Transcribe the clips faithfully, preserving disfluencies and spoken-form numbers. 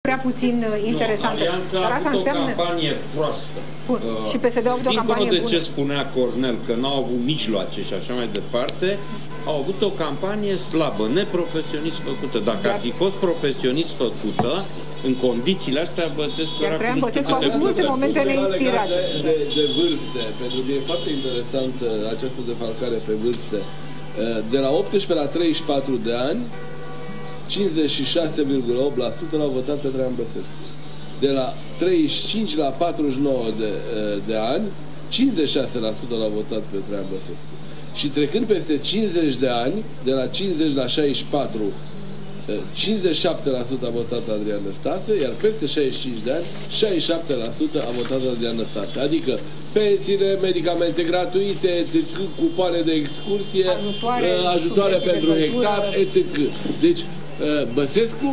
prea puțin interesante. No, Dar asta înseamnă... o campanie proastă. Bun. Uh, și P S D-ul a avut o campanie bună. Dincolo de ce spunea Cornel, că n-au avut mijloace și așa mai departe, au avut o campanie slabă, neprofesionist făcută. Dacă ar fi fost profesionist făcută, în condițiile astea, Băsescu era Traian Băsescu a avut multe momente neinspirate. De, de, de vârste, pentru că e foarte interesant această defalcare pe vârste. De la optsprezece la treizeci și patru de ani, cincizeci și șase virgulă opt la sută l-au votat pe Traian Băsescu. De la treizeci și cinci la patruzeci și nouă de, de ani, cincizeci și șase la sută l-au votat pe Traian Băsescu. Și trecând peste cincizeci de ani, de la cincizeci la șaizeci și patru, cincizeci și șapte la sută a votat Adrian Năstase, iar peste șaizeci și cinci de ani, șaizeci și șapte la sută a votat Adrian Năstase. Adică pensiile, medicamente gratuite, et cetera, cupoane de excursie, ajutoare, ajutoare pentru hectar, et cetera. Deci, Băsescu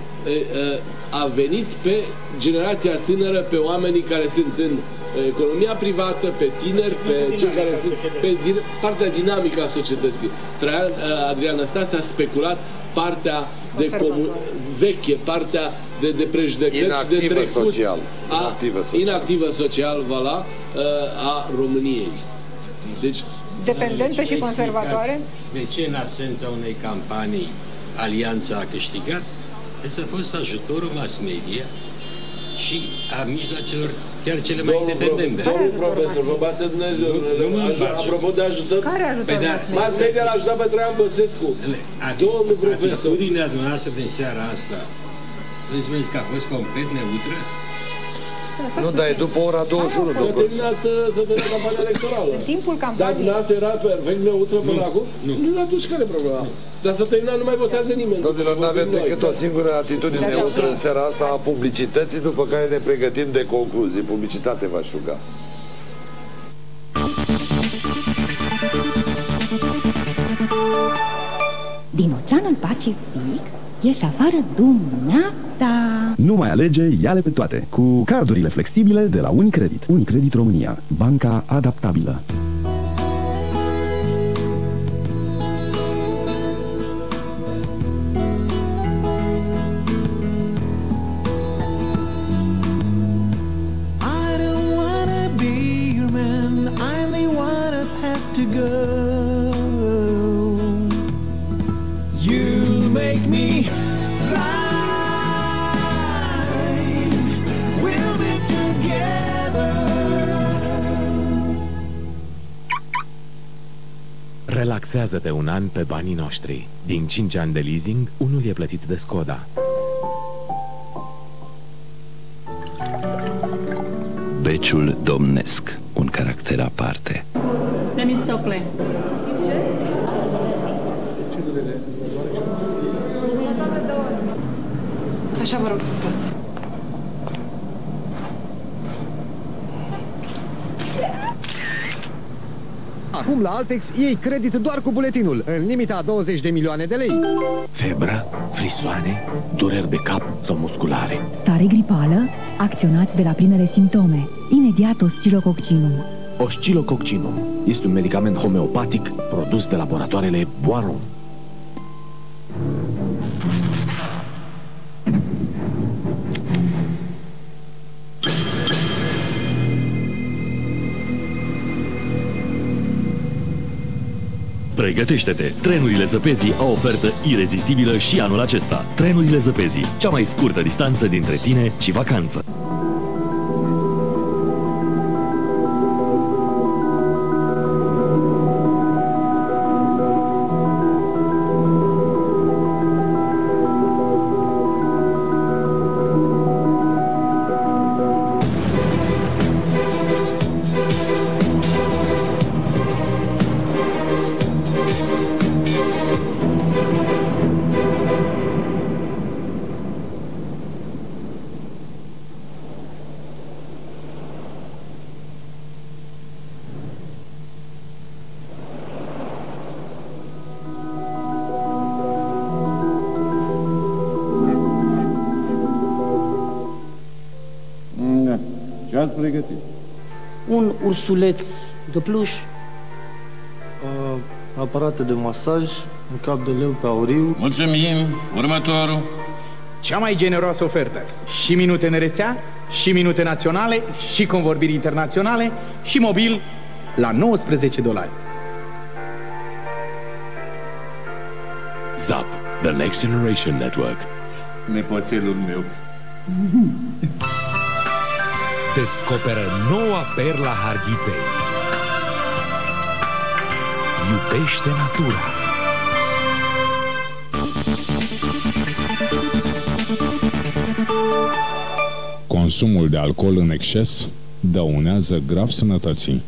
a venit pe generația tânără, pe oamenii care sunt în economia privată, pe tineri, pe cei care sunt pe partea dinamică a societății. Traian, Adrian Năstase a speculat partea de comun, veche, partea de, de prejudecăți și de trecut social. Inactivă a, social. Inactivă social, voilà, a României. Deci, dependentă și conservatoare. De ce în absența unei campanii Alianța a câștigat? Deci a fost ajutorul mass media și a mijloacelor chiar cele mai independente. Domnul profesor, vă bate Dumnezeu. Apropo de ajutor, care ajutor mass media? Mass media l-a ajutat pe Traian Băsescu. Domnul profesor. Atitudinea dumneavoastră din seara asta, vreți să că a fost complet neutră? Nu, dar e după ora douăzeci și unu. S-a terminat, s-a terminat campania electorală. În timpul Dar campaniei. dumneavoastră era perfect neutră până acum? Nu. Nu, atunci care e problema? Dar s-a terminat, nu mai votează nimeni. Domnilor, nu avem decât o singură atitudine neutră în seara asta a publicității, după care ne pregătim de concluzii. Publicitate v-aș ruga. Din Oceanul Pacific ieși afară dumneata. Nu mai alege, ia-le pe toate. Cu cardurile flexibile de la Unicredit. Unicredit România. Banca adaptabilă. Relaxează-te un an pe banii noștri. Din cinci ani de leasing, unul e plătit de Skoda. Beciul domnesc, un caracter aparte. Temistocle. Așa vă rog să stați. Acum la Altex iei credit doar cu buletinul, în limita a douăzeci de milioane de lei. Febră, frisoane, dureri de cap sau musculare. Stare gripală? Acționați de la primele simptome. Imediat Oscilococcinum. Oscilococcinum este un medicament homeopatic produs de laboratoarele Boiron. Pregătește-te! Trenurile Zăpezii au ofertă irezistibilă și anul acesta. Trenurile Zăpezii, cea mai scurtă distanță dintre tine și vacanță. Ce ați pregătit? Un ursuleț de pluș. Uh, aparate de masaj, un cap de leu pe auriu. Mulțumim. Următorul. cea mai generoasă ofertă. Și minute în rețea, și minute naționale, și convorbiri internaționale, și mobil la nouăsprezece dolari. Zap, the next generation network. Nepoțelul meu. Descoperă noua perla Harghitei. Iubește natura. Consumul de alcool în exces dăunează grav sănătății.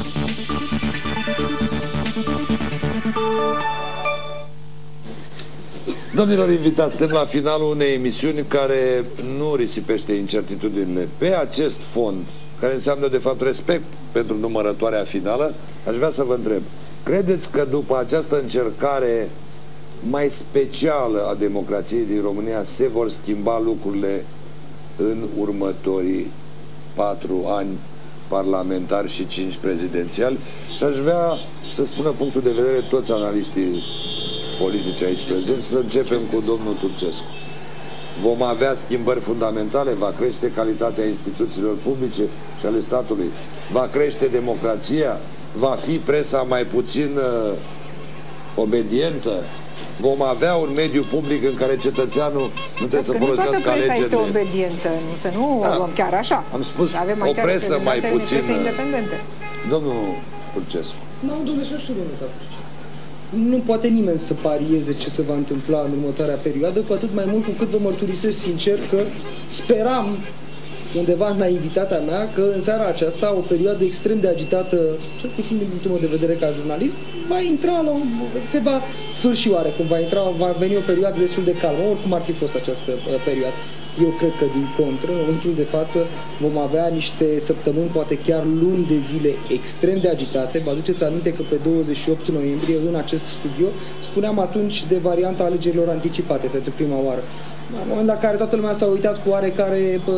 Domnilor invitați, suntem la finalul unei emisiuni care nu risipește incertitudinile. Pe acest fond, care înseamnă de fapt respect pentru numărătoarea finală, aș vrea să vă întreb, credeți că după această încercare mai specială a democrației din România se vor schimba lucrurile în următorii patru ani parlamentari și cinci prezidențiali? Și aș vrea să spună punctul de vedere toți analiștii politici aici prezenți. Să începem cu domnul Turcescu. Vom avea schimbări fundamentale? Va crește calitatea instituțiilor publice și ale statului? Va crește democrația? Va fi presa mai puțin uh, obedientă? Vom avea un mediu public în care cetățeanul nu trebuie să folosească alegerile. Nu toată presa este obedientă, să nu da. luăm chiar așa. Am spus avem o presă mai puțin independente. Domnul Turcescu. Nu, domnule, să știu, domnule Turcescu. Nu poate nimeni să parieze ce se va întâmpla în următoarea perioadă, cu atât mai mult cu cât vă mărturisesc sincer că speram undeva în naivitatea mea că în seara aceasta o perioadă extrem de agitată, cel puțin din punctul meu de vedere ca jurnalist, va intra la un, se va sfârși oarecum, va intra, va veni o perioadă destul de calmă, oricum ar fi fost această uh, perioadă. Eu cred că din contră, în momentul de față, vom avea niște săptămâni, poate chiar luni de zile extrem de agitate. Vă aduceți aminte că pe douăzeci și opt noiembrie, în acest studio, spuneam atunci de varianta alegerilor anticipate pentru prima oară. În moment la care toată lumea s-a uitat cu oarecare, pă,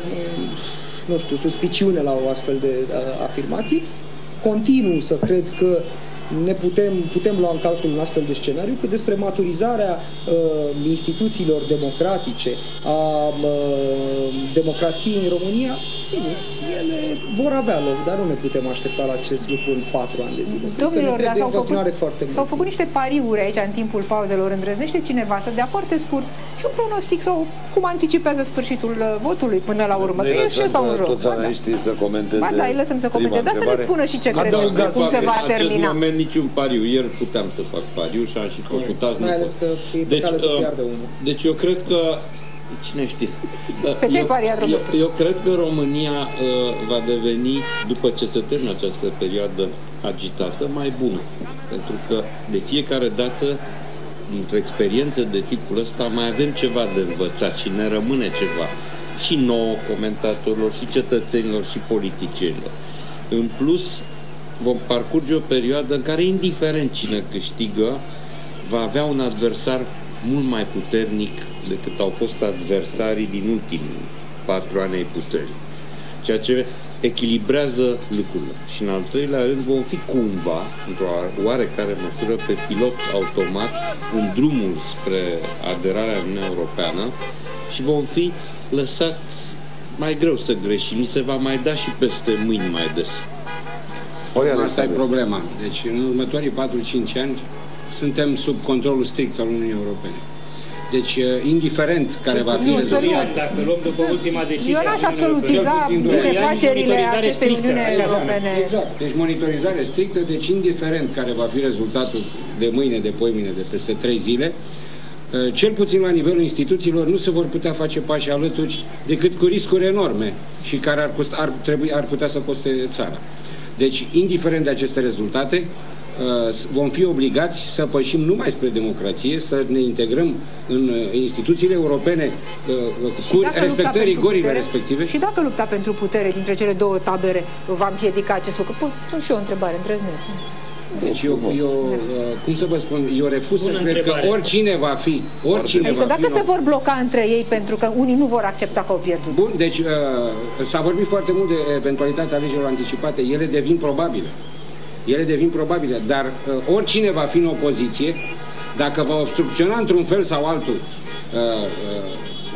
nu știu, suspiciune la o astfel de a, afirmații, continuu să cred că ne putem, putem lua în calcul un astfel de scenariu, că despre maturizarea uh, instituțiilor democratice, a uh, democrației în România, sigur, ele vor avea loc, dar nu ne putem aștepta la acest lucru în patru ani de zile. Domnilor, dar s-au făcut, s-au făcut niște pariuri aici în timpul pauzelor. Îndrăznește cineva să dea foarte scurt și un pronostic sau cum anticipează sfârșitul votului până la urmă? Că e și sau un joc. Toți analiștii să comenteze. Ba da, îi lăsăm să comenteze, dar să ne spună și ce credeți, cum se va termina. Niciun pariu. Ieri puteam să fac pariu și am și făcut azi. Mai ales că e pe cale să piardă unul. Deci eu cred că cine știe. Pe ce ai pariat, eu, eu cred că România uh, va deveni, după ce se termină această perioadă agitată, mai bună. Pentru că de fiecare dată, dintr-o experiență de tipul ăsta, mai avem ceva de învățat și ne rămâne ceva. Și nouă comentatorilor, și cetățenilor, și politicienilor. În plus, vom parcurge o perioadă în care, indiferent cine câștigă, va avea un adversar mult mai puternic decât au fost adversarii din ultimii patru ani ai puterii. Ceea ce echilibrează lucrurile. Și în al treilea rând vom fi cumva, într-o oarecare măsură, pe pilot automat în drumul spre aderarea în Uniunea Europeană și vom fi lăsați mai greu să greșim. Mi se va mai da și peste mâini mai des. Asta e problema. Deci în următorii patru cinci ani suntem sub controlul strict al Uniunii Europene. Deci, indiferent care va fi rezultatul... Dacă luăm după ultima decizie... Eu n-aș absolutiza binefacerile acestei Uniuni Europene. Exact. Deci monitorizare strictă, deci indiferent care va fi rezultatul de mâine, de poimine, de peste trei zile, cel puțin la nivelul instituțiilor nu se vor putea face pași alături decât cu riscuri enorme și care ar, costa, ar, trebui, ar putea să coste țara. Deci, indiferent de aceste rezultate, vom fi obligați să pășim numai spre democrație, să ne integrăm în instituțiile europene cu respectării rigorile respective. Și dacă lupta pentru putere dintre cele două tabere va împiedica acest lucru? Pun și eu o întrebare, îndrăznesc. Deci eu, eu, cum să vă spun, eu refuz să cred că oricine va fi, oricine adică va dacă fi, se vor bloca între ei pentru că unii nu vor accepta că au pierdut. Bun, deci s-a vorbit foarte mult de eventualitatea alegerilor anticipate, ele devin probabile. Ele devin probabile, dar uh, oricine va fi în opoziție, dacă va obstrucționa într-un fel sau altul uh, uh,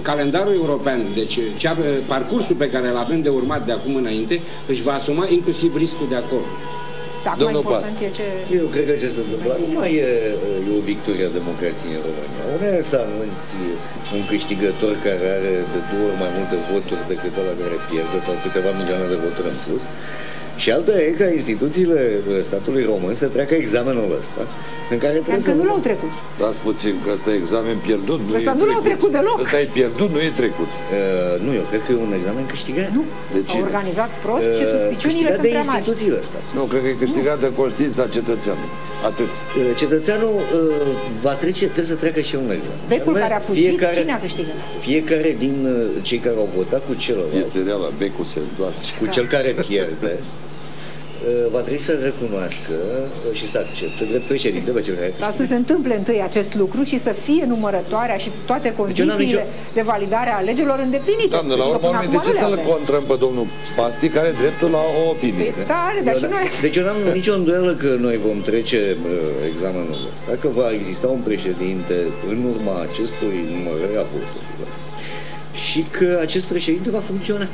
calendarul european, deci cea, parcursul pe care îl avem de urmat de acum înainte, își va asuma inclusiv riscul de acolo. Da, Domnul Past. Ce... Eu cred că ce se întâmplă nu mai e, e o victorie a democrației în România. Uneori să anunți un câștigător care are de două ori mai multe voturi decât ăla care pierde sau câteva milioane de voturi în plus. Și alta e ca instituțiile statului român să treacă examenul ăsta, în care trebuie Încă să... nu l-au trecut. Dați puțin, că ăsta e examen pierdut, nu ăsta e nu l-au trecut deloc. Ăsta e pierdut, nu e trecut. Uh, nu, eu cred că e un examen câștigat. Nu, de au organizat prost și suspiciunile sunt prea mari. Instituțiile astea. Nu, cred că e câștigat de conștiința cetățeanului. Atât. Uh, cetățeanul uh, va trece, trebuie să treacă și un examen. Becul care a fugit, fiecare, cine a câștigat? Fiecare din uh, cei care au votat cu celălalt. E serială, becul se întoarce. Cu cel care pierde. Va trebui să recunoască și să accepte drept președinte pe cel care... Dar să se întâmple întâi acest lucru și să fie numărătoarea și toate condițiile nicio... de validare a legilor îndeplinite. Doamne, la urmă, de ce să-l contrăm pe domnul Pasti, care are dreptul la o opinie? Pe tare, dar și noi... Deci eu n-am nicio îndoială că noi vom trece examenul ăsta, că va exista un președinte în urma acestui numărări a voturilor și că acest președinte va funcționa.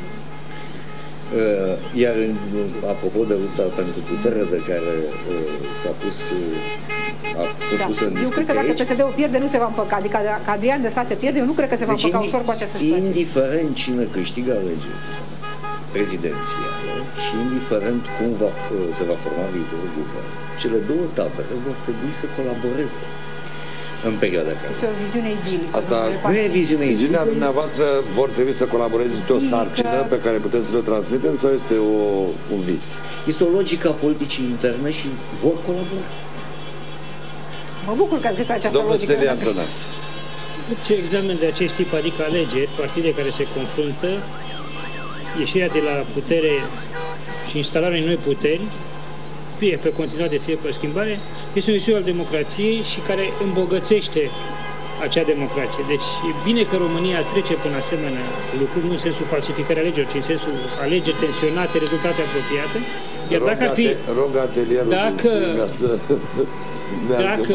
Uh, iar apropo de lupta pentru putere de care uh, s-a pus uh, a fost da. pusă în discuție. Eu cred că dacă P S D-ul pierde, nu se va împăca. Adică dacă Adrian de Stat se pierde, eu nu cred că se va deci împăca ușor cu această situație. Indiferent cine câștigă alegerile prezidențiale și indiferent cum va, se va forma viitorul guvern, cele două tabere vor trebui să colaboreze în perioada care. Este o viziune idilică. Asta nu e viziune idilică. Viziunea dumneavoastră vor trebui să colaboreze de o sarcină pe care putem să le transmitem sau este o, un vis? Este o logică a politicii interne și vor colabora. Mă bucur că ați găsit această Domnul logică. Stelia Tănase. Ce examen de acest tip, adică alegeri, partide care se confruntă, ieșirea de la putere și instalarea unei noi puteri, fie pe continuare, fie pe schimbare, este un issue al democrației și care îmbogățește acea democrație. Deci e bine că România trece până asemenea lucruri, nu în sensul falsificării alegerilor, ci în sensul alegeri tensionate, rezultate apropiate. Iar dacă ar fi... Rog atelierul dacă, să dacă,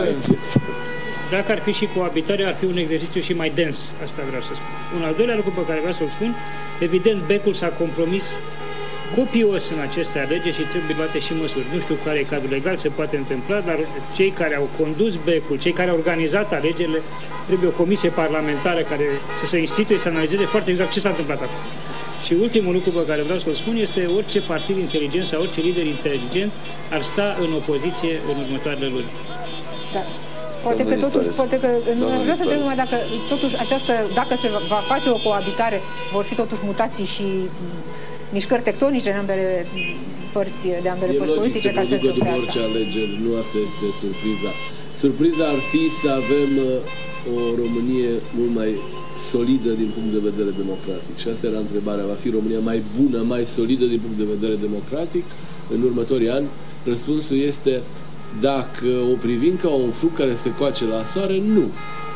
dacă ar fi și coabitarea, ar fi un exercițiu și mai dens, asta vreau să spun. Un al doilea lucru pe care vreau să-l spun, evident, Becul s-a compromis copios în aceste alegeri și trebuie luate și măsuri. Nu știu care e cadrul legal, se poate întâmpla, dar cei care au condus becul, cei care au organizat alegerile, trebuie o comisie parlamentară care să se instituie, să analizeze foarte exact ce s-a întâmplat acum. Și ultimul lucru pe care vreau să-l spun este orice partid inteligent sau orice lider inteligent ar sta în opoziție în următoarele luni. Da. Poate că totuși, poate că, vreau să întreb numai dacă totuși această, dacă se va face o coabitare, vor fi totuși mutații și mișcări tectonice în ambele părți, de ambele părți politice, ca să după orice alegeri, nu asta este surpriza. Surpriza ar fi să avem o Românie mult mai solidă din punct de vedere democratic. Și asta era întrebarea. Va fi România mai bună, mai solidă din punct de vedere democratic în următorii ani? Răspunsul este, dacă o privim ca un fruct care se coace la soare, nu.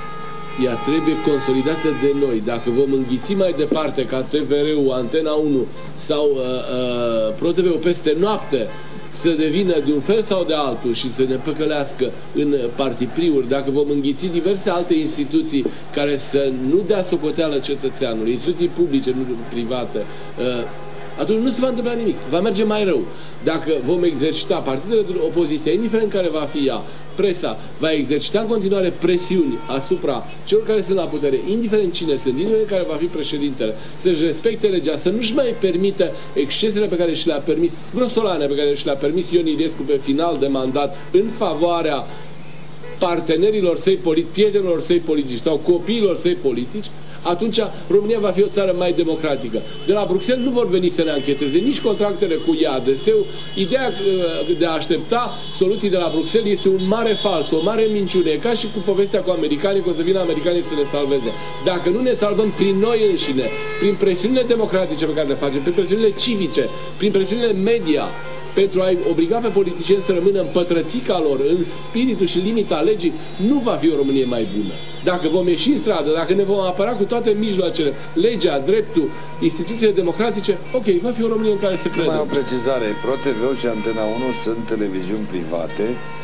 Ea trebuie consolidată de noi. Dacă vom înghiți mai departe ca T V R-ul, Antena unu sau uh, uh, Pro T V-ul peste noapte să devină de un fel sau de altul și să ne păcălească în partipriuri, dacă vom înghiți diverse alte instituții care să nu dea socoteală cetățeanului, instituții publice, nu private, uh, atunci nu se va întâmpla nimic. Va merge mai rău. Dacă vom exercita partidele de opoziție, indiferent care va fi ea, presa va exercita în continuare presiuni asupra celor care sunt la putere, indiferent cine sunt, indiferent care va fi președintele, să-și respecte legea, să nu-și mai permită excesele pe care și le-a permis, grosolane pe care și le-a permis Ion Iliescu pe final de mandat în favoarea partenerilor săi politici, prietenilor săi politici sau copiilor săi politici, atunci România va fi o țară mai democratică. De la Bruxelles nu vor veni să ne ancheteze nici contractele cu I A D S-ul. Ideea de a aștepta soluții de la Bruxelles este un mare fals, o mare minciună. E ca și cu povestea cu americanii, că o să vină americanii să ne salveze. Dacă nu ne salvăm prin noi înșine, prin presiunile democratice pe care le facem, prin presiunile civice, prin presiunile media, pentru a-i obliga pe politicieni să rămână în pătrățica lor, în spiritul și limita legii, nu va fi o Românie mai bună. Dacă vom ieși în stradă, dacă ne vom apăra cu toate mijloacele, legea, dreptul, instituțiile democratice, ok, va fi o Românie în care să credem. Mai o precizare. Pro T V-ul și Antena unu sunt televiziuni private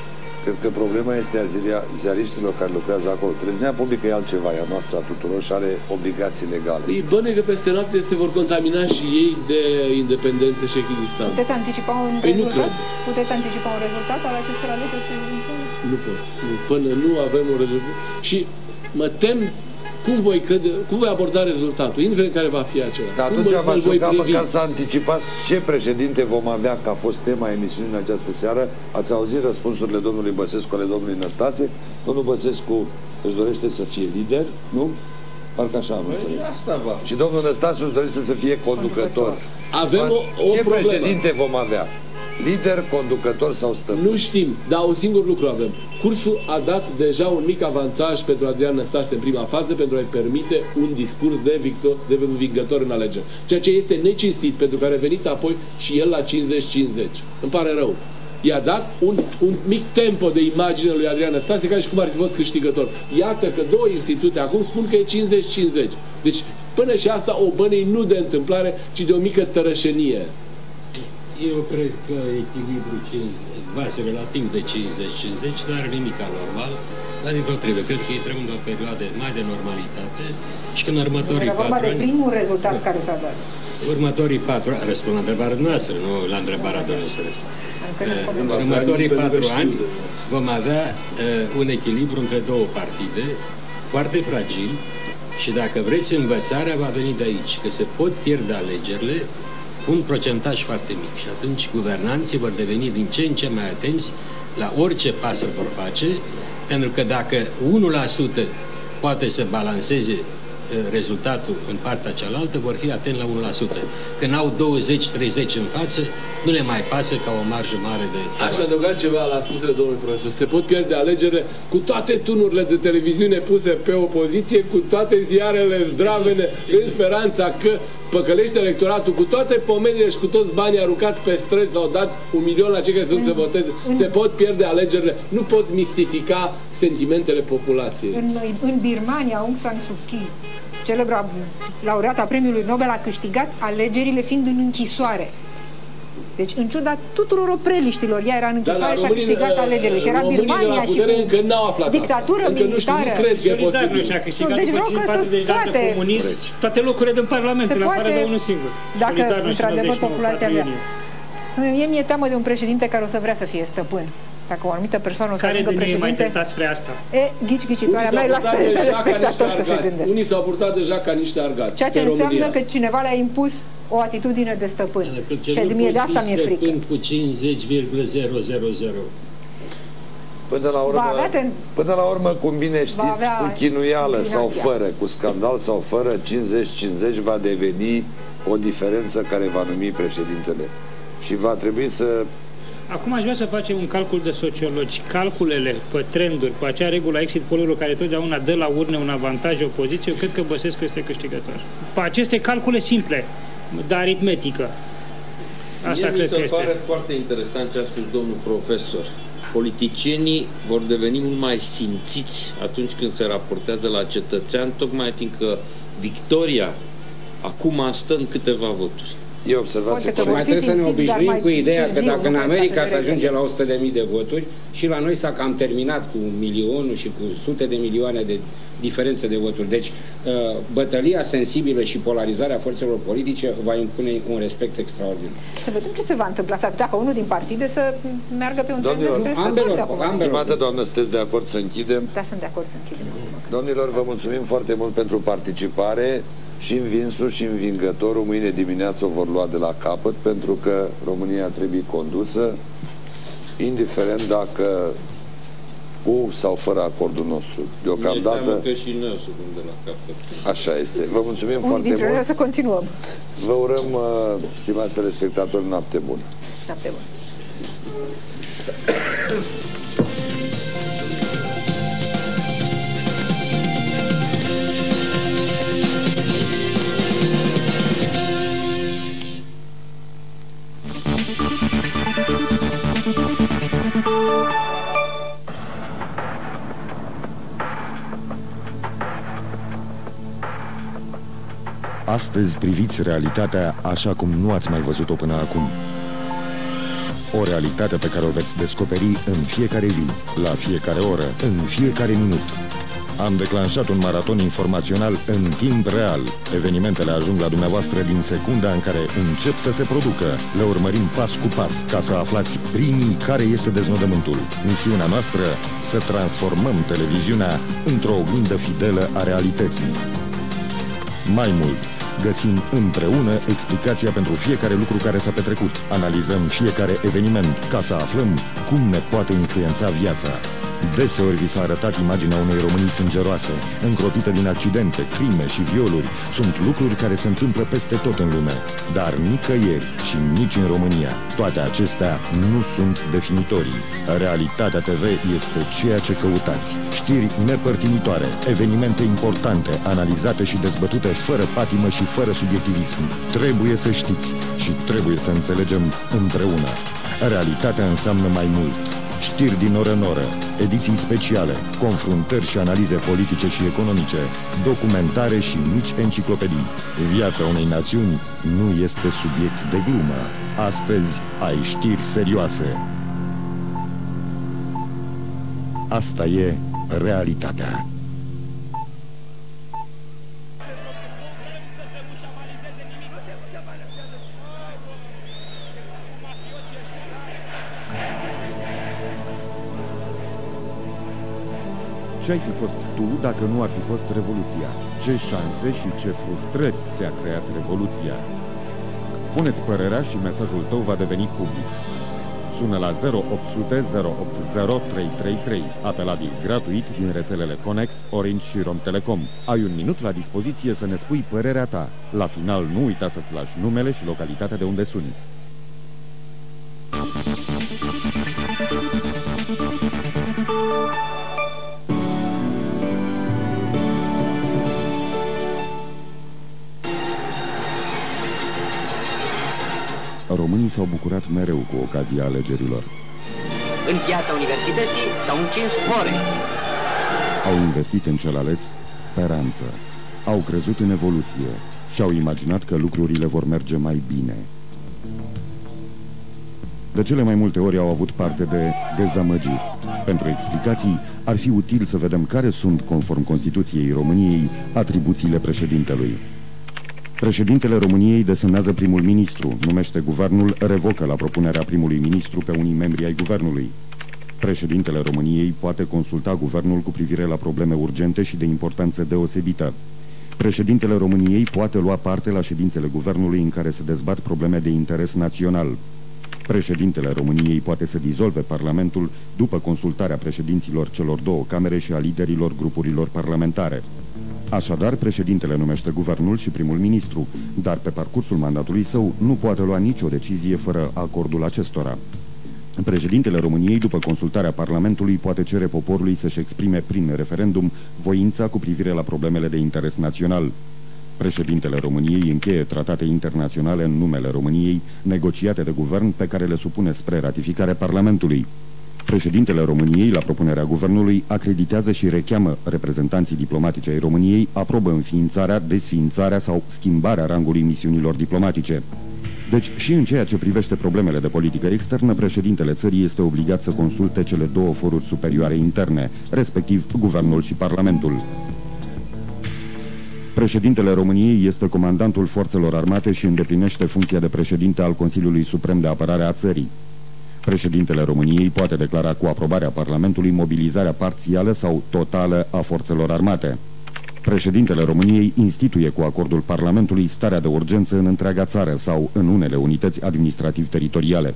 Cred că problema este a ziariștilor care lucrează acolo. Televiziunea publică e altceva, e a noastră a tuturor și are obligații legale. Bănuie că peste noapte se vor contamina și ei de independență și echidistanță. Puteți anticipa un păi rezultat? Nu cred. Puteți anticipa un rezultat al acestor alegeri prezidențiale? Nu pot. Nu. Până nu avem un rezultat. Și mă tem cum voi, crede, cum voi aborda rezultatul, indiferent care va fi acela. Dar atunci v-aș ruga măcar să anticipați ce președinte vom avea, că a fost tema emisiunii în această seară. Ați auzit răspunsurile domnului Băsescu, ale domnului Năstase. Domnul Băsescu își dorește să fie lider, nu? Parcă așa am înțeles. Asta va. Și domnul Năstase își dorește să fie conducător. Avem o, o ce problemă. președinte vom avea? Lider, conducător sau stăpân? Nu știm, dar un singur lucru avem. Cursul a dat deja un mic avantaj pentru Adrian Năstase în prima fază pentru a-i permite un discurs de, victor, de învingător în alegeri. Ceea ce este necinstit, pentru că a revenit apoi și el la cincizeci cincizeci. Îmi pare rău. I-a dat un, un mic tempo de imagine lui Adrian Năstase ca și cum ar fi fost câștigător. Iată că două institute acum spun că e cincizeci cincizeci. Deci până și asta o bănei nu de întâmplare, ci de o mică tărășenie. Eu cred că echilibru va fi relativ de cincizeci cincizeci, dar nimic anormal. Dar din potrivă, cred că intrăm într-o perioadă mai de normalitate și că în următorii patru ani... de primul rezultat care s-a dat. Următorii patru ani, răspund la întrebarea noastră, nu la întrebarea domnului Sărescu. În următorii patru ani vom avea uh, un echilibru între două partide, foarte fragil, și dacă vreți, învățarea va veni de aici, că se pot pierde alegerile cu un procentaj foarte mic și atunci guvernanții vor deveni din ce în ce mai atenți la orice pas vor face, pentru că dacă unu la sută poate să balanceze rezultatul în partea cealaltă, vor fi atenți la unu la sută. Când au douăzeci treizeci în față, nu le mai pasă ca o marjă mare de... Aș adăuga ceva la spusele domnului profesor. Se pot pierde alegerile cu toate tunurile de televiziune puse pe opoziție, cu toate ziarele zdravene, în speranța că păcălește electoratul, cu toate pomenile și cu toți banii aruncați pe străzi sau dați un milion la cei care să se voteze. Se pot pierde alegerile. Nu poți mistifica sentimentele populației. În, în Birmania, Aung San Suu Kyi, celebra laureata premiului Nobel, a câștigat alegerile fiind în închisoare. Deci, în ciuda tuturor opreliștilor, ea era în închisoare și a câștigat alegerile. Și era Birmania și cu dictatură militară. Nu cred că e posibil. Și-a câștigat după patruzeci de ani de comunism toate locurile din Parlament, în afară de unul singur. Dacă, într-adevăr, populația avea. Mie mi-e teamă de un președinte care o să vrea să fie stăpân. Dacă o anumită persoană o să ajungă președinte... Care mai tentat spre asta? E, ghici ghicitoarea mea, las pe spectator să se gândesc. Unii s-au purtat deja ca niște argați. Ceea ce înseamnă că cineva le-a impus o atitudine de stăpân. Și de mie de asta mi-e frică. Cu cincizeci virgulă zero zero zero. Până la urmă, până la urmă, cum bine știți, cu chinuială sau fără, cu scandal sau fără, cincizeci cincizeci va deveni o diferență care va numi președintele. Și va trebui să... Acum aș vrea să facem un calcul de sociologi. Calculele pe trenduri, pe acea regulă a exit polului care totdeauna dă la urne un avantaj opoziție, eu cred că Băsescu este câștigător. Pe aceste calcule simple, de aritmetică. Asta Mie cred mi se că este. pare foarte interesant ce a spus domnul profesor. Politicienii vor deveni mult mai simțiți atunci când se raportează la cetățean, tocmai fiindcă victoria acum stă în câteva voturi. E observație. Și mai trebuie să ne obișnuim cu ideea că dacă în America se ajunge la o sută de mii de voturi și la noi s-a cam terminat cu milionul și cu sute de milioane de diferențe de voturi. Deci bătălia sensibilă și polarizarea forțelor politice va impune un respect extraordinar. Să vedem ce se va întâmpla. S-ar putea ca unul din partide să meargă pe un tren despre stăpân. Stimată doamnă, sunteți de acord să închidem? Da, sunt de acord să închidem. Domnilor, vă mulțumim foarte mult pentru participare. Și învinsul și învingătorul mâine dimineață o vor lua de la capăt, pentru că România trebuie condusă, indiferent dacă cu sau fără acordul nostru. Deocamdată... că și noi o să dăm de la capăt. Așa este. Vă mulțumim Unii foarte mult. O să continuăm. Vă urăm, stimați telespectatori, noapte bună. Noapte bună. Astăzi priviți realitatea așa cum nu ați mai văzut-o până acum. O realitate pe care o veți descoperi în fiecare zi, la fiecare oră, în fiecare minut. Am declanșat un maraton informațional în timp real. Evenimentele ajung la dumneavoastră din secunda în care încep să se producă. Le urmărim pas cu pas ca să aflați primii care este deznodământul. Misiunea noastră: să transformăm televiziunea într-o oglindă fidelă a realității. Mai mult, găsim împreună explicația pentru fiecare lucru care s-a petrecut. Analizăm fiecare eveniment ca să aflăm cum ne poate influența viața. Deseori vi s-a arătat imaginea unei Românii sângeroase, încropită din accidente, crime și violuri. Sunt lucruri care se întâmplă peste tot în lume, dar nicăieri și nici în România. Toate acestea nu sunt definitorii. Realitatea T V este ceea ce căutați. Știri nepărtinitoare, evenimente importante, analizate și dezbătute fără patimă și fără subiectivism. Trebuie să știți și trebuie să înțelegem împreună. Realitatea înseamnă mai mult. Știri din oră în oră, ediții speciale, confruntări și analize politice și economice, documentare și mici enciclopedii. Viața unei națiuni nu este subiect de glumă. Astăzi ai știri serioase. Asta e realitatea. Ce-ai fi fost tu dacă nu ar fi fost Revoluția? Ce șanse și ce frustrări ți-a creat Revoluția? Spune-ți părerea și mesajul tău va deveni public. Sună la zero opt sute zero opt zero trei trei trei, apelabil gratuit din rețelele Conex, Orange și Romtelecom. Ai un minut la dispoziție să ne spui părerea ta. La final nu uita să-ți lași numele și localitatea de unde suni. Românii s-au bucurat mereu cu ocazia alegerilor. În piața universității s-au încins ore. Au investit în cel ales speranță. Au crezut în evoluție și au imaginat că lucrurile vor merge mai bine. De cele mai multe ori au avut parte de dezamăgiri. Pentru explicații, ar fi util să vedem care sunt, conform Constituției României, atribuțiile președintelui. Președintele României desemnează primul ministru, numește guvernul, revocă la propunerea primului ministru pe unii membri ai guvernului. Președintele României poate consulta guvernul cu privire la probleme urgente și de importanță deosebită. Președintele României poate lua parte la ședințele guvernului în care se dezbat probleme de interes național. Președintele României poate să dizolve Parlamentul după consultarea președinților celor două camere și a liderilor grupurilor parlamentare. Așadar, președintele numește guvernul și primul ministru, dar pe parcursul mandatului său nu poate lua nicio decizie fără acordul acestora. Președintele României, după consultarea Parlamentului, poate cere poporului să-și exprime prin referendum voința cu privire la problemele de interes național. Președintele României încheie tratate internaționale în numele României, negociate de guvern, pe care le supune spre ratificare Parlamentului. Președintele României, la propunerea guvernului, acreditează și recheamă reprezentanții diplomatici ai României, aprobă înființarea, desființarea sau schimbarea rangului misiunilor diplomatice. Deci, și în ceea ce privește problemele de politică externă, președintele țării este obligat să consulte cele două foruri superioare interne, respectiv guvernul și Parlamentul. Președintele României este comandantul forțelor armate și îndeplinește funcția de președinte al Consiliului Suprem de Apărare a țării. Președintele României poate declara cu aprobarea Parlamentului mobilizarea parțială sau totală a forțelor armate. Președintele României instituie cu acordul Parlamentului starea de urgență în întreaga țară sau în unele unități administrativ-teritoriale.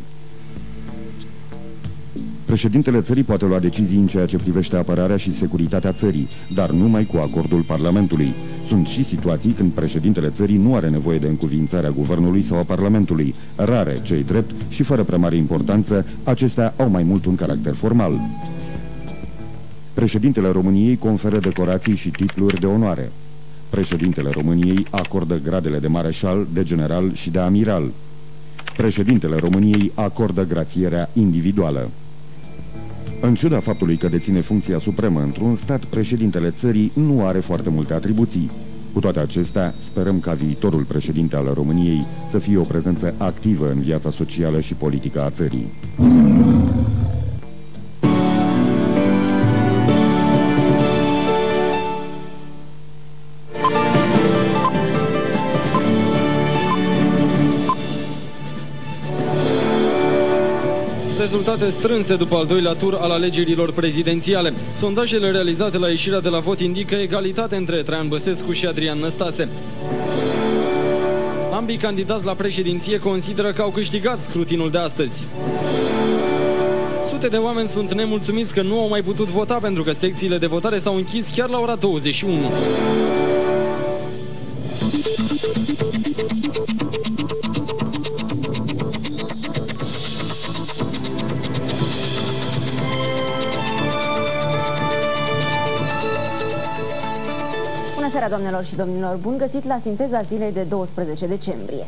Președintele țării poate lua decizii în ceea ce privește apărarea și securitatea țării, dar numai cu acordul Parlamentului. Sunt și situații când președintele țării nu are nevoie de încuviințarea guvernului sau a Parlamentului. Rare, ce-i drept, și fără prea mare importanță, acestea au mai mult un caracter formal. Președintele României conferă decorații și titluri de onoare. Președintele României acordă gradele de mareșal, de general și de amiral. Președintele României acordă grațierea individuală. În ciuda faptului că deține funcția supremă într-un stat, președintele țării nu are foarte multe atribuții. Cu toate acestea, sperăm ca viitorul președinte al României să fie o prezență activă în viața socială și politică a țării. Rezultate strânse după al doilea tur al alegerilor prezidențiale. Sondajele realizate la ieșirea de la vot indică egalitate între Traian Băsescu și Adrian Năstase. Ambii candidați la președinție consideră că au câștigat scrutinul de astăzi. Sute de oameni sunt nemulțumiți că nu au mai putut vota pentru că secțiile de votare s-au închis chiar la ora douăzeci și unu. Bună seara, doamnelor și domnilor! Bun găsit la sinteza zilei de douăsprezece decembrie.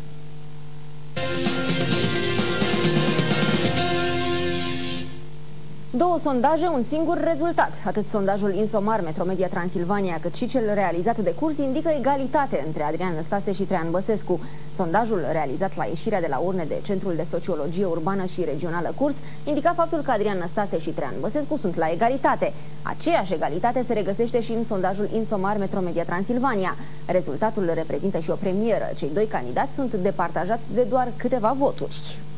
Două sondaje, un singur rezultat. Atât sondajul Insomar Metromedia Transilvania, cât și cel realizat de Curs indică egalitate între Adrian Năstase și Traian Băsescu. Sondajul realizat la ieșirea de la urne de Centrul de Sociologie Urbană și Regională Curs indica faptul că Adrian Năstase și Traian Băsescu sunt la egalitate. Aceeași egalitate se regăsește și în sondajul Insomar Metromedia Transilvania. Rezultatul reprezintă și o premieră. Cei doi candidați sunt departajați de doar câteva voturi.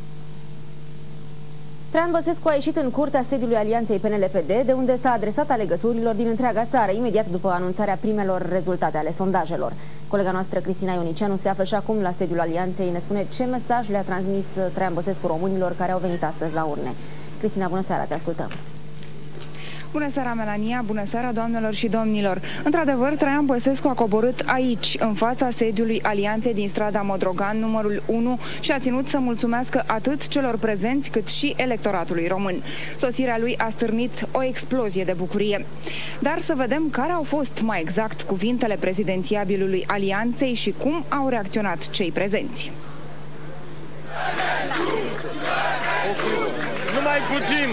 Traian Băsescu a ieșit în curtea sediului Alianței P N L P D, de unde s-a adresat alegătorilor din întreaga țară, imediat după anunțarea primelor rezultate ale sondajelor. Colega noastră, Cristina Ionicianu, se află și acum la sediul Alianței. Ne spune ce mesaj le-a transmis Traian Băsescu românilor care au venit astăzi la urne. Cristina, bună seara, te ascultăm. Bună seara, Melania! Bună seara, doamnelor și domnilor! Într-adevăr, Traian Băsescu a coborât aici, în fața sediului Alianței din strada Modrogan, numărul unu, și a ținut să mulțumească atât celor prezenți, cât și electoratului român. Sosirea lui a stârnit o explozie de bucurie. Dar să vedem care au fost mai exact cuvintele prezidențiabilului Alianței și cum au reacționat cei prezenți. Numai puțin!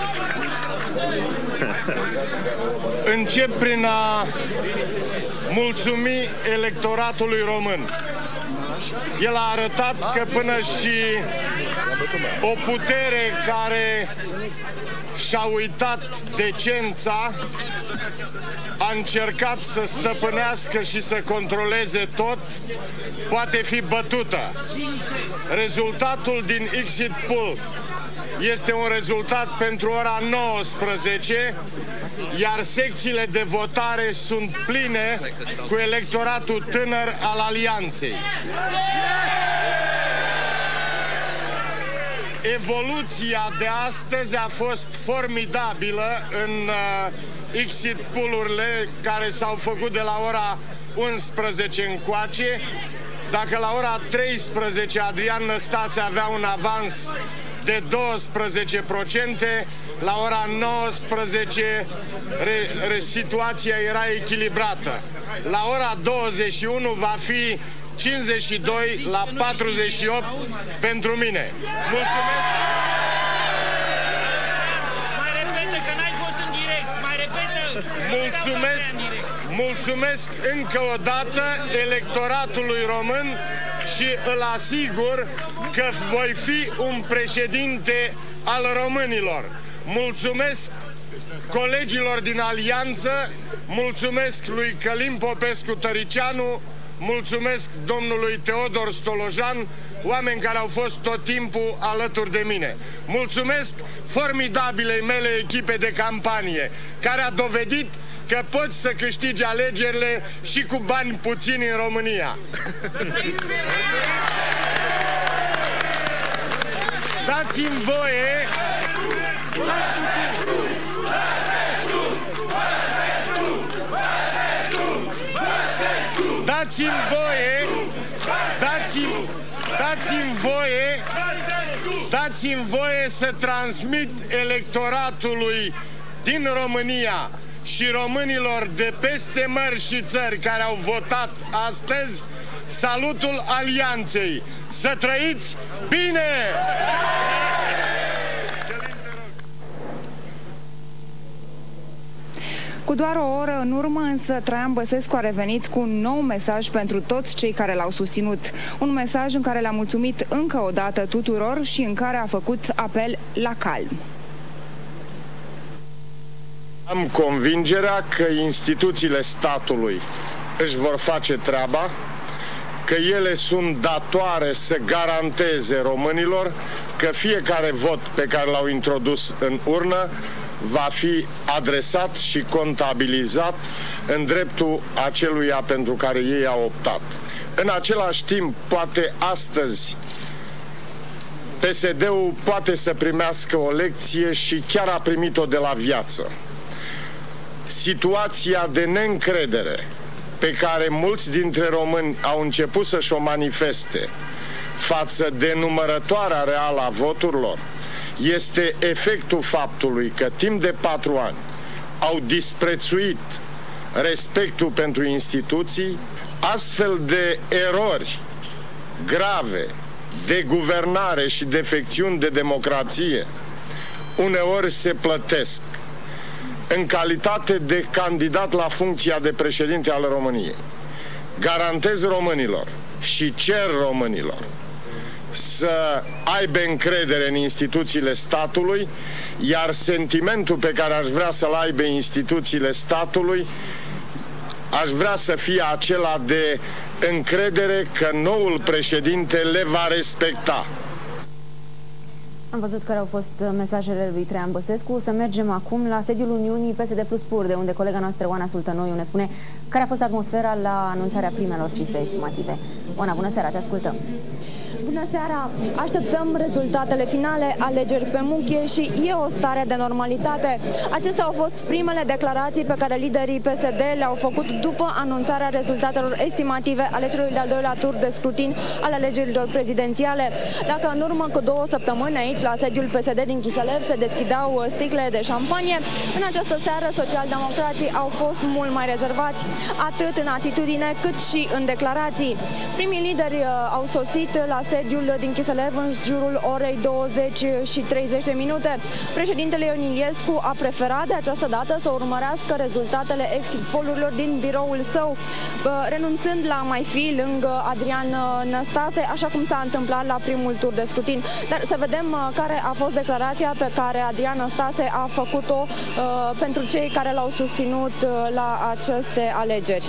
Încep prin a mulțumi electoratului român. El a arătat că până și o putere care și-a uitat decența a încercat să stăpânească și să controleze tot, poate fi bătută. Rezultatul din Exit Poll este un rezultat pentru ora nouăsprezece, iar secțiile de votare sunt pline cu electoratul tânăr al Alianței. Evoluția de astăzi a fost formidabilă în uh, exit poll-urile care s-au făcut de la ora unsprezece încoace. Dacă la ora treisprezece Adrian Năstase avea un avans de douăsprezece la sută, la ora nouăsprezece re, re, situația era echilibrată. La ora douăzeci și unu va fi cincizeci și doi la patruzeci și opt pentru mine. Mulțumesc! Mai repetă că n-ai fost în direct! Mai repetă! Mulțumesc! Mulțumesc încă o dată electoratului român și îl asigur că voi fi un președinte al românilor. Mulțumesc colegilor din Alianță, mulțumesc lui Călim Popescu-Tăricianu, mulțumesc domnului Teodor Stolojan, oameni care au fost tot timpul alături de mine. Mulțumesc formidabilei mele echipe de campanie, care a dovedit că poți să câștigi alegerile și cu bani puțini în România. Dați-mi voie... Dați-mi voie... Dați-mi... Dați-mi voie... Dați-mi voie să transmit electoratului din România și românilor de peste mări și țări care au votat astăzi salutul Alianței. Să trăiți bine! Cu doar o oră în urmă, însă, Traian Băsescu a revenit cu un nou mesaj pentru toți cei care l-au susținut. Un mesaj în care le-a mulțumit încă o dată tuturor și în care a făcut apel la calm. Am convingerea că instituțiile statului își vor face treaba, că ele sunt datoare să garanteze românilor că fiecare vot pe care l-au introdus în urnă va fi adresat și contabilizat în dreptul aceluia pentru care ei au optat. În același timp, poate astăzi P S D-ul poate să primească o lecție și chiar a primit-o de la viață. Situația de neîncredere pe care mulți dintre români au început să-și o manifeste față de numărătoarea reală a voturilor este efectul faptului că timp de patru ani au disprețuit respectul pentru instituții, astfel de erori grave de guvernare și defecțiuni de democrație uneori se plătesc. În calitate de candidat la funcția de președinte al României, garantez românilor și cer românilor să aibă încredere în instituțiile statului, iar sentimentul pe care aș vrea să-l aibă instituțiile statului aș vrea să fie acela de încredere că noul președinte le va respecta. Am văzut care au fost mesajele lui Traian Băsescu. Să mergem acum la sediul Uniunii P S D plus Pur, de unde colega noastră Oana Sultănoiu ne spune care a fost atmosfera la anunțarea primelor cifre estimative. Oana, bună seara, te ascultăm! Bună seara! Așteptăm rezultatele finale, alegeri pe muchie și e o stare de normalitate. Acestea au fost primele declarații pe care liderii P S D le-au făcut după anunțarea rezultatelor estimative ale celui de-al doilea tur de scrutin al alegerilor prezidențiale. Dacă în urmă cu două săptămâni aici, la sediul P S D din Chișinău, se deschideau sticle de șampanie, în această seară socialdemocrații au fost mult mai rezervați, atât în atitudine cât și în declarații. Primii lideri uh, au sosit la sediul din Chișinău în jurul orei douăzeci și treizeci de minute. Președintele Ion Iliescu a preferat de această dată să urmărească rezultatele exit pollurilor din biroul său, renunțând la mai fi lângă Adrian Năstase, așa cum s-a întâmplat la primul tur de scrutin. Dar să vedem care a fost declarația pe care Adrian Năstase a făcut-o uh, pentru cei care l-au susținut uh, la aceste alegeri.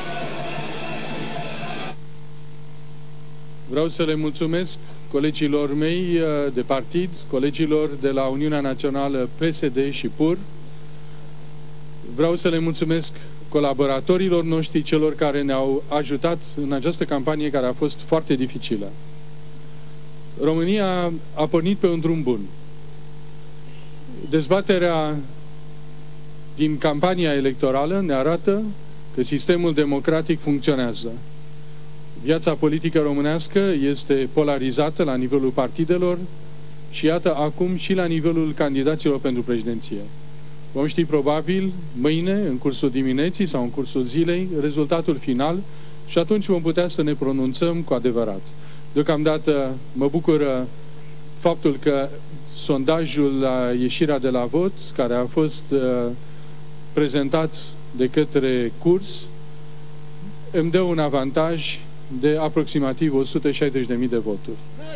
Vreau să le mulțumesc colegilor mei de partid, colegilor de la Uniunea Națională P S D și P U R. Vreau să le mulțumesc colaboratorilor noștri, celor care ne-au ajutat în această campanie care a fost foarte dificilă. România a pornit pe un drum bun. Dezbaterea din campania electorală ne arată că sistemul democratic funcționează. Viața politică românească este polarizată la nivelul partidelor și iată acum și la nivelul candidaților pentru președinție. Vom ști probabil mâine, în cursul dimineții sau în cursul zilei, rezultatul final și atunci vom putea să ne pronunțăm cu adevărat. Deocamdată mă bucură faptul că sondajul la ieșirea de la vot, care a fost uh, prezentat de către Curs, îmi dă un avantaj de aproximativ o sută șaizeci de mii de voturi.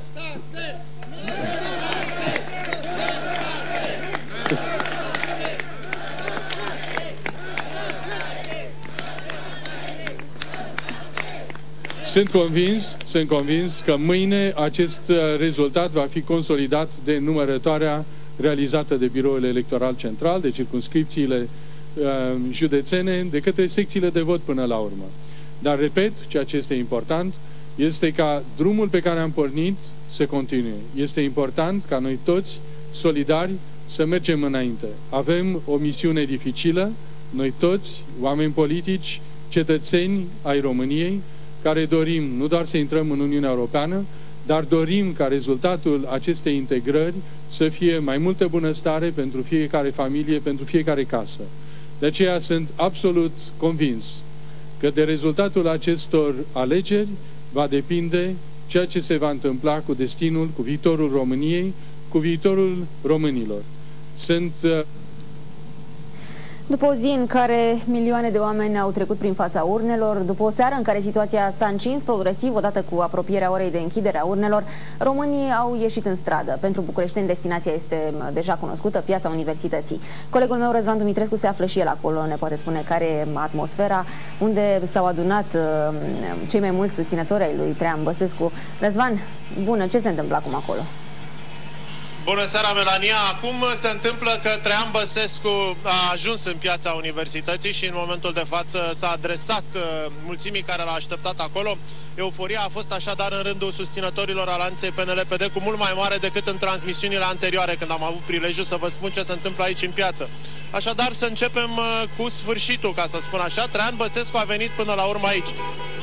Sunt convins, sunt convins că mâine acest rezultat va fi consolidat de numărătoarea realizată de Biroul Electoral Central, de circumscripțiile uh, județene, de către secțiile de vot până la urmă. Dar, repet, ceea ce este important este ca drumul pe care am pornit să continue. Este important ca noi toți, solidari, să mergem înainte. Avem o misiune dificilă, noi toți, oameni politici, cetățeni ai României, care dorim nu doar să intrăm în Uniunea Europeană, dar dorim ca rezultatul acestei integrări să fie mai multă bunăstare pentru fiecare familie, pentru fiecare casă. De aceea sunt absolut convins că de rezultatul acestor alegeri va depinde ceea ce se va întâmpla cu destinul, cu viitorul României, cu viitorul românilor. Sunt... După o zi în care milioane de oameni au trecut prin fața urnelor, după o seară în care situația s-a încins progresiv odată cu apropierea orei de închidere a urnelor, românii au ieșit în stradă. Pentru bucureșteni, destinația este deja cunoscută, Piața Universității. Colegul meu, Răzvan Dumitrescu, se află și el acolo, ne poate spune care e atmosfera, unde s-au adunat uh, cei mai mulți susținători ai lui Traian Băsescu. Răzvan, bună, ce se întâmplă acum acolo? Bună seara, Melania! Acum se întâmplă că Traian Băsescu a ajuns în Piața Universității și în momentul de față s-a adresat mulțimii care l-a așteptat acolo. Euforia a fost așadar în rândul susținătorilor Alianței P N L P D cu mult mai mare decât în transmisiunile anterioare, când am avut prilejul să vă spun ce se întâmplă aici în piață. Așadar, să începem cu sfârșitul, ca să spun așa. Traian Băsescu a venit până la urmă aici.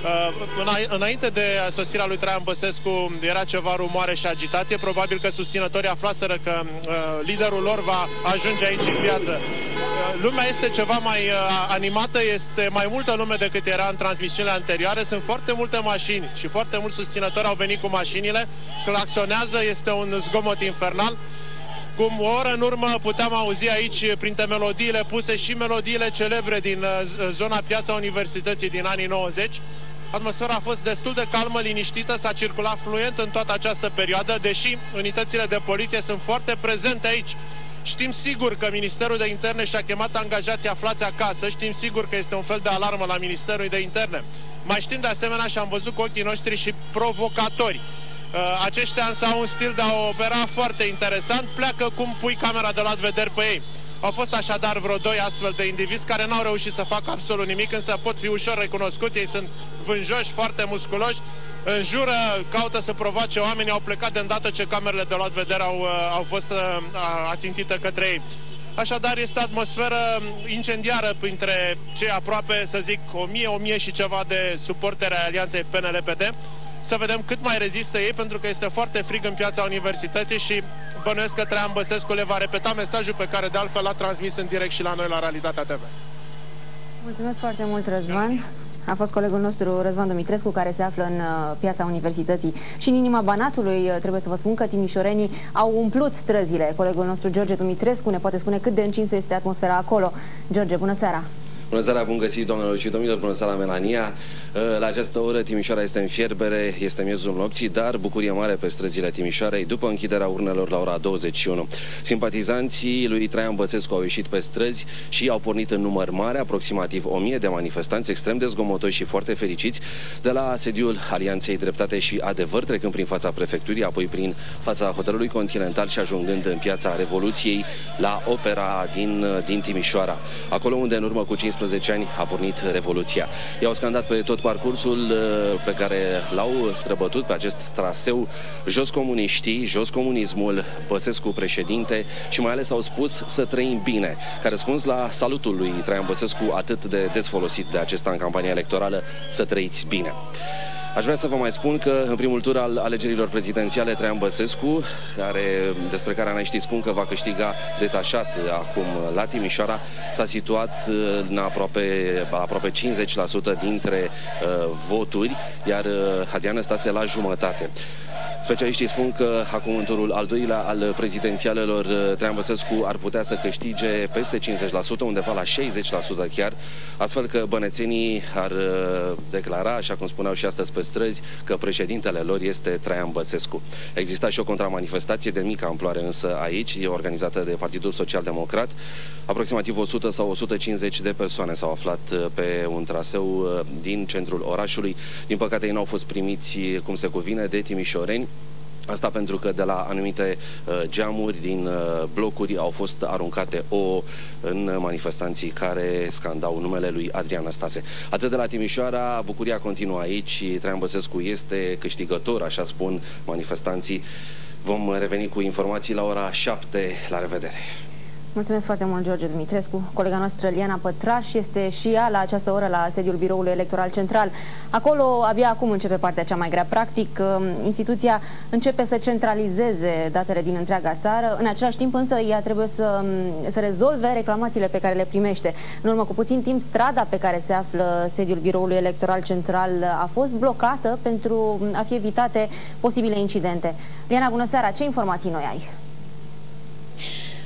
Înainte de sosirea lui Traian Băsescu era ceva rumoare și agitație. Probabil că susținătorii aflaseră că liderul lor va ajunge aici în piață. Lumea este ceva mai animată, este mai multă lume decât era în transmisiunile anterioare. Sunt foarte multe mașini și foarte mulți susținători au venit cu mașinile. Claxonează, este un zgomot infernal. Cum o oră în urmă puteam auzi aici, printre melodiile puse, și melodiile celebre din zona Piața Universității din anii nouăzeci. Atmosfera a fost destul de calmă, liniștită, s-a circulat fluent în toată această perioadă, deși unitățile de poliție sunt foarte prezente aici. Știm sigur că Ministerul de Interne și-a chemat angajații aflați acasă, știm sigur că este un fel de alarmă la Ministerul de Interne. Mai știm de asemenea și am văzut cu ochii noștri și provocatori. Uh, aceștia însă au un stil de a opera foarte interesant, pleacă cum pui camera de luat vederi pe ei. Au fost așadar vreo doi astfel de indivizi care n-au reușit să facă absolut nimic, însă pot fi ușor recunoscuți, ei sunt vânjoși, foarte musculoși, înjură, caută să provoace oamenii, au plecat de îndată ce camerele de luat vedere au, au fost ațintite către ei. Așadar, este o atmosferă incendiară printre cei aproape, să zic, o mie, o mie și ceva de suporteri ai Alianței P N L P D. Să vedem cât mai rezistă ei, pentru că este foarte frig în Piața Universității și bănuiesc că Traian Băsescu le va repeta mesajul pe care de altfel l-a transmis în direct și la noi la Realitatea T V. Mulțumesc foarte mult, Răzvan. A fost colegul nostru Răzvan Dumitrescu, care se află în Piața Universității și în inima Banatului. Trebuie să vă spun că timișorenii au umplut străzile. Colegul nostru George Dumitrescu ne poate spune cât de încinsă este atmosfera acolo. George, bună seara! Bună seara, bun găsit, doamnelor și domnilor, bună seara, Melania. La această oră Timișoara este în fierbere, este miezul nopții, dar bucurie mare pe străzile Timișoarei după închiderea urnelor la ora douăzeci și unu. Simpatizanții lui Traian Băsescu au ieșit pe străzi și au pornit în număr mare, aproximativ o mie de manifestanți extrem de zgomotoși și foarte fericiți, de la sediul Alianței Dreptate și Adevăr, trecând prin fața prefecturii, apoi prin fața hotelului Continental și ajungând în Piața Revoluției la Opera din, din Timișoara, acolo unde în urmă cu cincisprezece ani a pornit Revoluția. I-au scandat pe tot parcursul pe care l-au străbătut pe acest traseu: jos comuniștii, jos comunismul, Băsescu președinte, și mai ales au spus să trăim bine, ca răspuns la salutul lui Traian Băsescu atât de des folosit de acesta în campania electorală: să trăiți bine. Aș vrea să vă mai spun că în primul tur al alegerilor prezidențiale, Traian Băsescu, care, despre care analiștii spun că va câștiga detașat acum la Timișoara, s-a situat în aproape, aproape cincizeci la sută dintre uh, voturi, iar uh, Adrian Stase la jumătate. Specialiștii spun că acum în turul al doilea al prezidențialelor, Traian Băsescu ar putea să câștige peste cincizeci la sută, undeva la șaizeci la sută chiar, astfel că bănețenii ar declara, așa cum spuneau și astăzi pe străzi, că președintele lor este Traian Băsescu. Exista și o contramanifestație de mică amploare însă aici, e organizată de Partidul Social Democrat. Aproximativ o sută sau o sută cincizeci de persoane s-au aflat pe un traseu din centrul orașului. Din păcate ei n-au fost primiți cum se cuvine de timișoreni. Asta pentru că de la anumite uh, geamuri din uh, blocuri au fost aruncate ouă în manifestanții care scandau numele lui Adrian Stase. Atât de la Timișoara, bucuria continuă aici. Traian Băsescu este câștigător, așa spun manifestanții. Vom reveni cu informații la ora șapte. La revedere! Mulțumesc foarte mult, George Dumitrescu. Colega noastră, Liana Pătraș, este și ea la această oră la sediul Biroului Electoral Central. Acolo, abia acum începe partea cea mai grea. Practic, instituția începe să centralizeze datele din întreaga țară. În același timp, însă, ea trebuie să, să rezolve reclamațiile pe care le primește. În urmă cu puțin timp, strada pe care se află sediul Biroului Electoral Central a fost blocată pentru a fi evitate posibile incidente. Liana, bună seara! Ce informații noi ai?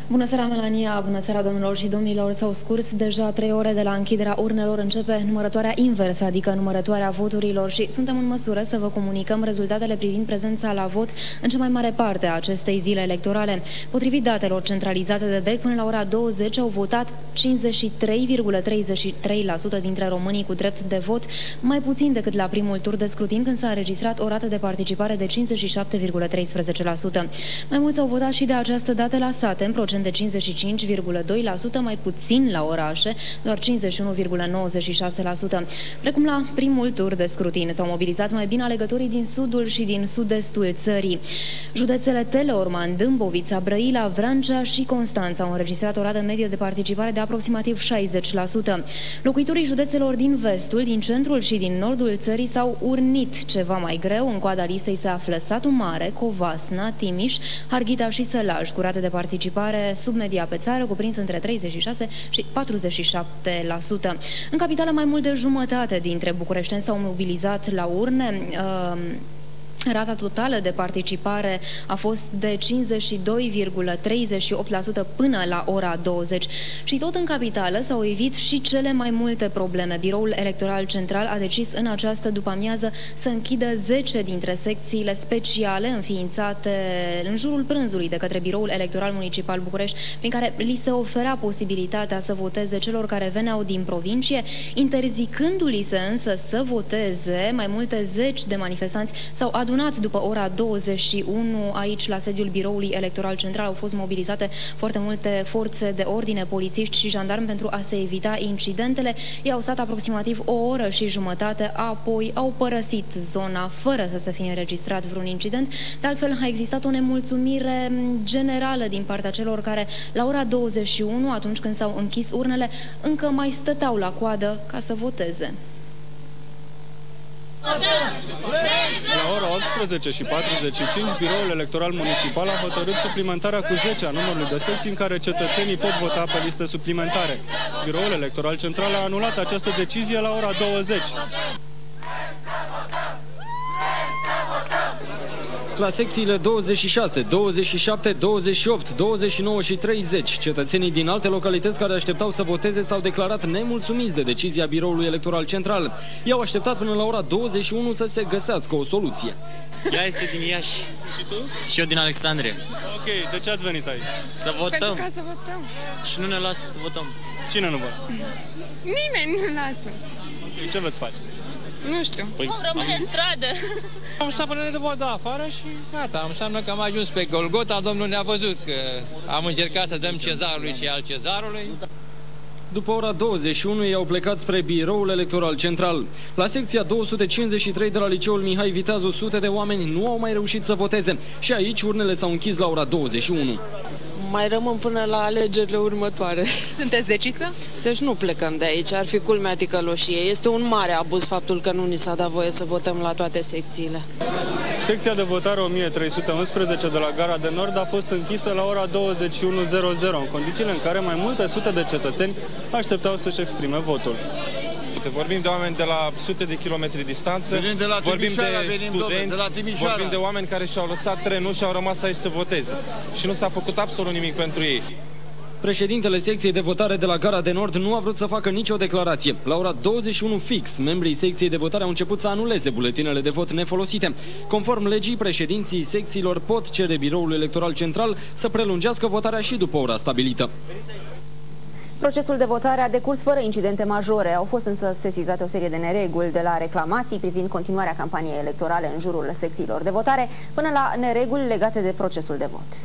Bună seara, Melania! Bună seara, domnilor și domnilor! S-au scurs deja trei ore de la închiderea urnelor. Începe numărătoarea inversă, adică numărătoarea voturilor, și suntem în măsură să vă comunicăm rezultatele privind prezența la vot în cea mai mare parte a acestei zile electorale. Potrivit datelor centralizate de B E C, până la ora douăzeci au votat cincizeci și trei virgulă treizeci și trei la sută dintre românii cu drept de vot, mai puțin decât la primul tur de scrutin, când s-a înregistrat o rată de participare de cincizeci și șapte virgulă treisprezece la sută. Mai mulți au votat și de această dată la sate, în procent de cincizeci și cinci virgulă doi la sută, mai puțin la orașe, doar cincizeci și unu virgulă nouăzeci și șase la sută. Precum la primul tur de scrutin, s-au mobilizat mai bine alegătorii din sudul și din sud-estul țării. Județele Teleorman, Dâmbovița, Brăila, Vrancea și Constanța au înregistrat o rată medie de participare de aproximativ șaizeci la sută. Locuitorii județelor din vestul, din centrul și din nordul țării s-au urnit ceva mai greu. În coada listei se află Satu Mare, Covasna, Timiș, Harghita și Sălaj, cu rate de participare sub media pe țară, cuprins între treizeci și șase și patruzeci și șapte la sută. În capitală, mai mult de jumătate dintre bucureșteni s-au mobilizat la urne. Uh, Rata totală de participare a fost de cincizeci și doi virgulă treizeci și opt la sută până la ora douăzeci. Și tot în capitală s-au evit și cele mai multe probleme. Biroul Electoral Central a decis în această după-amiază să închidă zece dintre secțiile speciale înființate în jurul prânzului de către Biroul Electoral Municipal București, prin care li se oferea posibilitatea să voteze celor care veneau din provincie, interzicându-li se însă să voteze. Mai multe zeci de manifestanți s-au adunat după ora douăzeci și unu aici la sediul Biroului Electoral Central. Au fost mobilizate foarte multe forțe de ordine, polițiști și jandarmi pentru a se evita incidentele. Ei au stat aproximativ o oră și jumătate, apoi au părăsit zona fără să se fie înregistrat vreun incident. De altfel, a existat o nemulțumire generală din partea celor care la ora douăzeci și unu, atunci când s-au închis urnele, încă mai stăteau la coadă ca să voteze. La ora optsprezece și patruzeci și cinci, Biroul Electoral Municipal a hotărât suplimentarea cu zece a numărului de secții în care cetățenii pot vota pe liste suplimentare. Biroul Electoral Central a anulat această decizie la ora douăzeci. La secțiile douăzeci și șase, douăzeci și șapte, douăzeci și opt, douăzeci și nouă și treizeci, cetățenii din alte localități care așteptau să voteze s-au declarat nemulțumiți de decizia Biroului Electoral Central. I-au așteptat până la ora douăzeci și unu să se găsească o soluție. Ea este din Iași. Și tu? Și eu din Alexandria. Ok, de ce ați venit aici? Să votăm. Pentru ca să votăm. Și nu ne lasă să votăm. Cine nu vă? Nimeni nu lasă. Ok, ce veți face? Nu știu. Păi, Vom rămâne am... în stradă. Am stat până de vot afară și gata. Înseamnă că am ajuns pe Golgota. Domnul ne-a văzut că am încercat să dăm cezarului și al cezarului. După ora douăzeci și unu, ei au plecat spre Biroul Electoral Central. La secția două sute cincizeci și trei de la Liceul Mihai Viteazu, sute de oameni nu au mai reușit să voteze. Și aici urnele s-au închis la ora douăzeci și unu. Mai rămân până la alegerile următoare. Sunteți decisă? Deci nu plecăm de aici, ar fi culmea ticăloșiei. Este un mare abuz faptul că nu ni s-a dat voie să votăm la toate secțiile. Secția de votare o mie trei sute unsprezece de la Gara de Nord a fost închisă la ora douăzeci și unu, în condițiile în care mai multe sute de cetățeni așteptau să-și exprime votul. Vorbim de oameni de la sute de kilometri distanță, venim de la vorbim de venim studenți, de la vorbim de oameni care și-au lăsat trenul și au rămas aici să voteze. Și nu s-a făcut absolut nimic pentru ei. Președintele secției de votare de la Gara de Nord nu a vrut să facă nicio declarație. La ora douăzeci și unu fix, membrii secției de votare au început să anuleze buletinele de vot nefolosite. Conform legii, președinții secțiilor pot cere Biroul Electoral Central să prelungească votarea și după ora stabilită. Procesul de votare a decurs fără incidente majore. Au fost însă sesizate o serie de nereguli, de la reclamații privind continuarea campaniei electorale în jurul secțiilor de votare, până la nereguli legate de procesul de vot.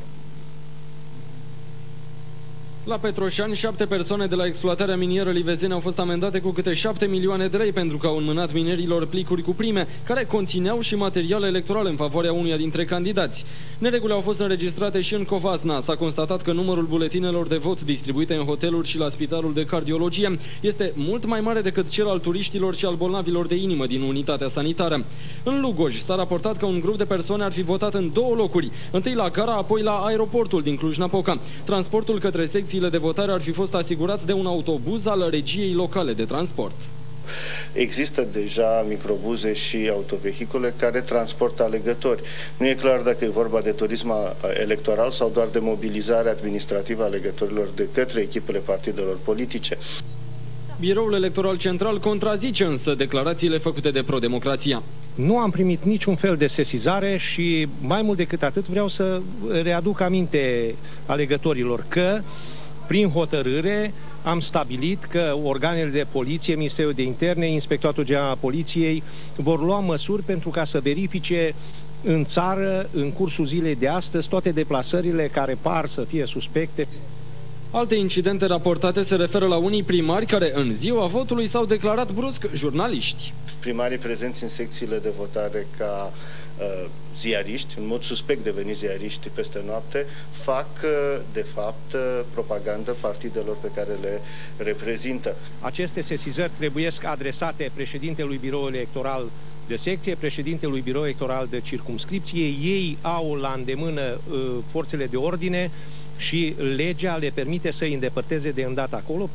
La Petroșani, șapte persoane de la exploatarea minieră Livezene au fost amendate cu câte șapte milioane de lei pentru că au înmânat minerilor plicuri cu prime, care conțineau și materiale electorale în favoarea unuia dintre candidați. Neregulile au fost înregistrate și în Covasna. S-a constatat că numărul buletinelor de vot distribuite în hoteluri și la Spitalul de Cardiologie este mult mai mare decât cel al turiștilor și al bolnavilor de inimă din unitatea sanitară. În Lugoj s-a raportat că un grup de persoane ar fi votat în două locuri, întâi la Gara, apoi la aeroportul din Cluj-Napoca. Transportul către secțiile de votare ar fi fost asigurat de un autobuz al regiei locale de transport. există deja microbuze și autovehicule care transportă alegători. Nu e clar dacă e vorba de turism electoral sau doar de mobilizare administrativă a alegătorilor de către echipele partidelor politice. Biroul Electoral Central contrazice însă declarațiile făcute de Pro-Democrația. Nu am primit niciun fel de sesizare și mai mult decât atât vreau să readuc aminte alegătorilor că prin hotărâre am stabilit că organele de poliție, Ministerul de Interne, Inspectoratul General al Poliției vor lua măsuri pentru ca să verifice în țară, în cursul zilei de astăzi, toate deplasările care par să fie suspecte. Alte incidente raportate se referă la unii primari care în ziua votului s-au declarat brusc jurnaliști. Primarii prezenți în secțiile de votare ca uh, ziariști, în mod suspect deveniți ziariști peste noapte, fac uh, de fapt uh, propagandă partidelor pe care le reprezintă. Aceste sesizări trebuiesc adresate președintelui biroului electoral de secție, președintelui birou electoral de circumscripție. Ei au la îndemână uh, forțele de ordine și legea le permite să îi îndepărteze de îndată acolo.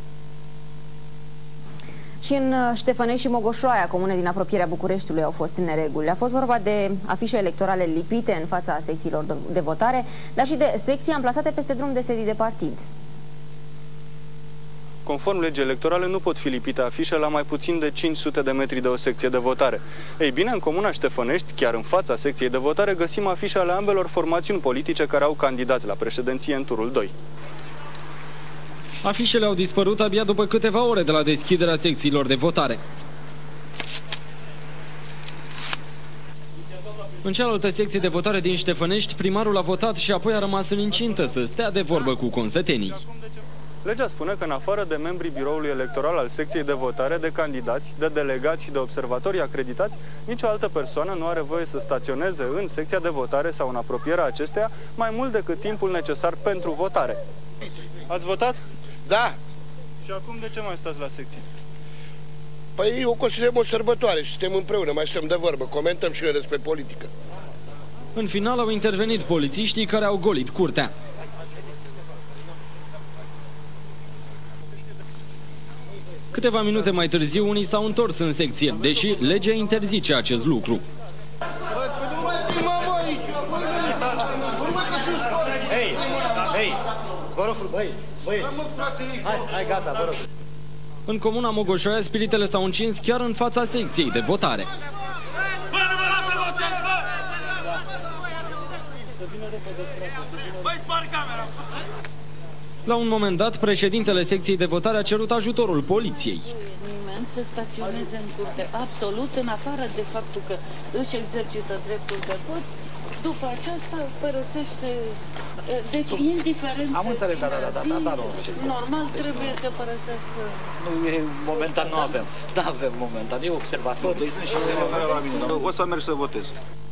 Și în Ștefănești și Mogoșoaia, comune din apropierea Bucureștiului, au fost nereguli. A fost vorba de afișe electorale lipite în fața secțiilor de votare, dar și de secții amplasate peste drum de sedii de partid. Conform legii electorale, nu pot fi lipite afișe la mai puțin de cinci sute de metri de o secție de votare. Ei bine, în comuna Ștefănești, chiar în fața secției de votare, găsim afișe ale ambelor formațiuni politice care au candidați la președinție în turul doi. Afișele au dispărut abia după câteva ore de la deschiderea secțiilor de votare. În cealaltă secție de votare din Ștefănești, primarul a votat și apoi a rămas în incintă să stea de vorbă cu consătenii. Legea spune că în afară de membrii biroului electoral al secției de votare, de candidați, de delegați și de observatori acreditați, nicio altă persoană nu are voie să staționeze în secția de votare sau în apropierea acesteia mai mult decât timpul necesar pentru votare. Ați votat? Da. Și acum de ce mai stați la secție? Păi o considerăm o sărbătoare și suntem împreună, mai stăm de vorbă, comentăm și noi despre politică. În final au intervenit polițiștii care au golit curtea. Câteva minute mai târziu, unii s-au întors în secție, deși legea interzice acest lucru. Hei, hei, vă rog, băi, băi, hai, hai, gata, vă rog. În comuna Mogoșoaia, spiritele s-au încins chiar în fața secției de votare. La un moment dat, președintele secției de votare a cerut ajutorul poliției. Nimeni să staționeze în curte, absolut, în afară de faptul că își exercită dreptul de vot, după aceasta părăsește... Deci, indiferent... Am înțeles, da, da, da, da, da, da, normal, trebuie să părăsească... Nu, momentan nu avem. Da, avem momentan. E observator, deci și se referă la mine. O să merg să votez.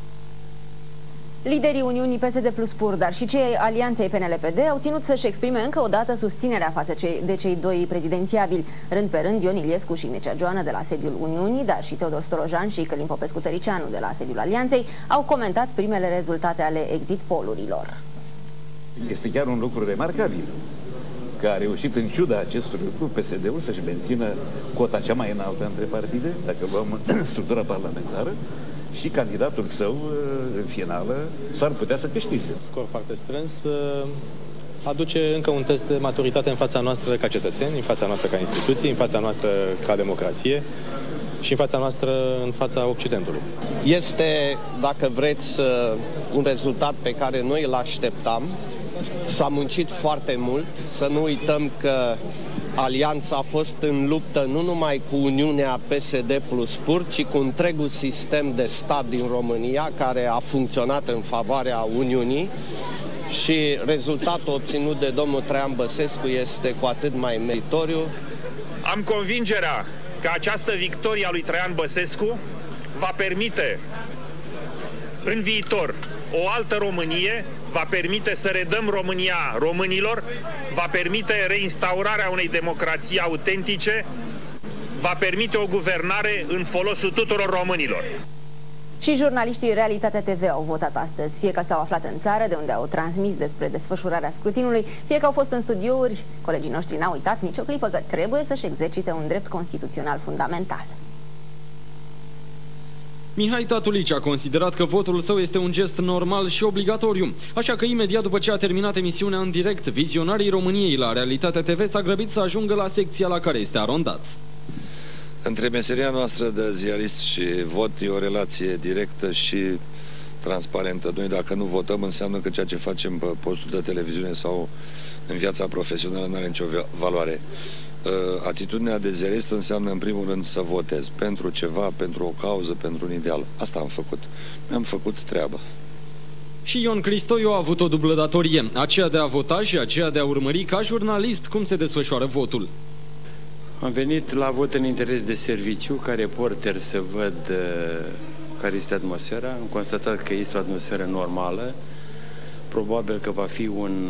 Liderii Uniunii P S D plus Pur, dar și cei alianței P N L P D au ținut să-și exprime încă o dată susținerea față de cei doi prezidențiabili. Rând pe rând, Ion Iliescu și Mircea Joană de la sediul Uniunii, dar și Teodor Stolojan și Călin Popescu-Tăricianu de la sediul Alianței au comentat primele rezultate ale exit pollurilor. Este chiar un lucru remarcabil că a reușit, în ciuda acestui lucru, P S D-ul să-și mențină cota cea mai înaltă între partide, dacă luăm structura parlamentară, și candidatul său, în finală, s-ar putea să câștige. Scor foarte strâns aduce încă un test de maturitate în fața noastră ca cetățeni, în fața noastră ca instituții, în fața noastră ca democrație și în fața noastră în fața Occidentului. Este, dacă vreți, un rezultat pe care noi îl așteptam. S-a muncit foarte mult, să nu uităm că Alianța a fost în luptă nu numai cu Uniunea P S D plus Pur, ci cu întregul sistem de stat din România, care a funcționat în favoarea Uniunii, și rezultatul obținut de domnul Traian Băsescu este cu atât mai meritoriu. Am convingerea că această victorie a lui Traian Băsescu va permite în viitor o altă Românie, va permite să redăm România românilor, va permite reinstaurarea unei democrații autentice, va permite o guvernare în folosul tuturor românilor. Și jurnaliștii Realitatea T V au votat astăzi, fie că s-au aflat în țară, de unde au transmis despre desfășurarea scrutinului, fie că au fost în studiouri. Colegii noștri n-au uitat nicio clipă că trebuie să-și exercite un drept constituțional fundamental. Mihai Tatulici a considerat că votul său este un gest normal și obligatoriu, așa că imediat după ce a terminat emisiunea în direct, vizionarii României la Realitatea T V s-a grăbit să ajungă la secția la care este arondat. Între meseria noastră de ziarist și vot e o relație directă și transparentă. Noi dacă nu votăm înseamnă că ceea ce facem pe postul de televiziune sau în viața profesională nu are nicio valoare. Atitudinea de ziarist înseamnă în primul rând să votez pentru ceva, pentru o cauză, pentru un ideal. Asta am făcut. Mi-am făcut treaba. Și Ion Cristoiu a avut o dublă datorie, aceea de a vota și aceea de a urmări ca jurnalist cum se desfășoară votul. Am venit la vot în interes de serviciu, ca reporter să văd uh, care este atmosfera. Am constatat că este o atmosferă normală. Probabil că va fi un,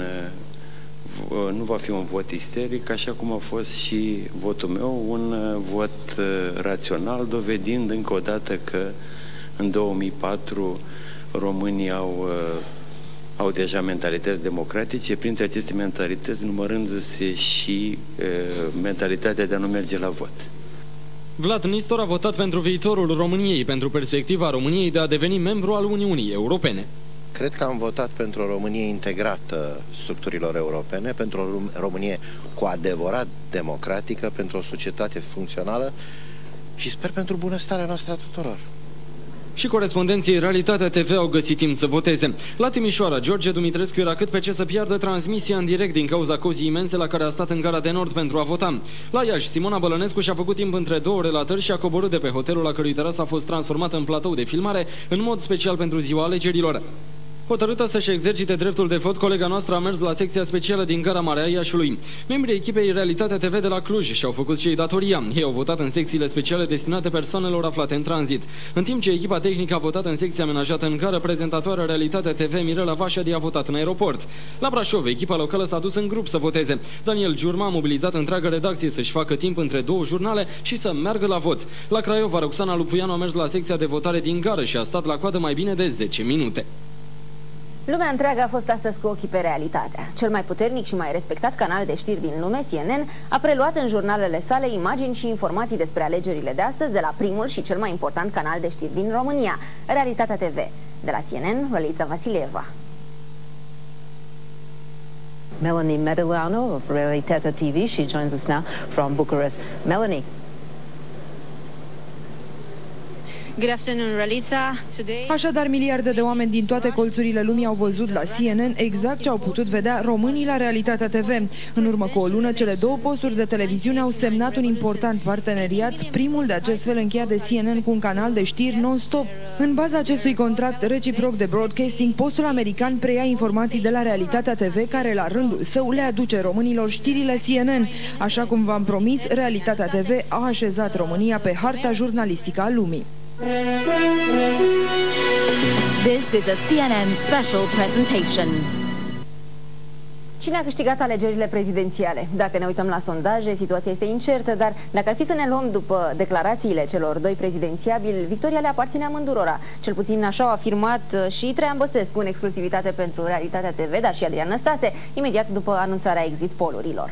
uh, nu va fi un vot isteric, așa cum a fost și votul meu, un uh, vot uh, rațional, dovedind încă o dată că în două mii patru românii au, uh, au deja mentalități democratice, printre aceste mentalități numărându-se și uh, mentalitatea de a nu merge la vot. Vlad Nistor a votat pentru viitorul României, pentru perspectiva României de a deveni membru al Uniunii Europene. Cred că am votat pentru o Românie integrată structurilor europene, pentru o Românie cu adevărat democratică, pentru o societate funcțională și sper pentru bunăstarea noastră a tuturor. Și corespondenții Realitatea T V au găsit timp să voteze. La Timișoara, George Dumitrescu era cât pe ce să piardă transmisia în direct din cauza cozii imense la care a stat în Gara de Nord pentru a vota. La Iași, Simona Bălănescu și-a făcut timp între două relatări și a coborât de pe hotelul la cărui terasă a fost transformat în platou de filmare, în mod special pentru ziua alegerilor. Hotărâtă să-și exercite dreptul de vot, colega noastră a mers la secția specială din Gara Mare a Iașiului. Membrii echipei Realitatea T V de la Cluj și-au făcut și ei datoria. Ei au votat în secțiile speciale destinate persoanelor aflate în tranzit. În timp ce echipa tehnică a votat în secția amenajată în gară, prezentatoarea Realitatea T V Mirela Vașadi a votat în aeroport. La Brașov, echipa locală s-a dus în grup să voteze. Daniel Giurma a mobilizat întreaga redacție să-și facă timp între două jurnale și să meargă la vot. La Craiova, Roxana Lupuianu a mers la secția de votare din gară și a stat la coadă mai bine de zece minute. Lumea întreagă a fost astăzi cu ochii pe Realitatea. Cel mai puternic și mai respectat canal de știri din lume, C N N, a preluat în jurnalele sale imagini și informații despre alegerile de astăzi de la primul și cel mai important canal de știri din România, Realitatea T V. De la C N N, Rălița Vasilieva. Melanie Medelano of Realitatea T V. She joins us now from Bucharest. Melanie. Așadar, miliarde de oameni din toate colțurile lumii au văzut la C N N exact ce au putut vedea românii la Realitatea T V. În urmă cu o lună, cele două posturi de televiziune au semnat un important parteneriat, primul de acest fel încheiat de C N N cu un canal de știri non-stop. În baza acestui contract reciproc de broadcasting, postul american preia informații de la Realitatea T V, care la rândul său le aduce românilor știrile C N N. Așa cum v-am promis, Realitatea T V a așezat România pe harta jurnalistică a lumii. This is a C N N special presentation. Cine a câștigat alegerile prezidențiale? Dacă ne uităm la sondaje, situația este incertă, dar dacă ar fi să ne luăm după declarațiile celor doi prezidențiabili, victoria le aparține amândurora. Cel puțin așa au afirmat și Traian Băsescu în exclusivitate pentru Realitatea T V, dar și Adrian Năstase, imediat după anunțarea exit pollurilor.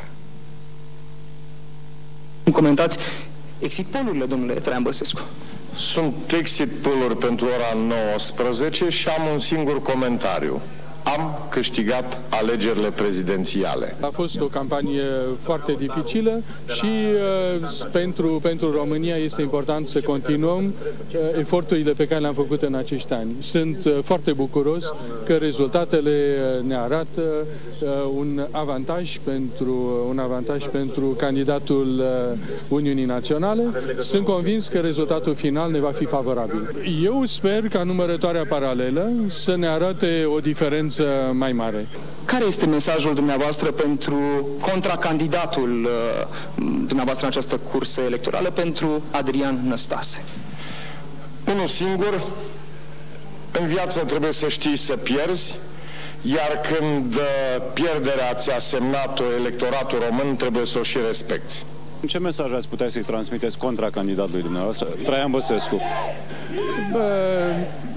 Comentați exit pollurile, domnule Traian Băsescu. Sunt exit poll-uri pentru ora nouăsprezece și am un singur comentariu. Am câștigat alegerile prezidențiale. A fost o campanie foarte dificilă și uh, pentru, pentru România este important să continuăm uh, eforturile pe care le-am făcut în acești ani. Sunt uh, foarte bucuros că rezultatele uh, ne arată uh, un avantaj pentru, un avantaj pentru candidatul uh, Uniunii Naționale. Sunt convins că rezultatul final ne va fi favorabil. Eu sper ca numărătoarea paralelă să ne arate o diferență mai mare. Care este mesajul dumneavoastră pentru contracandidatul uh, dumneavoastră în această cursă electorală, pentru Adrian Năstase? Unul singur, în viață trebuie să știi să pierzi, iar când uh, pierderea ți-a semnat-o electoratul român, trebuie să o și respecti. Ce mesaj ați putea să-i transmiteți contra candidatului dumneavoastră, Traian Băsescu? Bă,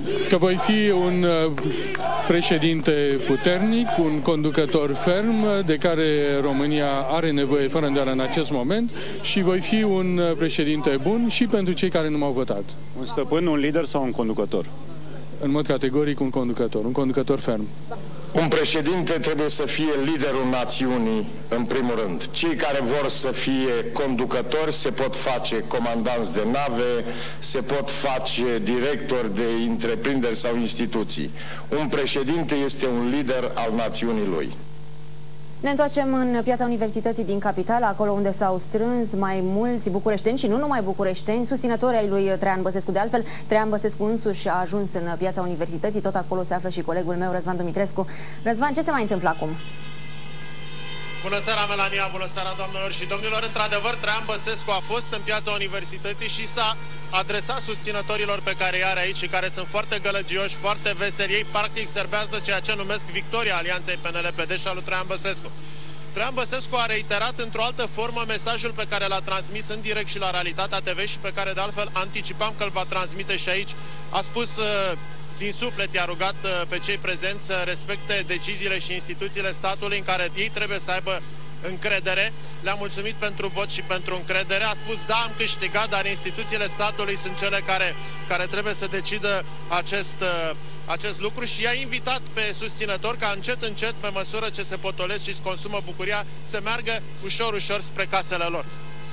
că voi fi un președinte puternic, un conducător ferm de care România are nevoie fără îndoială în acest moment și voi fi un președinte bun și pentru cei care nu m-au votat. Un stăpân, un lider sau un conducător? În mod categoric un conducător, un conducător ferm. Un președinte trebuie să fie liderul națiunii, în primul rând. Cei care vor să fie conducători se pot face comandanți de nave, se pot face directori de întreprinderi sau instituții. Un președinte este un lider al națiunii lui. Ne întoarcem în Piața Universității din capitală, acolo unde s-au strâns mai mulți bucureșteni și nu numai bucureșteni, susținători ai lui Traian Băsescu. De altfel, Traian Băsescu însuși a ajuns în Piața Universității, tot acolo se află și colegul meu, Răzvan Dumitrescu. Răzvan, ce se mai întâmplă acum? Bună seara, Melania, bună seara, doamnelor și domnilor. Într-adevăr, Traian Băsescu a fost în Piața Universității și s-a adresat susținătorilor pe care îi are aici și care sunt foarte gălăgioși, foarte veseli. Ei practic serbează ceea ce numesc victoria alianței P N L P D și a lui Traian Băsescu. Traian Băsescu a reiterat într-o altă formă mesajul pe care l-a transmis în direct și la Realitatea T V și pe care de altfel anticipam că îl va transmite și aici. A spus din suflet, i-a rugat pe cei prezenți să respecte deciziile și instituțiile statului în care ei trebuie să aibă încredere. Le-a mulțumit pentru vot și pentru încredere. A spus, da, am câștigat, dar instituțiile statului sunt cele care, care trebuie să decidă acest, acest lucru și i-a invitat pe susținători ca încet, încet, pe măsură ce se potolesc și îți consumă bucuria, să meargă ușor, ușor spre casele lor.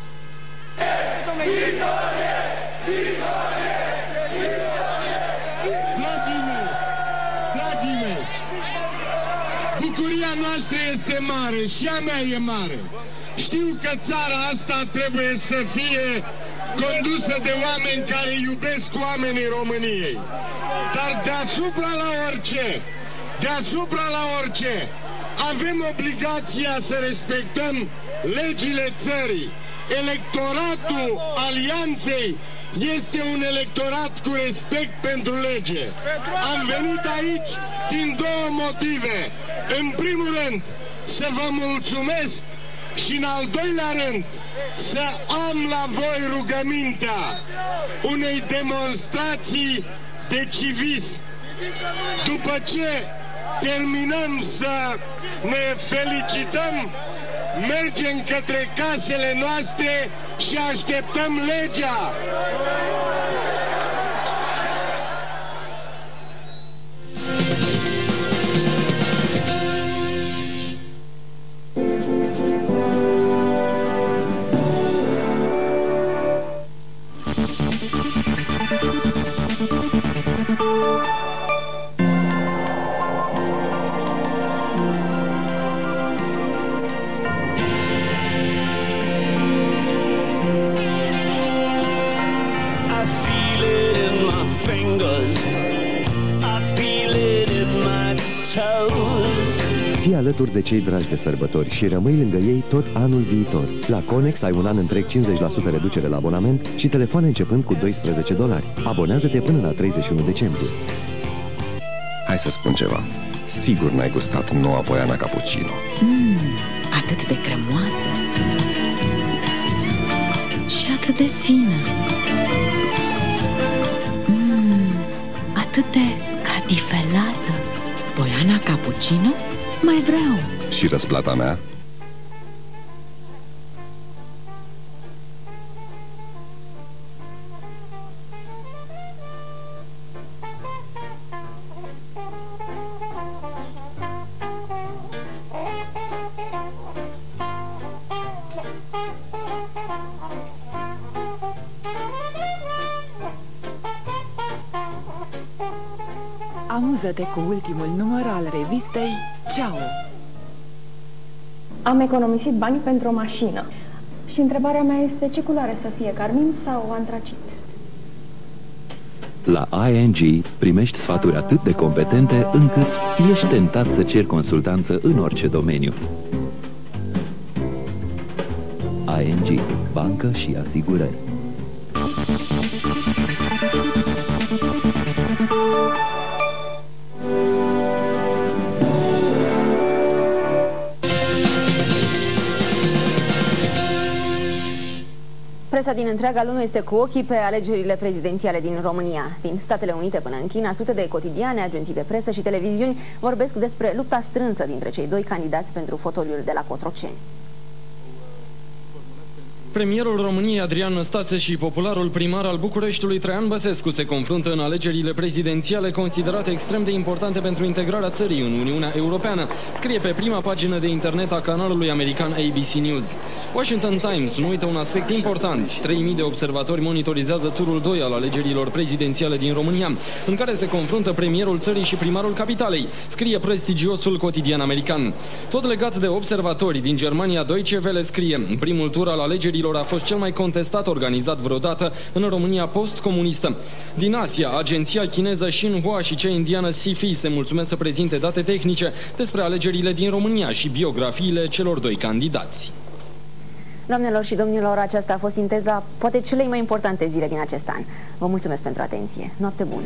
Victorie! Victorie! Victorie! Dragii mei, dragii mei, bucuria noastră este mare și a mea e mare. Știu că țara asta trebuie să fie condusă de oameni care iubesc oamenii României. Dar deasupra la orice, deasupra la orice, avem obligația să respectăm legile țării. Electoratul alianței este un electorat cu respect pentru lege. Am venit aici din două motive. În primul rând, să vă mulțumesc și în al doilea rând, să am la voi rugămintea unei demonstrații de civism. După ce terminăm să ne felicităm, mergem către casele noastre și așteptăm legea. Fii alături de cei dragi de sărbători și rămâi lângă ei tot anul viitor. La Conex ai un an întreg cincizeci la sută reducere la abonament și telefoane începând cu doisprezece dolari. Abonează-te până la treizeci și unu decembrie. Hai să spun ceva. Sigur n-ai gustat noua Boiana Cappuccino. Mm, atât de cremoasă și atât de fină. Mm, atât de cadifelată. Boiana Cappuccino? Mai vreau. Și răsplata mea? Amuză-te cu ultimul număr al revistei Ceau. Am economisit bani pentru o mașină. Și întrebarea mea este ce culoare să fie, carmin sau antracit? La I N G primești sfaturi atât de competente încât ești tentat să ceri consultanță în orice domeniu. I N G, bancă și asigurări. Presa din întreaga lume este cu ochii pe alegerile prezidențiale din România. Din Statele Unite până în China, sute de cotidiane, agenții de presă și televiziuni vorbesc despre lupta strânsă dintre cei doi candidați pentru fotoliul de la Cotroceni. Premierul României Adrian Năstase și popularul primar al Bucureștiului Traian Băsescu se confruntă în alegerile prezidențiale considerate extrem de importante pentru integrarea țării în Uniunea Europeană, scrie pe prima pagină de internet a canalului american A B C News. Washington Times nu uită un aspect important. trei mii de observatori monitorizează turul doi al alegerilor prezidențiale din România, în care se confruntă premierul țării și primarul capitalei, scrie prestigiosul cotidian american. Tot legat de observatori, din Germania Deutsche Welle scrie: primul tur al alegerilor a fost cel mai contestat organizat vreodată în România post-comunistă. Din Asia, agenția chineză Xinhua și cea indiană Sifi se mulțumesc să prezinte date tehnice despre alegerile din România și biografiile celor doi candidați. Doamnelor și domnilor, aceasta a fost sinteza poate celei mai importante zile din acest an. Vă mulțumesc pentru atenție. Noapte bună!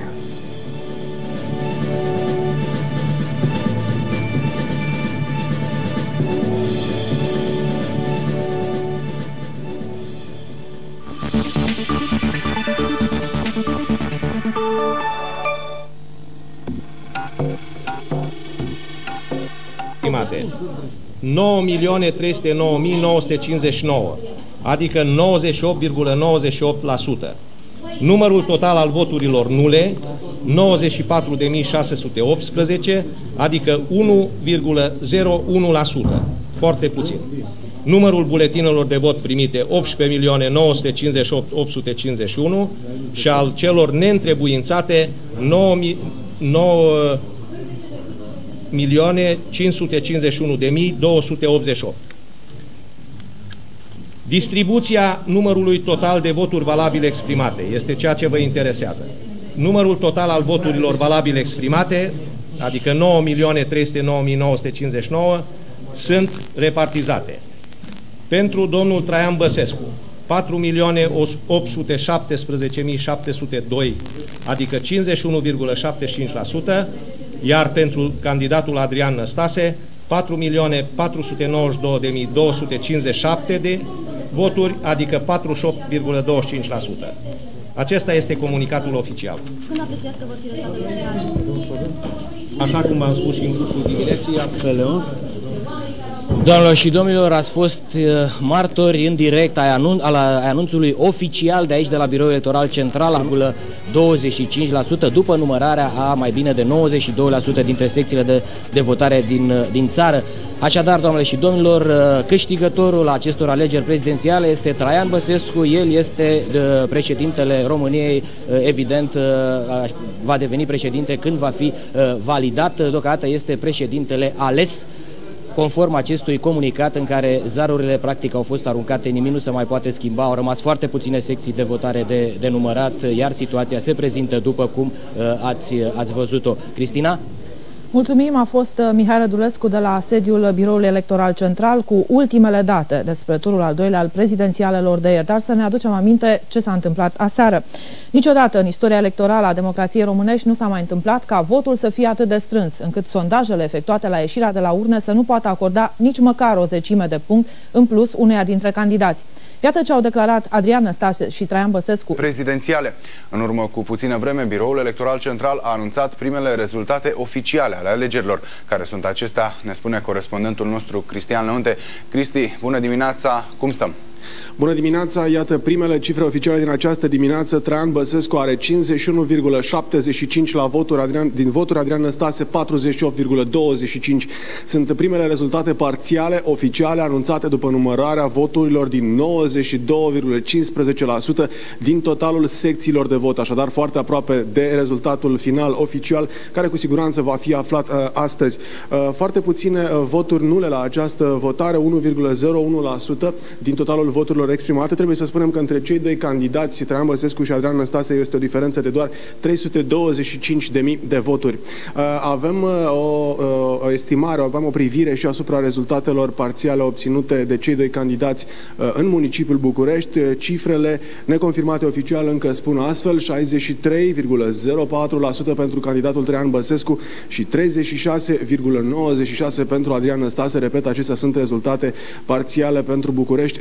nouă milioane trei sute nouă mii nouă sute cincizeci și nouă, adică nouăzeci și opt virgulă nouăzeci și opt la sută. Numărul total al voturilor nule, nouăzeci și patru de mii șase sute optsprezece, adică unu virgulă zero unu la sută, foarte puțin. Numărul buletinelor de vot primite, optsprezece milioane nouă sute cincizeci și opt mii opt sute cincizeci și unu, și al celor neîntrebuințate, nouă milioane cinci sute cincizeci și unu de mii două sute optzeci și opt. Distribuția numărului total de voturi valabile exprimate este ceea ce vă interesează. Numărul total al voturilor valabile exprimate, adică nouă milioane trei sute nouă mii nouă sute cincizeci și nouă, sunt repartizate. Pentru domnul Traian Băsescu, patru milioane opt sute șaptesprezece mii șapte sute doi, adică cincizeci și unu virgulă șaptezeci și cinci la sută, iar pentru candidatul Adrian Năstase, patru milioane patru sute nouăzeci și două de mii două sute cincizeci și șapte de voturi, adică patruzeci și opt virgulă douăzeci și cinci la sută. Acesta este comunicatul oficial. Când apreciați că vor fi rezultatele? Așa cum am spus și în cursul dimineții, apeleu. Doamnelor și domnilor, ați fost martori în direct ai, anun al anunțului oficial de aici, de la Biroul Electoral Central, la douăzeci și cinci la sută, după numărarea a mai bine de nouăzeci și doi la sută dintre secțiile de, de votare din, din țară. Așadar, doamnelor și domnilor, câștigătorul acestor alegeri prezidențiale este Traian Băsescu. El este președintele României, evident va deveni președinte când va fi validat. Deocamdată este președintele ales, conform acestui comunicat în care zarurile practic au fost aruncate, nimic nu se mai poate schimba, au rămas foarte puține secții de votare de, de numărat, iar situația se prezintă după cum uh, ați, ați văzut-o. Cristina? Mulțumim, a fost Mihai Rădulescu de la sediul Biroului Electoral Central cu ultimele date despre turul al doilea al prezidențialelor de ieri, dar să ne aducem aminte ce s-a întâmplat aseară. Niciodată în istoria electorală a democrației românești nu s-a mai întâmplat ca votul să fie atât de strâns, încât sondajele efectuate la ieșirea de la urne să nu poată acorda nici măcar o zecime de punct în plus uneia dintre candidați. Iată ce au declarat Adrian Năstase și Traian Băsescu. Prezidențiale. În urmă cu puțină vreme, Biroul Electoral Central a anunțat primele rezultate oficiale ale alegerilor. Care sunt acestea, ne spune corespondentul nostru Cristian Lăunte. Cristi, bună dimineața, cum stăm? Bună dimineața, iată primele cifre oficiale din această dimineață. Traian Băsescu are cincizeci și unu virgulă șaptezeci și cinci la voturi, Adrian, din voturi, Adrian Năstase patruzeci și opt virgulă douăzeci și cinci. Sunt primele rezultate parțiale, oficiale, anunțate după numărarea voturilor din nouăzeci și doi virgulă cincisprezece la sută din totalul secțiilor de vot, așadar foarte aproape de rezultatul final oficial, care cu siguranță va fi aflat uh, astăzi. Uh, foarte puține uh, voturi nule la această votare, unu virgulă zero unu la sută din totalul voturilor exprimate. Trebuie să spunem că între cei doi candidați, Traian Băsescu și Adrian Năstase, este o diferență de doar trei sute douăzeci și cinci de mii de voturi. Avem o, o estimare, avem o privire și asupra rezultatelor parțiale obținute de cei doi candidați în municipiul București. Cifrele neconfirmate oficial încă spun astfel: șaizeci și trei virgulă zero patru la sută pentru candidatul Traian Băsescu și treizeci și șase virgulă nouăzeci și șase la sută pentru Adrian Năstase. Repet, acestea sunt rezultate parțiale pentru București. Încă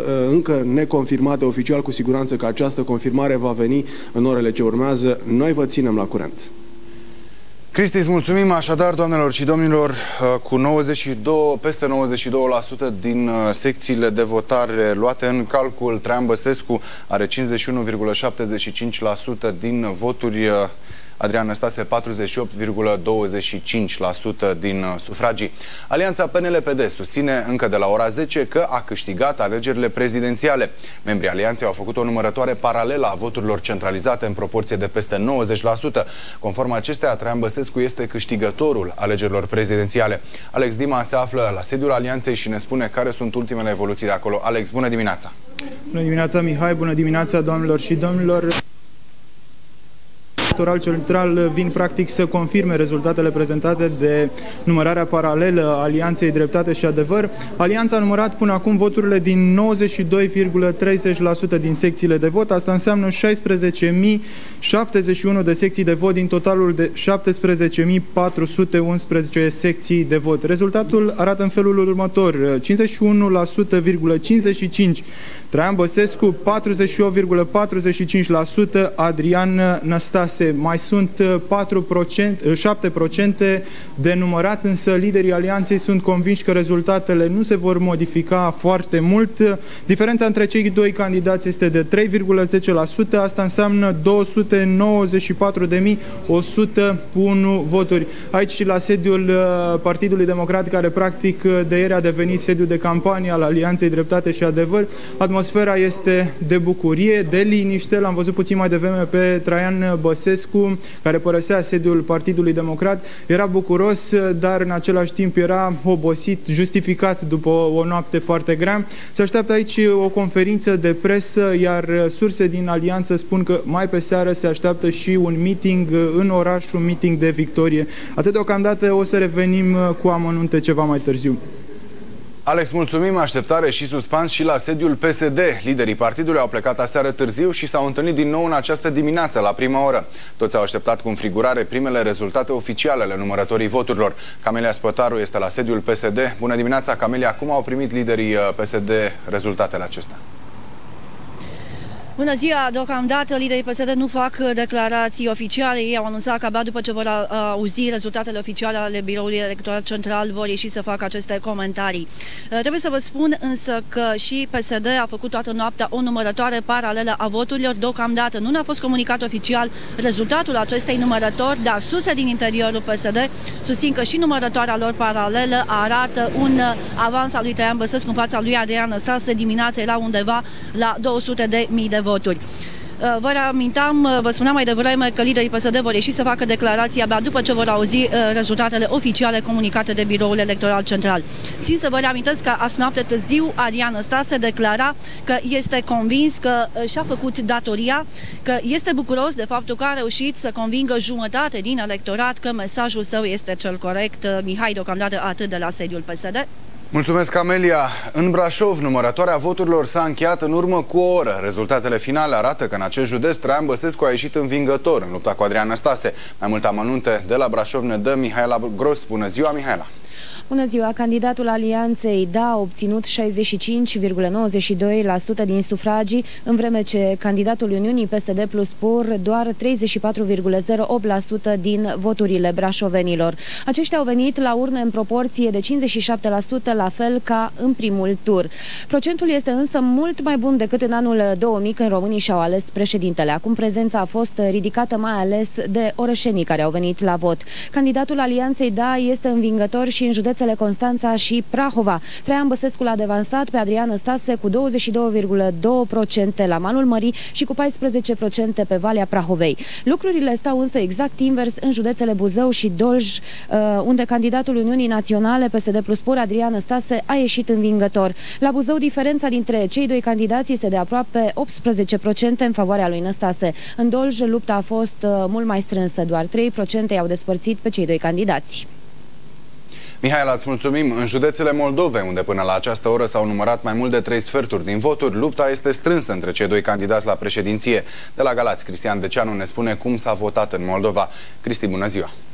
încă neconfirmate oficial, cu siguranță că această confirmare va veni în orele ce urmează. Noi vă ținem la curent. Cristi, îți mulțumim așadar, doamnelor și domnilor, cu nouăzeci și doi, peste nouăzeci și doi la sută din secțiile de votare luate în calcul, Traian Băsescu are cincizeci și unu virgulă șaptezeci și cinci la sută din voturi, Adrian Năstase patruzeci și opt virgulă douăzeci și cinci la sută din sufragii. Alianța P N L P D susține încă de la ora zece că a câștigat alegerile prezidențiale. Membrii alianței au făcut o numărătoare paralelă a voturilor centralizate în proporție de peste nouăzeci la sută. Conform acestea, Traian Băsescu este câștigătorul alegerilor prezidențiale. Alex Dima se află la sediul alianței și ne spune care sunt ultimele evoluții de acolo. Alex, bună dimineața! Bună dimineața, Mihai! Bună dimineața, doamnelor și domnilor! Electoral Central vin practic să confirme rezultatele prezentate de numărarea paralelă a Alianței Dreptate și Adevăr. Alianța a numărat până acum voturile din nouăzeci și doi virgulă treizeci la sută din secțiile de vot. Asta înseamnă șaisprezece mii șaptezeci și unu de secții de vot din totalul de șaptesprezece mii patru sute unsprezece secții de vot. Rezultatul arată în felul următor: cincizeci și unu la sută virgulă cincizeci și cinci Traian Băsescu, patruzeci și opt virgulă patruzeci și cinci la sută Adrian Năstase. Mai sunt patru la sută, șapte la sută de numărat, însă liderii alianței sunt convinși că rezultatele nu se vor modifica foarte mult. Diferența între cei doi candidați este de trei virgulă zece la sută, asta înseamnă două sute nouăzeci și patru de mii o sută unu voturi. Aici și la sediul Partidului Democrat, care practic de ieri a devenit sediul de campanie al Alianței Dreptate și Adevăr, atmosfera este de bucurie, de liniște. L-am văzut puțin mai devreme pe Traian Băsescu, care părăsea sediul Partidului Democrat. Era bucuros, dar în același timp era obosit, justificat după o noapte foarte grea. Se așteaptă aici o conferință de presă, iar surse din alianță spun că mai pe seară se așteaptă și un meeting în oraș, un meeting de victorie. Atât deocamdată, o să revenim cu amănunte ceva mai târziu. Alex, mulțumim, așteptare și suspans și la sediul P S D. Liderii partidului au plecat aseară târziu și s-au întâlnit din nou în această dimineață, la prima oră. Toți au așteptat cu înfrigurare primele rezultate oficiale ale numărătorii voturilor. Camelia Spătaru este la sediul P S D. Bună dimineața, Camelia! Cum au primit liderii P S D rezultatele acestea? Bună ziua! Deocamdată liderii P S D nu fac declarații oficiale. Ei au anunțat că abia după ce vor auzi rezultatele oficiale ale Biroului Electoral Central vor ieși să facă aceste comentarii. Trebuie să vă spun însă că și P S D a făcut toată noaptea o numărătoare paralelă a voturilor. Deocamdată nu ne-a fost comunicat oficial rezultatul acestei numărători, dar surse din interiorul P S D susțin că și numărătoarea lor paralelă arată un avans al lui Traian Băsescu în fața lui Adrian Năstase. Dimineața era undeva la două sute de mii de voturi. Vă reamintam, vă spuneam mai devreme că liderii P S D vor ieși să facă declarații abia după ce vor auzi rezultatele oficiale comunicate de Biroul Electoral Central. Țin să vă reamintesc că azi noapte târziu Adrian Năstase declara că este convins că și-a făcut datoria, că este bucuros de faptul că a reușit să convingă jumătate din electorat că mesajul său este cel corect. Mihai, deocamdată atât de la sediul P S D. Mulțumesc, Camelia. În Brașov, numărătoarea voturilor s-a încheiat în urmă cu o oră. Rezultatele finale arată că în acest județ Traian Băsescu a ieșit învingător în lupta cu Adrian Năstase. Mai multe amănunte de la Brașov ne dă Mihaela Gros. Bună ziua, Mihaela! Bună ziua! Candidatul Alianței Da a obținut șaizeci și cinci virgulă nouăzeci și doi la sută din sufragii, în vreme ce candidatul Uniunii P S D plus P U R doar treizeci și patru virgulă zero opt la sută din voturile brașovenilor. Aceștia au venit la urne în proporție de cincizeci și șapte la sută, la fel ca în primul tur. Procentul este însă mult mai bun decât în anul două mii, când românii și-au ales președintele. Acum prezența a fost ridicată mai ales de orășenii care au venit la vot. Candidatul Alianței Da este învingător și în județele Constanța și Prahova. Traian Băsescu l-a devansat pe Adrian Năstase cu douăzeci și doi virgulă doi la sută la malul mării și cu paisprezece la sută pe Valea Prahovei. Lucrurile stau însă exact invers în județele Buzău și Dolj, unde candidatul Uniunii Naționale P S D plus P U R, Adrian Năstase, a ieșit învingător. La Buzău, diferența dintre cei doi candidați este de aproape optsprezece la sută în favoarea lui Năstase. În Dolj, lupta a fost mult mai strânsă, doar trei la sută i-au despărțit pe cei doi candidați. Mihaela, îți mulțumim. În județele Moldovei, unde până la această oră s-au numărat mai mult de trei sferturi din voturi, lupta este strânsă între cei doi candidați la președinție. De la Galați, Cristian Deceanu ne spune cum s-a votat în Moldova. Cristi, bună ziua!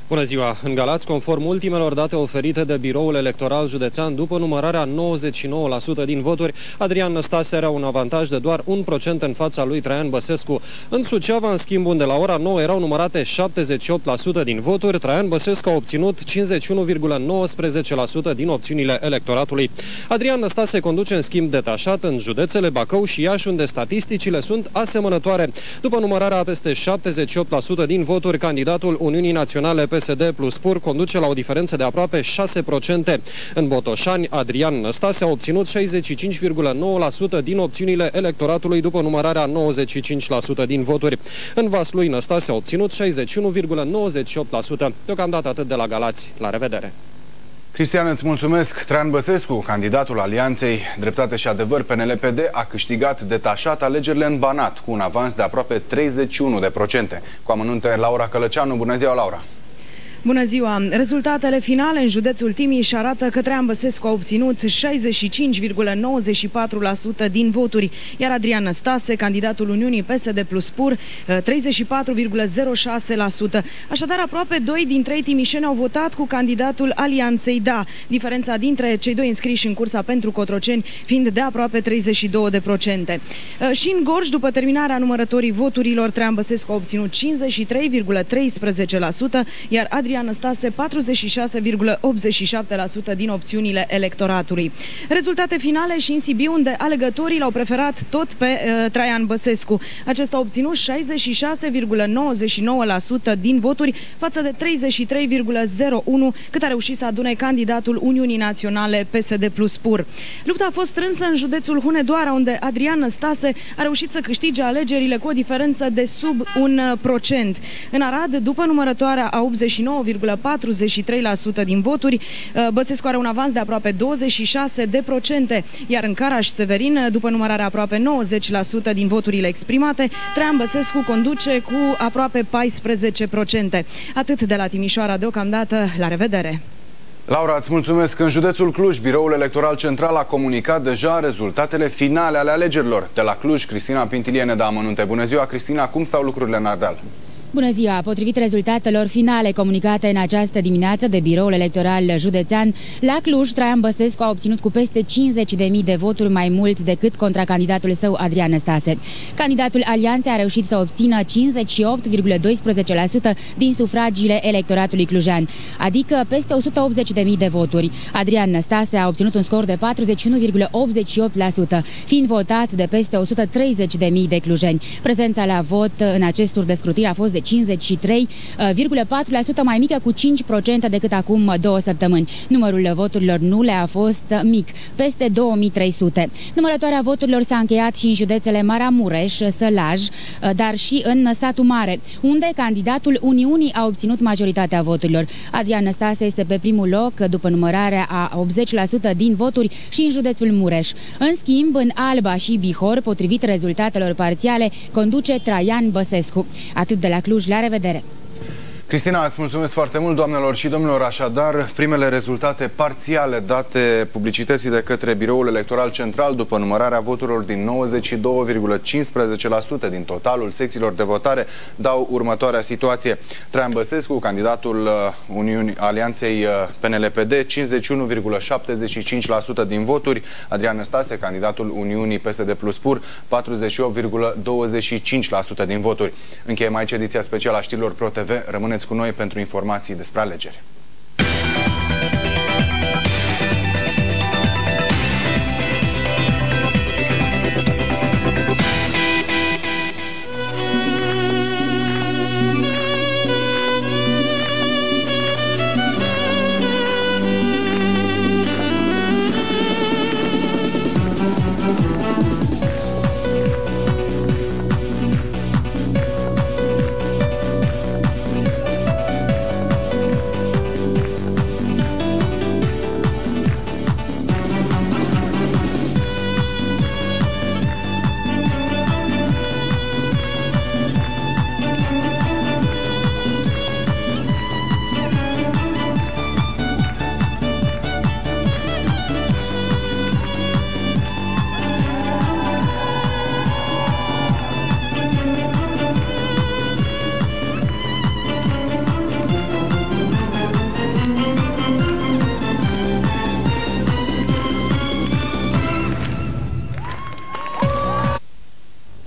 Bună ziua! În Galați, conform ultimelor date oferite de Biroul Electoral Județean, după numărarea nouăzeci și nouă la sută din voturi, Adrian Năstase are un avantaj de doar un procent în fața lui Traian Băsescu. În Suceava, în schimb, unde la ora nouă erau numărate șaptezeci și opt la sută din voturi, Traian Băsescu a obținut cincizeci și unu virgulă nouăsprezece la sută din opțiunile electoratului. Adrian Năstase conduce, în schimb, detașat în județele Bacău și Iași, unde statisticile sunt asemănătoare. După numărarea peste șaptezeci și opt la sută din voturi, candidatul Uniunii Naționale P S D plus P U R conduce la o diferență de aproape șase procente. În Botoșani, Adrian Năstase a obținut șaizeci și cinci virgulă nouă la sută din opțiunile electoratului după numărarea nouăzeci și cinci la sută din voturi. În Vaslui, Năstase a obținut șaizeci și unu virgulă nouăzeci și opt la sută. Deocamdată atât de la Galați. La revedere! Cristian, îți mulțumesc. Traian Băsescu, candidatul Alianței Dreptate și Adevăr P N L P D, a câștigat detașat alegerile în Banat, cu un avans de aproape treizeci și unu de procente. Cu amănunte, Laura Călăceanu. Bună ziua, Laura! Bună ziua! Rezultatele finale în județul Timiș arată că Traian Băsescu a obținut șaizeci și cinci virgulă nouăzeci și patru la sută din voturi, iar Adrian Năstase, candidatul Uniunii P S D plus P U R, treizeci și patru virgulă zero șase la sută. Așadar, aproape doi din trei timișeni au votat cu candidatul Alianței Da. Diferența dintre cei doi înscriși în cursa pentru Cotroceni fiind de aproape treizeci și două de procente. Și în Gorj, după terminarea numărătorii voturilor, Traian Băsescu a obținut cincizeci și trei virgulă treisprezece la sută, iar Adrian Năstase patruzeci și șase virgulă optzeci și șapte la sută din opțiunile electoratului. Rezultate finale și în Sibiu, unde alegătorii l-au preferat tot pe uh, Traian Băsescu. Acesta a obținut șaizeci și șase virgulă nouăzeci și nouă la sută din voturi față de treizeci și trei virgulă zero unu la sută cât a reușit să adune candidatul Uniunii Naționale P S D plus P U R. Lupta a fost strânsă în județul Hunedoara, unde Adrian Năstase a reușit să câștige alegerile cu o diferență de sub un procent. În Arad, după numărătoarea a optzeci și nouă virgulă patruzeci și trei la sută din voturi, Băsescu are un avans de aproape douăzeci și șase de procente, iar în Caraș-Severin, după numărarea aproape nouăzeci la sută din voturile exprimate, Traian Băsescu conduce cu aproape paisprezece procente. Atât de la Timișoara deocamdată, la revedere! Laura, îți mulțumesc. În județul Cluj, Biroul Electoral Central a comunicat deja rezultatele finale ale alegerilor. De la Cluj, Cristina Pintilie ne dă amănunte. Bună ziua, Cristina! Cum stau lucrurile în Ardeal? Bună ziua! Potrivit rezultatelor finale comunicate în această dimineață de Biroul Electoral Județean, la Cluj, Traian Băsescu a obținut cu peste cincizeci de mii de voturi mai mult decât contra candidatul său Adrian Năstase. Candidatul Alianței a reușit să obțină cincizeci și opt virgulă doisprezece la sută din sufragiile electoratului clujan, adică peste o sută optzeci de mii de voturi. Adrian Năstase a obținut un scor de patruzeci și unu virgulă optzeci și opt la sută, fiind votat de peste o sută treizeci de mii de clujeni. Prezența la vot în acest tur de scrutire a fost de cincizeci și trei virgulă patru la sută, mai mică cu cinci procente decât acum două săptămâni. Numărul voturilor nule a fost mic, peste două mii trei sute. Numărătoarea voturilor s-a încheiat și în județele Maramureș, Sălaj, dar și în Satul Mare, unde candidatul Uniunii a obținut majoritatea voturilor. Adrian Năstase este pe primul loc după numărarea a optzeci la sută din voturi și în județul Mureș. În schimb, în Alba și Bihor, potrivit rezultatelor parțiale, conduce Traian Băsescu. Atât de la Cluj, la revedere! Cristina, îți mulțumesc foarte mult, doamnelor și domnilor. Așadar, primele rezultate parțiale date publicității de către Biroul Electoral Central după numărarea voturilor din nouăzeci și doi virgulă cincisprezece la sută din totalul secțiilor de votare dau următoarea situație. Traian Băsescu, candidatul Uniunii Alianței P N L P D, cincizeci și unu virgulă șaptezeci și cinci la sută din voturi. Adrian Năstase, candidatul Uniunii P S D plus P U R, patruzeci și opt virgulă douăzeci și cinci la sută din voturi. Încheiem aici ediția specială a știrilor Pro T V. Rămâneți cu noi pentru informații despre alegeri.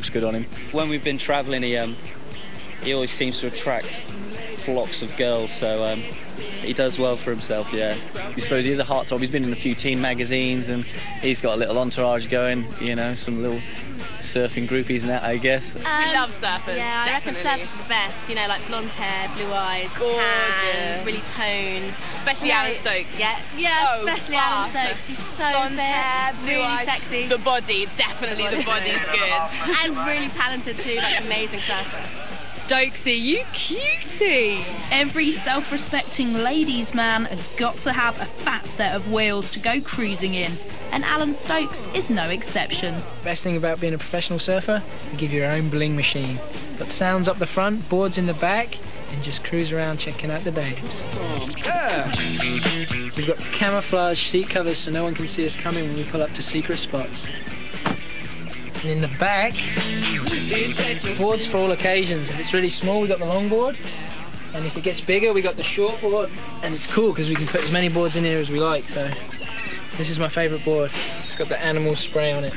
looks good on him. When we've been travelling, he um, he always seems to attract flocks of girls, so um, he does well for himself, yeah. I suppose he is a heartthrob. He's been in a few teen magazines and he's got a little entourage going, you know, some little surfing groupies and that, I guess. Um, we love surfers. Yeah, I reckon surfers are the best. You know, like blonde hair, blue eyes, tan, really toned. Especially Alan Stokes. Yeah, yeah, so especially fast. Alan Stokes. She's so blonde fit, hair, blue really eyes. sexy. The body, definitely the, body. the body's good. And really talented too, like amazing surfer. Stokesy, you cutie! Every self-respecting ladies' man has got to have a fat set of wheels to go cruising in, and Alan Stokes is no exception. Best thing about being a professional surfer, you give your own bling machine. Got sounds up the front, boards in the back, and just cruise around checking out the babes. Yeah. We've got camouflage seat covers so no one can see us coming when we pull up to secret spots. And in the back, boards for all occasions. If it's really small, we've got the long board. And if it gets bigger, we got the short board. And it's cool because we can put as many boards in here as we like. So this is my favourite board. It's got the animal spray on it.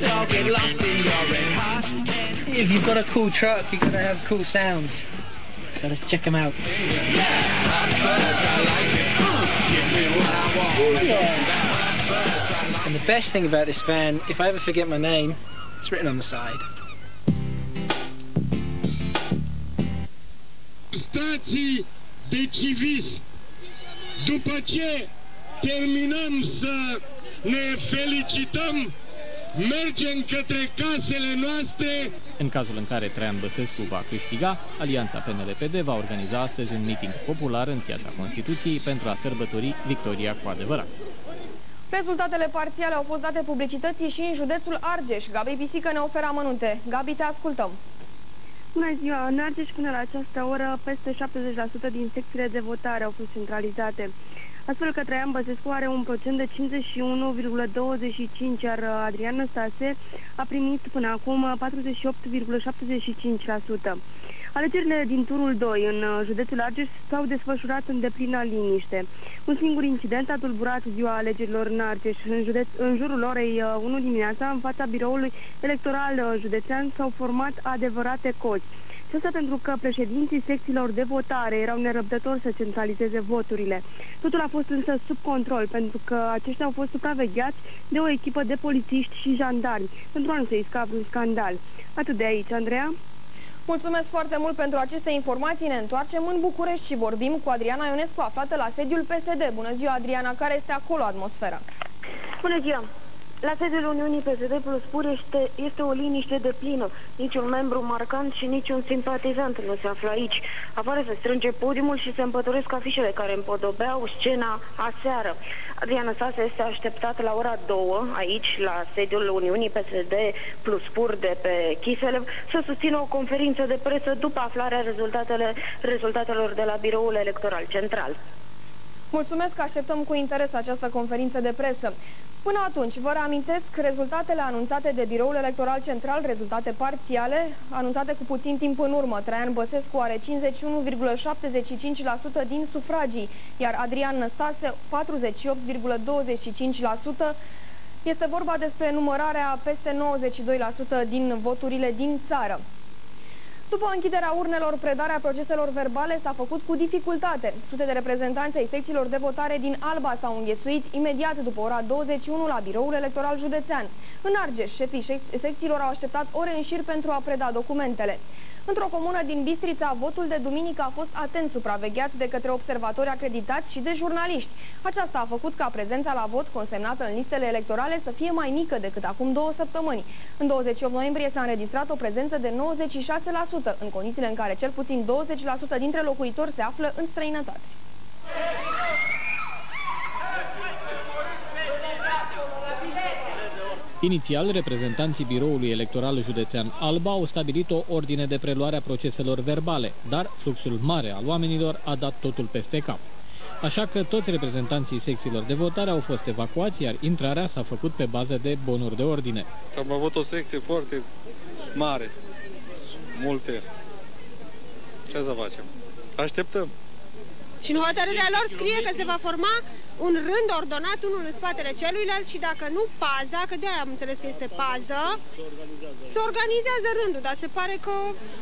If you've got a cool truck, you've got to have cool sounds. So let's check them out. And the best thing about this van, if I ever forget my name, it's written on the side. Stații de civism. După ce terminăm să ne felicităm, mergem către casele noastre. În cazul în care Traian Băsescu va câștiga, Alianța P N L P D va organiza astăzi un meeting popular în Piața Constituției pentru a sărbători victoria cu adevărat. Rezultatele parțiale au fost date publicității și în județul Argeș. Gabi Pisică ne oferă amănunte. Gabi, te ascultăm. Bună ziua! În Argeș, până la această oră, peste șaptezeci la sută din secțiile de votare au fost centralizate. Astfel că Traian Băsescu are un procent de cincizeci și unu virgulă douăzeci și cinci, iar Adrian Năstase a primit până acum patruzeci și opt virgulă șaptezeci și cinci la sută. Alegerile din turul doi în județul Argeș s-au desfășurat în deplină liniște. Un singur incident a tulburat ziua alegerilor în Argeș. În, județ, în jurul orei unu dimineața, în fața biroului electoral județean, s-au format adevărate cozi. Și asta pentru că președinții secțiilor de votare erau nerăbdători să centralizeze voturile. Totul a fost însă sub control, pentru că aceștia au fost supravegheați de o echipă de polițiști și jandarmi, pentru a nu se isca vreun scandal. Atât de aici, Andreea. Mulțumesc foarte mult pentru aceste informații. Ne întoarcem în București și vorbim cu Adriana Ionescu, aflată la sediul P S D. Bună ziua, Adriana, care este acolo atmosfera? Bună ziua! La sediul Uniunii P S D plus Pur este, este o liniște de plină. Niciun membru marcant și niciun simpatizant nu se află aici. Afară se strânge podiumul și se împăturesc afișele care împodobeau scena aseară. Adrian Năstase este așteptat la ora două, aici, la sediul Uniunii P S D plus Pur de pe Chiselev, să susțină o conferință de presă după aflarea rezultatele, rezultatelor de la Biroul Electoral Central. Mulțumesc, așteptăm cu interes această conferință de presă. Până atunci, vă reamintesc rezultatele anunțate de Biroul Electoral Central, rezultate parțiale, anunțate cu puțin timp în urmă. Traian Băsescu are cincizeci și unu virgulă șaptezeci și cinci la sută din sufragii, iar Adrian Năstase patruzeci și opt virgulă douăzeci și cinci la sută. Este vorba despre numărarea peste nouăzeci și doi la sută din voturile din țară. După închiderea urnelor, predarea proceselor verbale s-a făcut cu dificultate. Sute de reprezentanți ai secțiilor de votare din Alba s-au înghesuit imediat după ora douăzeci și unu la Biroul Electoral Județean. În Argeș, șefii secțiilor au așteptat ore în șir pentru a preda documentele. Într-o comună din Bistrița, votul de duminică a fost atent supravegheat de către observatori acreditați și de jurnaliști. Aceasta a făcut ca prezența la vot consemnată în listele electorale să fie mai mică decât acum două săptămâni. În douăzeci și opt noiembrie s-a înregistrat o prezență de nouăzeci și șase la sută, în condițiile în care cel puțin douăzeci la sută dintre locuitori se află în străinătate. Inițial, reprezentanții Biroului Electoral Județean Alba au stabilit o ordine de preluare a proceselor verbale, dar fluxul mare al oamenilor a dat totul peste cap. Așa că toți reprezentanții secțiilor de votare au fost evacuați, iar intrarea s-a făcut pe bază de bonuri de ordine. Am avut o secție foarte mare, multe. Ce să facem? Așteptăm. Și în hotărârea lor scrie că se va forma un rând ordonat unul în spatele celuilalt și dacă nu paza, că de-aia am înțeles că este pază, se organizează rândul, dar se pare că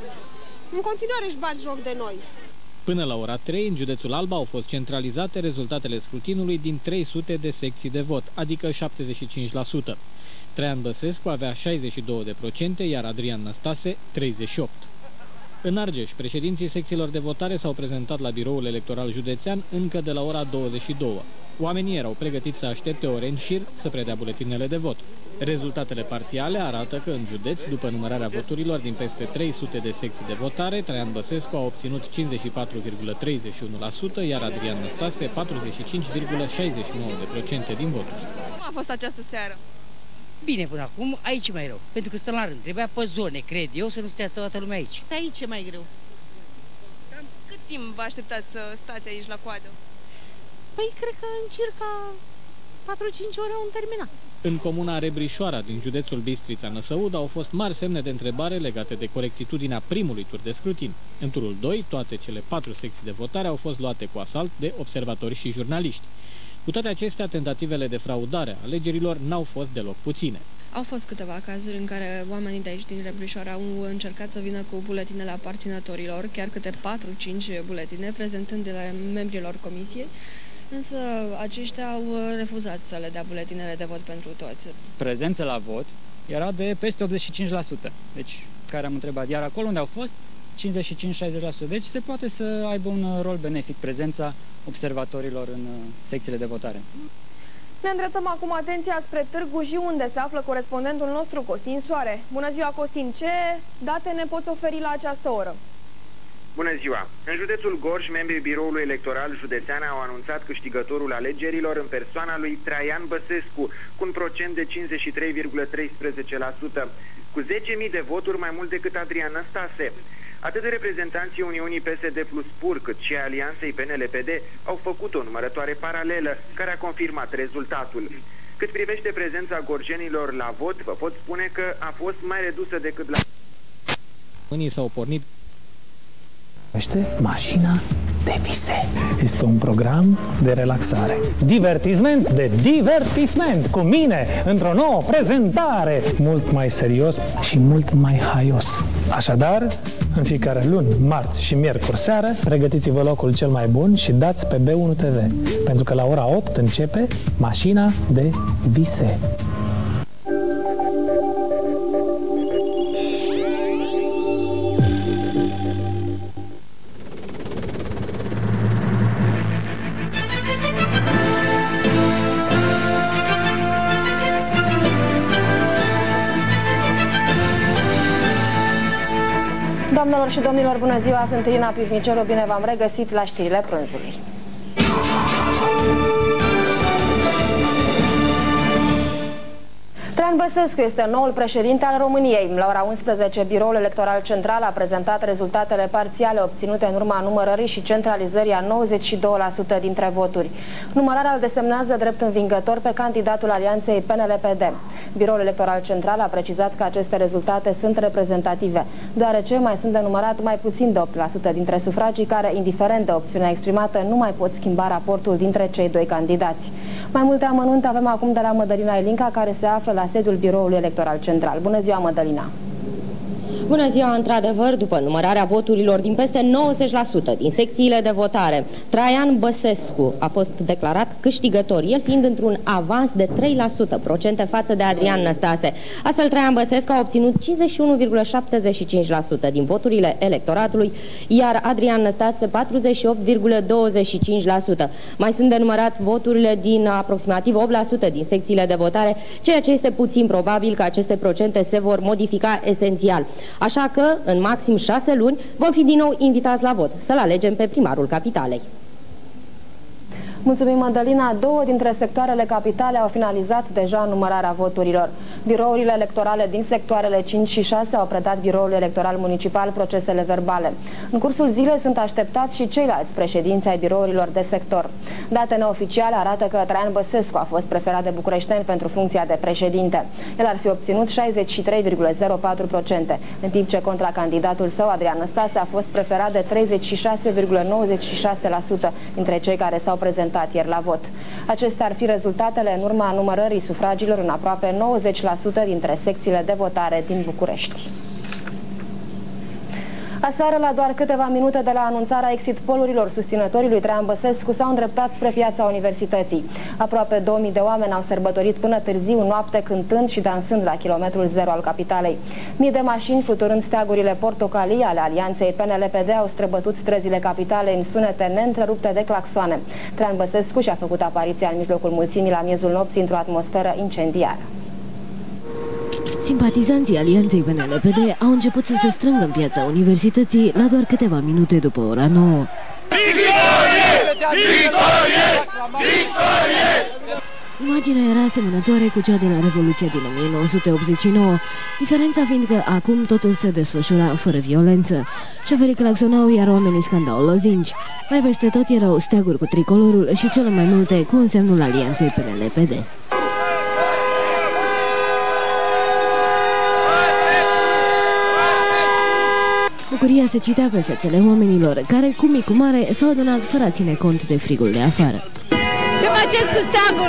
în continuare își bat joc de noi. Până la ora trei, în județul Alba au fost centralizate rezultatele scrutinului din trei sute de secții de vot, adică șaptezeci și cinci la sută. Traian Băsescu avea șaizeci și două la sută, iar Adrian Năstase treizeci și opt la sută. În Argeș, președinții secțiilor de votare s-au prezentat la biroul electoral județean încă de la ora douăzeci și două. Oamenii erau pregătiți să aștepte ore în șir să predea buletinele de vot. Rezultatele parțiale arată că în județ, după numărarea voturilor din peste trei sute de secții de votare, Traian Băsescu a obținut cincizeci și patru virgulă treizeci și unu la sută, iar Adrian Năstase patruzeci și cinci virgulă șaizeci și nouă la sută din voturi. Cum a fost această seară? Bine, până acum, aici e mai rău, pentru că stăm la rând. Trebuia pe zone, cred eu, să nu stea toată lumea aici. Aici e mai greu. Cam cât timp vă așteptați să stați aici la coadă? Păi, cred că în circa patru-cinci ore am terminat. În comuna Rebrișoara, din județul Bistrița-Năsăud, au fost mari semne de întrebare legate de corectitudinea primului tur de scrutin. În turul doi, toate cele patru secții de votare au fost luate cu asalt de observatori și jurnaliști. Cu toate acestea, tentativele de fraudare a alegerilor n-au fost deloc puține. Au fost câteva cazuri în care oamenii de aici din Rebrișoara au încercat să vină cu buletinele aparținătorilor, chiar câte patru-cinci buletine, prezentându-le membrilor comisiei, însă aceștia au refuzat să le dea buletinele de vot pentru toți. Prezența la vot era de peste optzeci și cinci la sută, deci care am întrebat, iar acolo unde au fost cincizeci și cinci șaizeci la sută, deci se poate să aibă un rol benefic prezența observatorilor în secțiile de votare. Ne îndreptăm acum atenția spre Târgu Jiu, unde se află corespondentul nostru, Costin Soare. Bună ziua, Costin! Ce date ne poți oferi la această oră? Bună ziua! În județul Gorj, membrii biroului electoral județean au anunțat câștigătorul alegerilor în persoana lui Traian Băsescu, cu un procent de cincizeci și trei virgulă treisprezece la sută, cu zece mii de voturi mai mult decât Adrian Năstase. Atât de reprezentanții Uniunii P S D plus P U R, cât și Alianței P N L P D au făcut o numărătoare paralelă care a confirmat rezultatul. Cât privește prezența gorjenilor la vot, vă pot spune că a fost mai redusă decât la... Unii s-au pornit Mașina de vise. Este un program de relaxare. Divertisment de divertisment. Cu mine, într-o nouă prezentare. Mult mai serios și mult mai haios. Așadar, în fiecare luni, marți și miercuri seară, pregătiți-vă locul cel mai bun și dați pe B unu T V. Pentru că la ora opt începe Mașina de vise. Doamnelor și domnilor, bună ziua, sunt Irina Pivnicelu, bine v-am regăsit la știrile prânzului. Traian Băsescu este noul președinte al României. La ora unsprezece, Biroul Electoral Central a prezentat rezultatele parțiale obținute în urma numărării și centralizării a nouăzeci și doi la sută dintre voturi. Numărarea îl desemnează drept învingător pe candidatul Alianței P N L P D. Biroul Electoral Central a precizat că aceste rezultate sunt reprezentative, deoarece mai sunt de numărat mai puțin de opt la sută dintre sufragii care, indiferent de opțiunea exprimată, nu mai pot schimba raportul dintre cei doi candidați. Mai multe amănunte avem acum de la Mădălina Ilinca, care se află la sediul Biroului Electoral Central. Bună ziua, Mădălina! Bună ziua! Într-adevăr, după numărarea voturilor din peste nouăzeci la sută din secțiile de votare, Traian Băsescu a fost declarat câștigător, el fiind într-un avans de trei la sută procente față de Adrian Năstase. Astfel, Traian Băsescu a obținut cincizeci și unu virgulă șaptezeci și cinci la sută din voturile electoratului, iar Adrian Năstase patruzeci și opt virgulă douăzeci și cinci la sută. Mai sunt de numărat voturile din aproximativ opt la sută din secțiile de votare, ceea ce este puțin probabil că aceste procente se vor modifica esențial. Așa că, în maxim șase luni, vom fi din nou invitați la vot, să-l alegem pe primarul capitalei. Mulțumim, Mădălina. Două dintre sectoarele capitale au finalizat deja numărarea voturilor. Birourile electorale din sectoarele cinci și șase au predat Biroului Electoral Municipal procesele verbale. În cursul zilei sunt așteptați și ceilalți președinți ai birourilor de sector. Date neoficiale arată că Traian Băsescu a fost preferat de bucureșteni pentru funcția de președinte. El ar fi obținut șaizeci și trei virgulă zero patru la sută, în timp ce contracandidatul său, Adrian Năstase, a fost preferat de treizeci și șase virgulă nouăzeci și șase la sută dintre cei care s-au prezentat ieri la vot. Acestea ar fi rezultatele în urma numărării sufragilor în aproape nouăzeci la sută dintre secțiile de votare din București. Aseară, la doar câteva minute de la anunțarea exit pollurilor, susținătorii lui Traian Băsescu s-au îndreptat spre piața Universității. Aproape două mii de oameni au sărbătorit până târziu noapte cântând și dansând la kilometrul zero al capitalei. Mii de mașini, fluturând steagurile portocalii ale alianței P N L P D, au străbătut străzile capitalei în sunete neîntrerupte de claxoane. Traian Băsescu și-a făcut apariția în mijlocul mulțimii la miezul nopții într-o atmosferă incendiară. Simpatizanții alianței P N L P D au început să se strângă în piața Universității la doar câteva minute după ora nouă. Victorie! Victorie! Victorie! Imaginea era asemănătoare cu cea de la Revoluția din o mie nouă sute optzeci și nouă, diferența fiind că acum totul se desfășura fără violență. Șoferii claxonau, iar oamenii scandau lozinci. Mai peste tot erau steaguri cu tricolorul și cele mai multe cu însemnul alianței P N L P D. Bucuria se citea pe fețele oamenilor, care, cu mic cu mare, s-au adunat fără a ține cont de frigul de afară. Ce faceți cu steagul?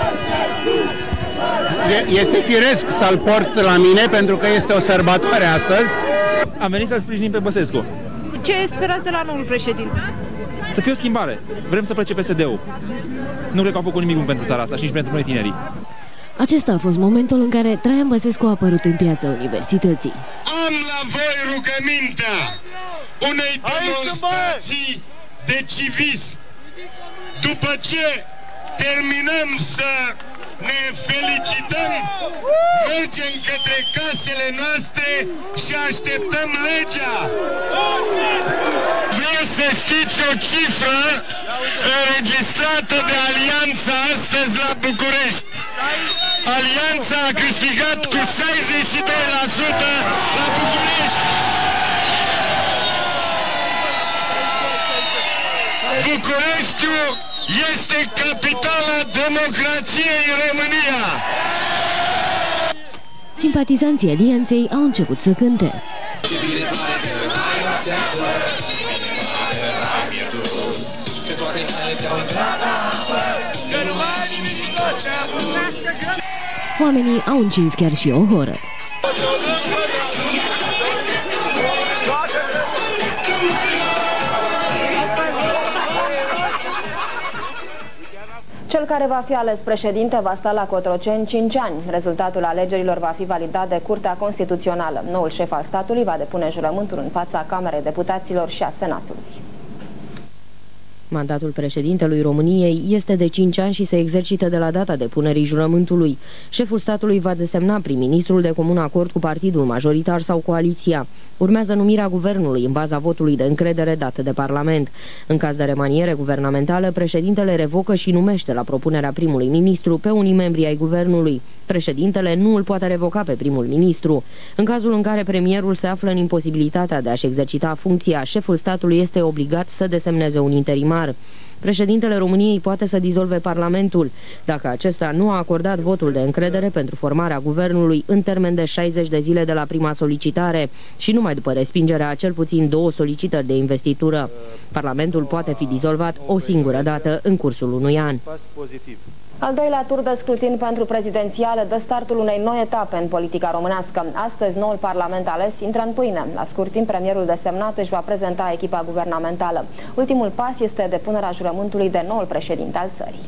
Este firesc să-l port la mine, pentru că este o sărbătoare astăzi. Am venit să-l sprijinim pe Băsescu. Ce sperați de la noul președinte? Să fie o schimbare. Vrem să plece P S D-ul. Nu cred că au făcut nimic bun pentru țara asta și nici pentru noi tinerii. Acesta a fost momentul în care Traian Băsescu a apărut în piața Universității. Am la voi rugămintea unei demonstrații de civism. După ce terminăm să ne felicităm, mergem către casele noastre și așteptăm legea. Vreau să știți o cifră înregistrată de Alianța astăzi la București. Alianța a câștigat cu șaizeci și doi la sută la București. Bucureștiul este capitala democrației în România. Simpatizanții alianței au început să cânte. Oamenii au încins chiar și o horă. Cel care va fi ales președinte va sta la Cotroceni cinci ani. Rezultatul alegerilor va fi validat de Curtea Constituțională. Noul șef al statului va depune jurământul în fața Camerei Deputaților și a Senatului. Mandatul președintelui României este de cinci ani și se exercită de la data depunerii jurământului. Șeful statului va desemna prim-ministrul de comun acord cu partidul majoritar sau coaliția. Urmează numirea guvernului în baza votului de încredere dat de Parlament. În caz de remaniere guvernamentală, președintele revocă și numește la propunerea primului ministru pe unii membri ai guvernului. Președintele nu îl poate revoca pe primul ministru. În cazul în care premierul se află în imposibilitatea de a-și exercita funcția, șeful statului este obligat să desemneze un interimar. Președintele României poate să dizolve Parlamentul, dacă acesta nu a acordat votul de încredere pentru formarea guvernului în termen de șaizeci de zile de la prima solicitare și numai după respingerea a cel puțin două solicitări de investitură. Parlamentul poate fi dizolvat o singură dată în cursul unui an. Al doilea tur de scrutin pentru prezidențiale dă startul unei noi etape în politica românească. Astăzi, noul parlament ales intră în pâine. La scurt timp, premierul desemnat își va prezenta echipa guvernamentală. Ultimul pas este depunerea jurământului de noul președinte al țării.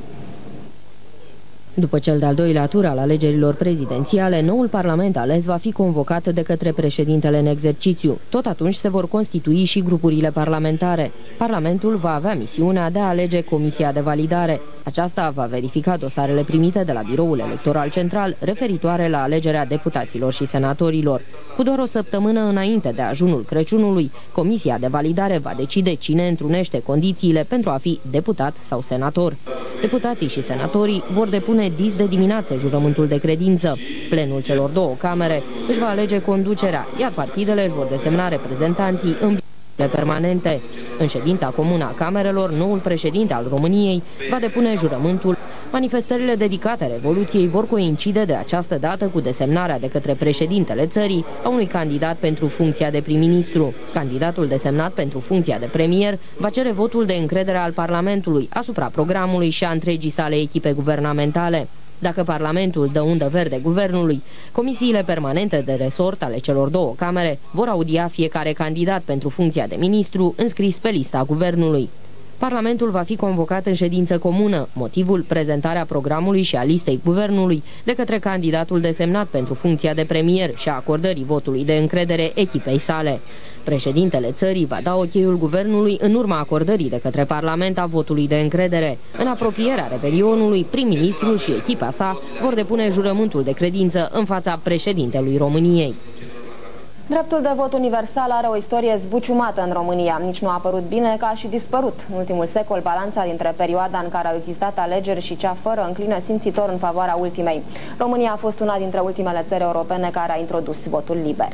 După cel de-al doilea tur al alegerilor prezidențiale, noul parlament ales va fi convocat de către președintele în exercițiu. Tot atunci se vor constitui și grupurile parlamentare. Parlamentul va avea misiunea de a alege Comisia de Validare. Aceasta va verifica dosarele primite de la Biroul Electoral Central referitoare la alegerea deputaților și senatorilor. Cu doar o săptămână înainte de ajunul Crăciunului, Comisia de Validare va decide cine întrunește condițiile pentru a fi deputat sau senator. Deputații și senatorii vor depune dis de dimineață jurământul de credință. Plenul celor două camere își va alege conducerea, iar partidele își vor desemna reprezentanții în permanente. În ședința comună a camerelor, noul președinte al României va depune jurământul. Manifestările dedicate Revoluției vor coincide de această dată cu desemnarea de către președintele țării a unui candidat pentru funcția de prim-ministru. Candidatul desemnat pentru funcția de premier va cere votul de încredere al Parlamentului asupra programului și a întregii sale echipe guvernamentale. Dacă Parlamentul dă undă verde guvernului, comisiile permanente de resort ale celor două camere vor audia fiecare candidat pentru funcția de ministru înscris pe lista guvernului. Parlamentul va fi convocat în ședință comună, motivul prezentarea programului și a listei guvernului de către candidatul desemnat pentru funcția de premier și a acordării votului de încredere echipei sale. Președintele țării va da ok-ul guvernului în urma acordării de către Parlament a votului de încredere. În apropierea revelionului, prim-ministrul și echipa sa vor depune jurământul de credință în fața președintelui României. Dreptul de vot universal are o istorie zbuciumată în România. Nici nu a apărut bine, că a și dispărut. În ultimul secol, balanța dintre perioada în care au existat alegeri și cea fără înclină simțitor în favoarea ultimei. România a fost una dintre ultimele țări europene care a introdus votul liber.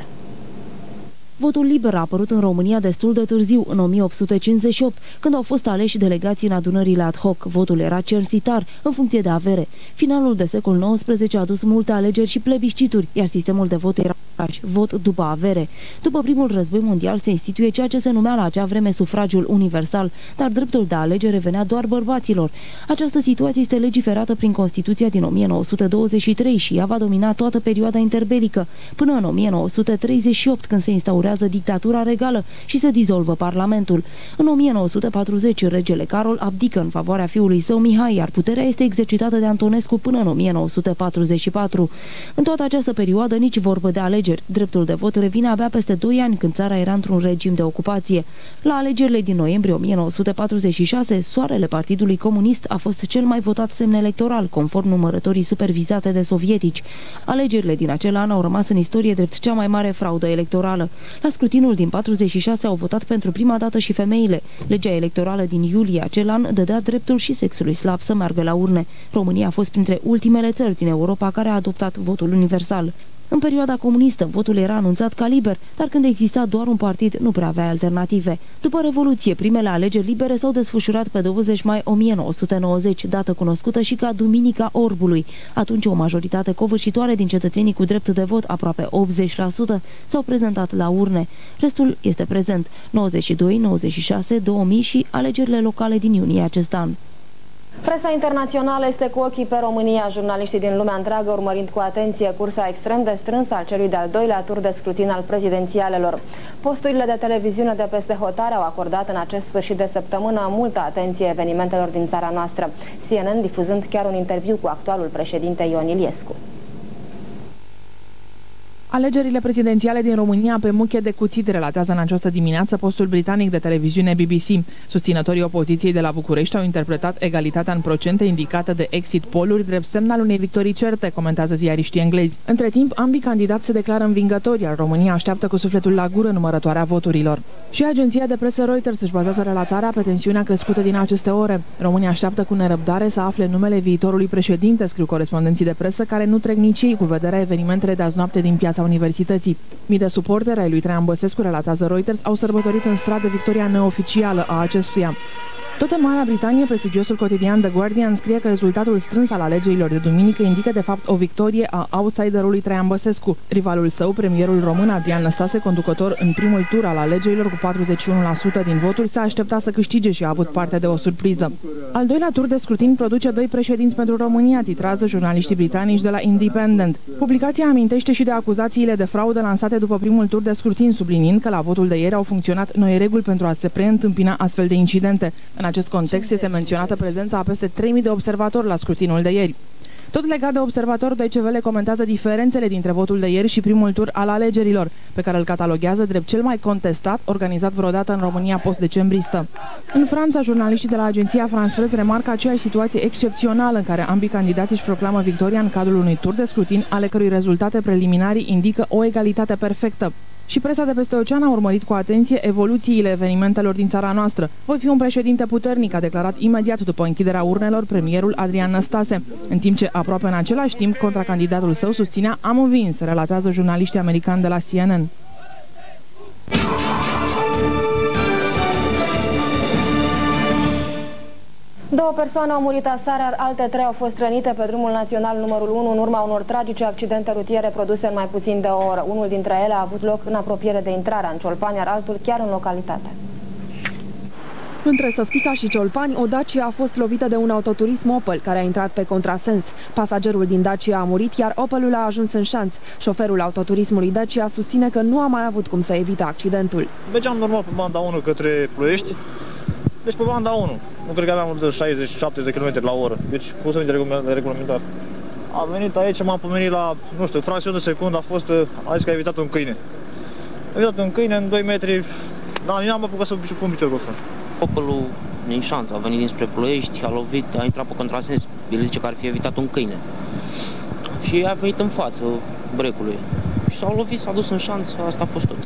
Votul liber a apărut în România destul de târziu, în o mie opt sute cincizeci și opt, când au fost aleși delegații în adunările ad hoc. Votul era censitar, în funcție de avere. Finalul de secol nouăsprezece a adus multe alegeri și plebiscituri, iar sistemul de vot era vot după avere. După primul război mondial se instituie ceea ce se numea la acea vreme sufragiul universal, dar dreptul de alegere revenea doar bărbaților. Această situație este legiferată prin Constituția din o mie nouă sute douăzeci și trei și ea va domina toată perioada interbelică, până în o mie nouă sute treizeci și opt, când se instaurează dictatura regală și se dizolvă Parlamentul. În o mie nouă sute patruzeci, regele Carol abdică în favoarea fiului său Mihai, iar puterea este exercitată de Antonescu până în o mie nouă sute patruzeci și patru. În toată această perioadă nici vorbă de alegeri. Dreptul de vot revine abia peste doi ani, când țara era într-un regim de ocupație. La alegerile din noiembrie o mie nouă sute patruzeci și șase, soarele Partidului Comunist a fost cel mai votat semn electoral, conform numărătorii supervizate de sovietici. Alegerile din acel an au rămas în istorie drept cea mai mare fraudă electorală. La scrutinul din patruzeci și șase au votat pentru prima dată și femeile. Legea electorală din iulie acel an dădea dreptul și sexului slav să meargă la urne. România a fost printre ultimele țări din Europa care a adoptat votul universal. În perioada comunistă, votul era anunțat ca liber, dar când exista doar un partid, nu prea avea alternative. După Revoluție, primele alegeri libere s-au desfășurat pe douăzeci mai o mie nouă sute nouăzeci, dată cunoscută și ca Duminica Orbului. Atunci o majoritate covârșitoare din cetățenii cu drept de vot, aproape optzeci la sută, s-au prezentat la urne. Restul este prezent, nouăzeci și doi, nouăzeci și șase, două mii și alegerile locale din iunie acest an. Presa internațională este cu ochii pe România, jurnaliștii din lumea întreagă urmărind cu atenție cursa extrem de strânsă al celui de-al doilea tur de scrutin al prezidențialelor. Posturile de televiziune de peste hotare au acordat în acest sfârșit de săptămână multă atenție evenimentelor din țara noastră, C N N difuzând chiar un interviu cu actualul președinte Ion Iliescu. Alegerile prezidențiale din România pe muche de cuțit, relatează în această dimineață postul britanic de televiziune B B C. Susținătorii opoziției de la București au interpretat egalitatea în procente indicată de exit poll-uri drept semn al unei victorii certe, comentează ziariștii englezi. Între timp, ambii candidați se declară învingători, iar România așteaptă cu sufletul la gură numărătoarea voturilor. Și agenția de presă Reuters își bazează relatarea pe tensiunea crescută din aceste ore. România așteaptă cu nerăbdare să afle numele viitorului președinte, scriu corespondenții de presă, care nu trec nici ei cu vederea evenimentele de azi noapte din Piața Universității. Mii de suporteri ai lui Traian Băsescu, relatează Reuters, au sărbătorit în stradă victoria neoficială a acestuia. Tot în Marea Britanie, prestigiosul cotidian The Guardian scrie că rezultatul strâns al alegerilor de duminică indică de fapt o victorie a outsiderului Traian Băsescu. Rivalul său, premierul român Adrian Năstase, conducător în primul tur al alegerilor cu patruzeci și unu la sută din voturi, s-a așteptat să câștige și a avut parte de o surpriză. Al doilea tur de scrutin produce doi președinți pentru România, titrează jurnaliștii britanici de la Independent. Publicația amintește și de acuzațiile de fraudă lansate după primul tur de scrutin, subliniind că la votul de ieri au funcționat noi reguli pentru a se preîntâmpina astfel de incidente. În acest context este menționată prezența a peste trei mii de observatori la scrutinul de ieri. Tot legat de observator, Deutsche Welle comentează diferențele dintre votul de ieri și primul tur al alegerilor, pe care îl cataloghează drept cel mai contestat organizat vreodată în România post-decembristă. În Franța, jurnaliștii de la agenția France Presse remarcă aceeași situație excepțională în care ambii candidați își proclamă victoria în cadrul unui tur de scrutin, ale cărui rezultate preliminari indică o egalitate perfectă. Și presa de peste ocean a urmărit cu atenție evoluțiile evenimentelor din țara noastră. Voi fi un președinte puternic, a declarat imediat după închiderea urnelor premierul Adrian Năstase, în timp ce aproape în același timp contracandidatul său susținea am învins, relatează jurnaliștii americani de la C N N. Două persoane au murit aseară, alte trei au fost rănite pe drumul național numărul unu în urma unor tragice accidente rutiere produse în mai puțin de o oră. Unul dintre ele a avut loc în apropiere de intrarea în Ciolpani, iar altul chiar în localitate. Între Săftica și Ciolpani, o Dacia a fost lovită de un autoturism Opel care a intrat pe contrasens. Pasagerul din Dacia a murit, iar Opelul a ajuns în șanț. Șoferul autoturismului Dacia susține că nu a mai avut cum să evite accidentul. Mergeam normal pe banda unu către Ploiești, deci pe banda unu. Nu cred că aveam mult de șaizeci șaptezeci de kilometri la oră, deci cum să de regulamentar. A venit aici, m-am pomenit la, nu știu, fracțiune de secundă, a fost, a zis că a evitat un câine. A evitat un câine în doi metri, dar n-am apucat să pun picior cu frân. Opelul din șanță, a venit dinspre Ploiești, a lovit, a intrat pe contrasens, el zice că ar fi evitat un câine. Și a venit în față brecului. Și s-au lovit, s-a dus în șanță, asta a fost tot.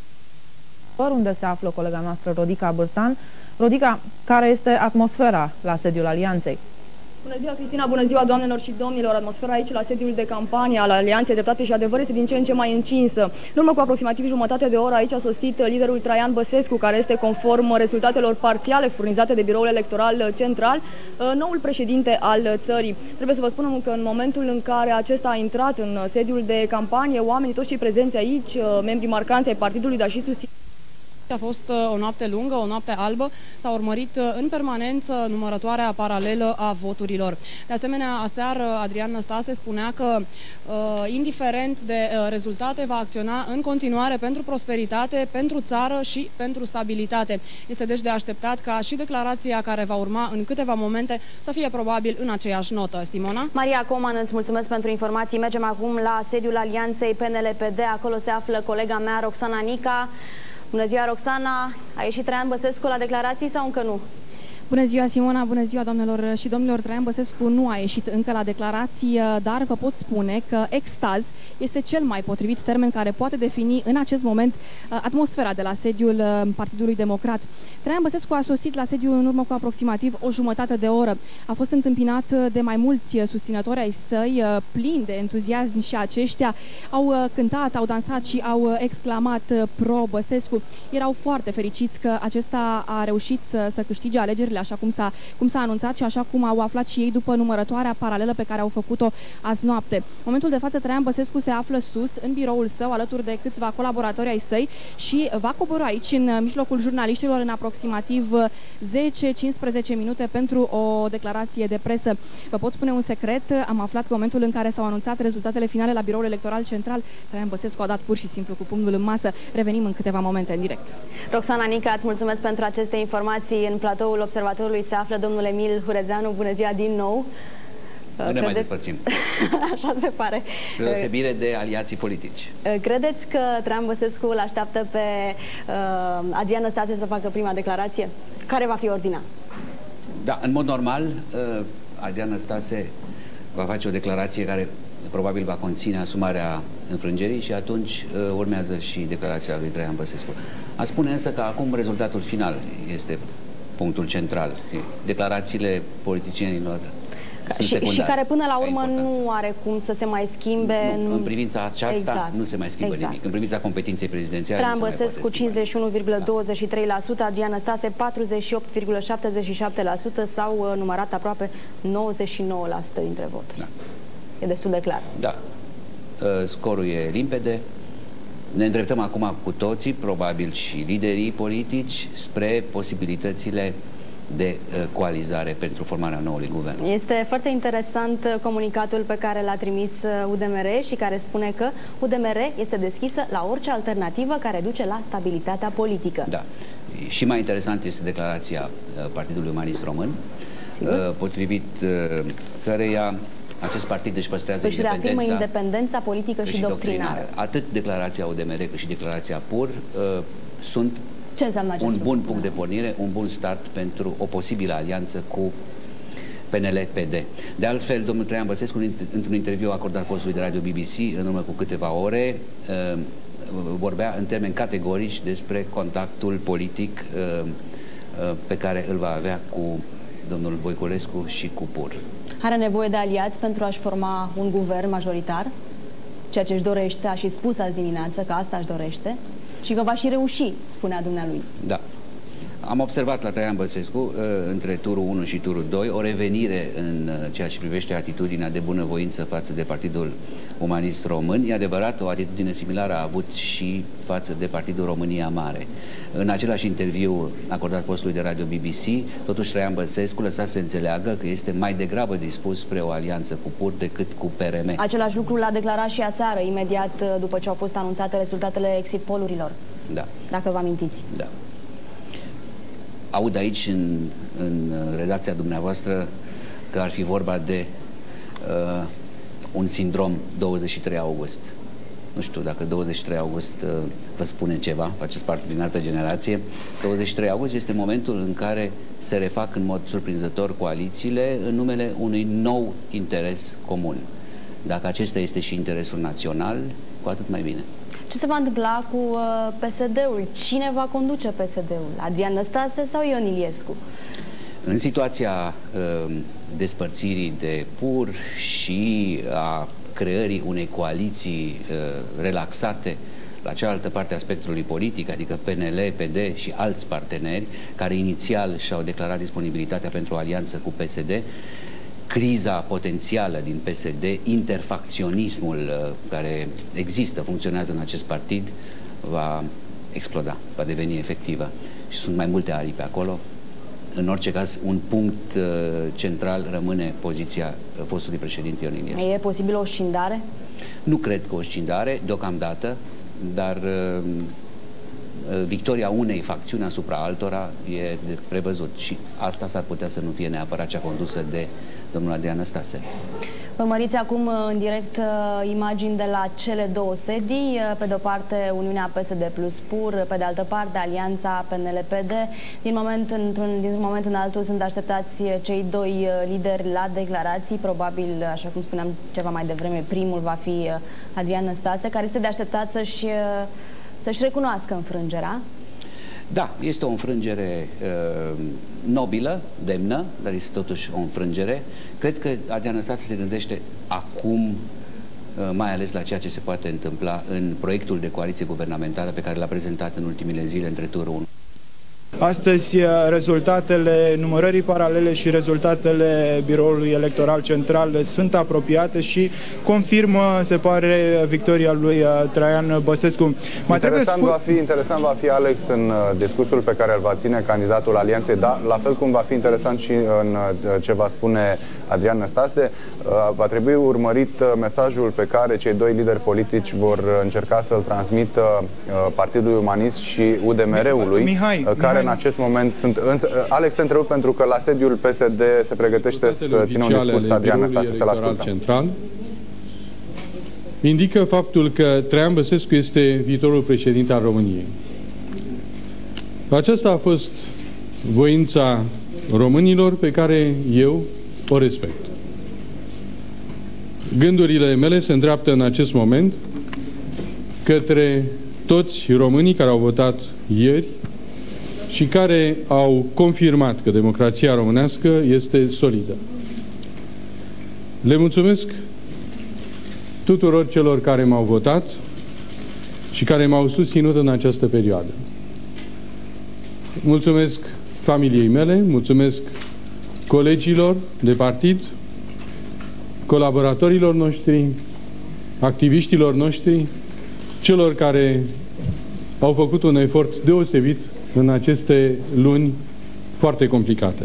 Unde se află colega noastră, Rodica Bârsan. Rodica, care este atmosfera la sediul Alianței? Bună ziua, Cristina, bună ziua, doamnelor și domnilor. Atmosfera aici, la sediul de campanie al Alianței Dreptate și Adevăr, este din ce în ce mai încinsă. În urmă cu aproximativ jumătate de oră, aici a sosit liderul Traian Băsescu, care este, conform rezultatelor parțiale furnizate de Biroul Electoral Central, noul președinte al țării. Trebuie să vă spunem că în momentul în care acesta a intrat în sediul de campanie, oamenii, toți cei prezenți aici, membrii marcanți ai partidului, dar și susțin. A fost o noapte lungă, o noapte albă, s-a urmărit în permanență numărătoarea paralelă a voturilor. De asemenea, aseară Adrian Năstase spunea că, indiferent de rezultate, va acționa în continuare pentru prosperitate, pentru țară și pentru stabilitate. Este deci de așteptat ca și declarația care va urma în câteva momente să fie probabil în aceeași notă. Simona? Maria Coman, îți mulțumesc pentru informații. Mergem acum la sediul Alianței P N L P D. Acolo se află colega mea, Roxana Nica. Bună ziua, Roxana! A ieșit Traian Băsescu la declarații sau încă nu? Bună ziua, Simona! Bună ziua, doamnelor și domnilor! Traian Băsescu nu a ieșit încă la declarații, dar vă pot spune că extaz este cel mai potrivit termen care poate defini în acest moment atmosfera de la sediul Partidului Democrat. Traian Băsescu a sosit la sediu în urmă cu aproximativ o jumătate de oră. A fost întâmpinat de mai mulți susținători ai săi, plini de entuziasm, și aceștia au cântat, au dansat și au exclamat pro-Băsescu. Erau foarte fericiți că acesta a reușit să, să câștige alegerile, așa cum s-a cum s-a anunțat și așa cum au aflat și ei după numărătoarea paralelă pe care au făcut-o azi noapte. În momentul de față, Traian Băsescu se află sus, în biroul său, alături de câțiva colaboratori ai săi, și va coborî aici, în mijlocul jurnaliștilor, în aproximativ zece cincisprezece minute pentru o declarație de presă. Vă pot spune un secret, am aflat că în momentul în care s-au anunțat rezultatele finale la Biroul Electoral Central, Traian Băsescu a dat pur și simplu cu pumnul în masă. Revenim în câteva momente în direct. Roxana Nica, îți mulțumesc pentru aceste informații. În platoul Observatorului se află domnul Emil Hurețeanu. Bună ziua din nou! Nu ne Crede... mai despărțim. Așa se pare. Spre deosebire de aliații politici. Credeți că Traian Băsescu îl așteaptă pe uh, Adrian Năstase să facă prima declarație? Care va fi ordinea? Da, în mod normal, uh, Adrian Năstase va face o declarație care probabil va conține asumarea înfrângerii și atunci uh, urmează și declarația lui Traian Băsescu. A spune însă că acum rezultatul final este punctul central. Declarațiile politicienilor sunt și, și care până la urmă nu are cum să se mai schimbe. Nu, în... în privința aceasta exact. nu se mai schimbă exact. nimic. În privința competenței prezidențiale. Traian Băsescu cincizeci și unu virgulă douăzeci și trei la sută, Adrian Năstase patruzeci și opt virgulă șaptezeci și șapte la sută, s-au numărat aproape nouăzeci și nouă la sută dintre voturi. Da. E destul de clar. Da. Scorul e limpede. Ne îndreptăm acum cu toții, probabil și liderii politici, spre posibilitățile de uh, coalizare pentru formarea noului guvern. Este foarte interesant comunicatul pe care l-a trimis U D M R și care spune că U D M R este deschisă la orice alternativă care duce la stabilitatea politică. Da. Și mai interesant este declarația uh, Partidului Umanist Român, uh, potrivit uh, căreia acest partid își păstrează își independența, independența politică și, și doctrinară. doctrinară. Atât declarația U D M R cât și declarația P U R uh, sunt Ce înseamnă acest un lucru? bun punct de pornire, un bun start pentru o posibilă alianță cu P N L P D. De altfel, domnul Traian Băsescu, într-un interviu acordat postului de radio B B C în urmă cu câteva ore, uh, vorbea în termeni categorici despre contactul politic uh, uh, pe care îl va avea cu domnul Voiculescu și cu P U R. Are nevoie de aliați pentru a-și forma un guvern majoritar? Ceea ce își dorește, a și spus azi dimineață că asta își dorește și că va și reuși, spunea dumnealui. Da. am observat la Traian Băsescu, între turul unu și turul doi, o revenire în ceea ce privește atitudinea de bunăvoință față de Partidul Umanist Român. E adevărat, o atitudine similară a avut și față de Partidul România Mare. În același interviu acordat postului de radio B B C, totuși Traian Băsescu lăsa să înțeleagă că este mai degrabă dispus spre o alianță cu P U R decât cu P R M. Același lucru l-a declarat și aseară, imediat după ce au fost anunțate rezultatele exit poll-urilor. Da. Dacă vă amintiți. Da. Aud aici, în, în redacția dumneavoastră, că ar fi vorba de uh, un sindrom douăzeci și trei august. Nu știu dacă douăzeci și trei august uh, vă spune ceva, faceți parte din altă generație. douăzeci și trei august este momentul în care se refac în mod surprinzător coalițiile în numele unui nou interes comun. Dacă acesta este și interesul național, cu atât mai bine. Ce se va întâmpla cu uh, P S D-ul? Cine va conduce P S D-ul? Adrian Năstase sau Ion Iliescu? În situația uh, despărțirii de P U R și a creării unei coaliții uh, relaxate la cealaltă parte a spectrului politic, adică P N L, P D și alți parteneri care inițial și-au declarat disponibilitatea pentru o alianță cu P S D, criza potențială din P S D, interfacționismul uh, care există, funcționează în acest partid, va exploda, va deveni efectivă. Și sunt mai multe aripi acolo. În orice caz, un punct uh, central rămâne poziția uh, fostului președinte Ion Iliescu. E posibil o scindare? Nu cred că o scindare, deocamdată, dar uh, victoria unei facțiuni asupra altora e de prevăzut și asta s-ar putea să nu fie neapărat cea condusă de domnul Adrian Năstase. Urmăriți acum în direct uh, imagini de la cele două sedii, uh, pe de o parte Uniunea P S D plus P U R, pe de altă parte Alianța P N L P D. Din moment într-un dintr-un moment în altul sunt așteptați cei doi uh, lideri la declarații, probabil, așa cum spuneam ceva mai devreme, primul va fi uh, Adrian Năstase, care este de așteptat să-și uh, să-și recunoască înfrângerea. Da, este o înfrângere uh, nobilă, demnă, dar este totuși o înfrângere. Cred că Adrian Năstase se gândește acum uh, mai ales la ceea ce se poate întâmpla în proiectul de coaliție guvernamentală pe care l-a prezentat în ultimele zile între turul unu. Astăzi, rezultatele numărării paralele și rezultatele Biroului Electoral Central sunt apropiate și confirmă, se pare, victoria lui Traian Băsescu. Mai interesant, va fi, interesant va fi, Alex, în discursul pe care îl va ține candidatul Alianței, da, la fel cum va fi interesant și în ce va spune Adrian Năstase. Va trebui urmărit mesajul pe care cei doi lideri politici vor încerca să-l transmită Partidului Umanist și U D M R-ului, Mihai, care Mihai. în acest moment sunt... Însă, Alex, te întreb pentru că la sediul P S D se pregătește să țină un discurs Adrian Năstase, să-l ascultăm. Central indică faptul că Traian Băsescu este viitorul președinte al României. Aceasta a fost voința românilor pe care eu o respect. Gândurile mele se îndreaptă în acest moment către toți românii care au votat ieri și care au confirmat că democrația românească este solidă. Le mulțumesc tuturor celor care m-au votat și care m-au susținut în această perioadă. Mulțumesc familiei mele, mulțumesc colegilor de partid, colaboratorilor noștri, activiștilor noștri, celor care au făcut un efort deosebit în aceste luni foarte complicate.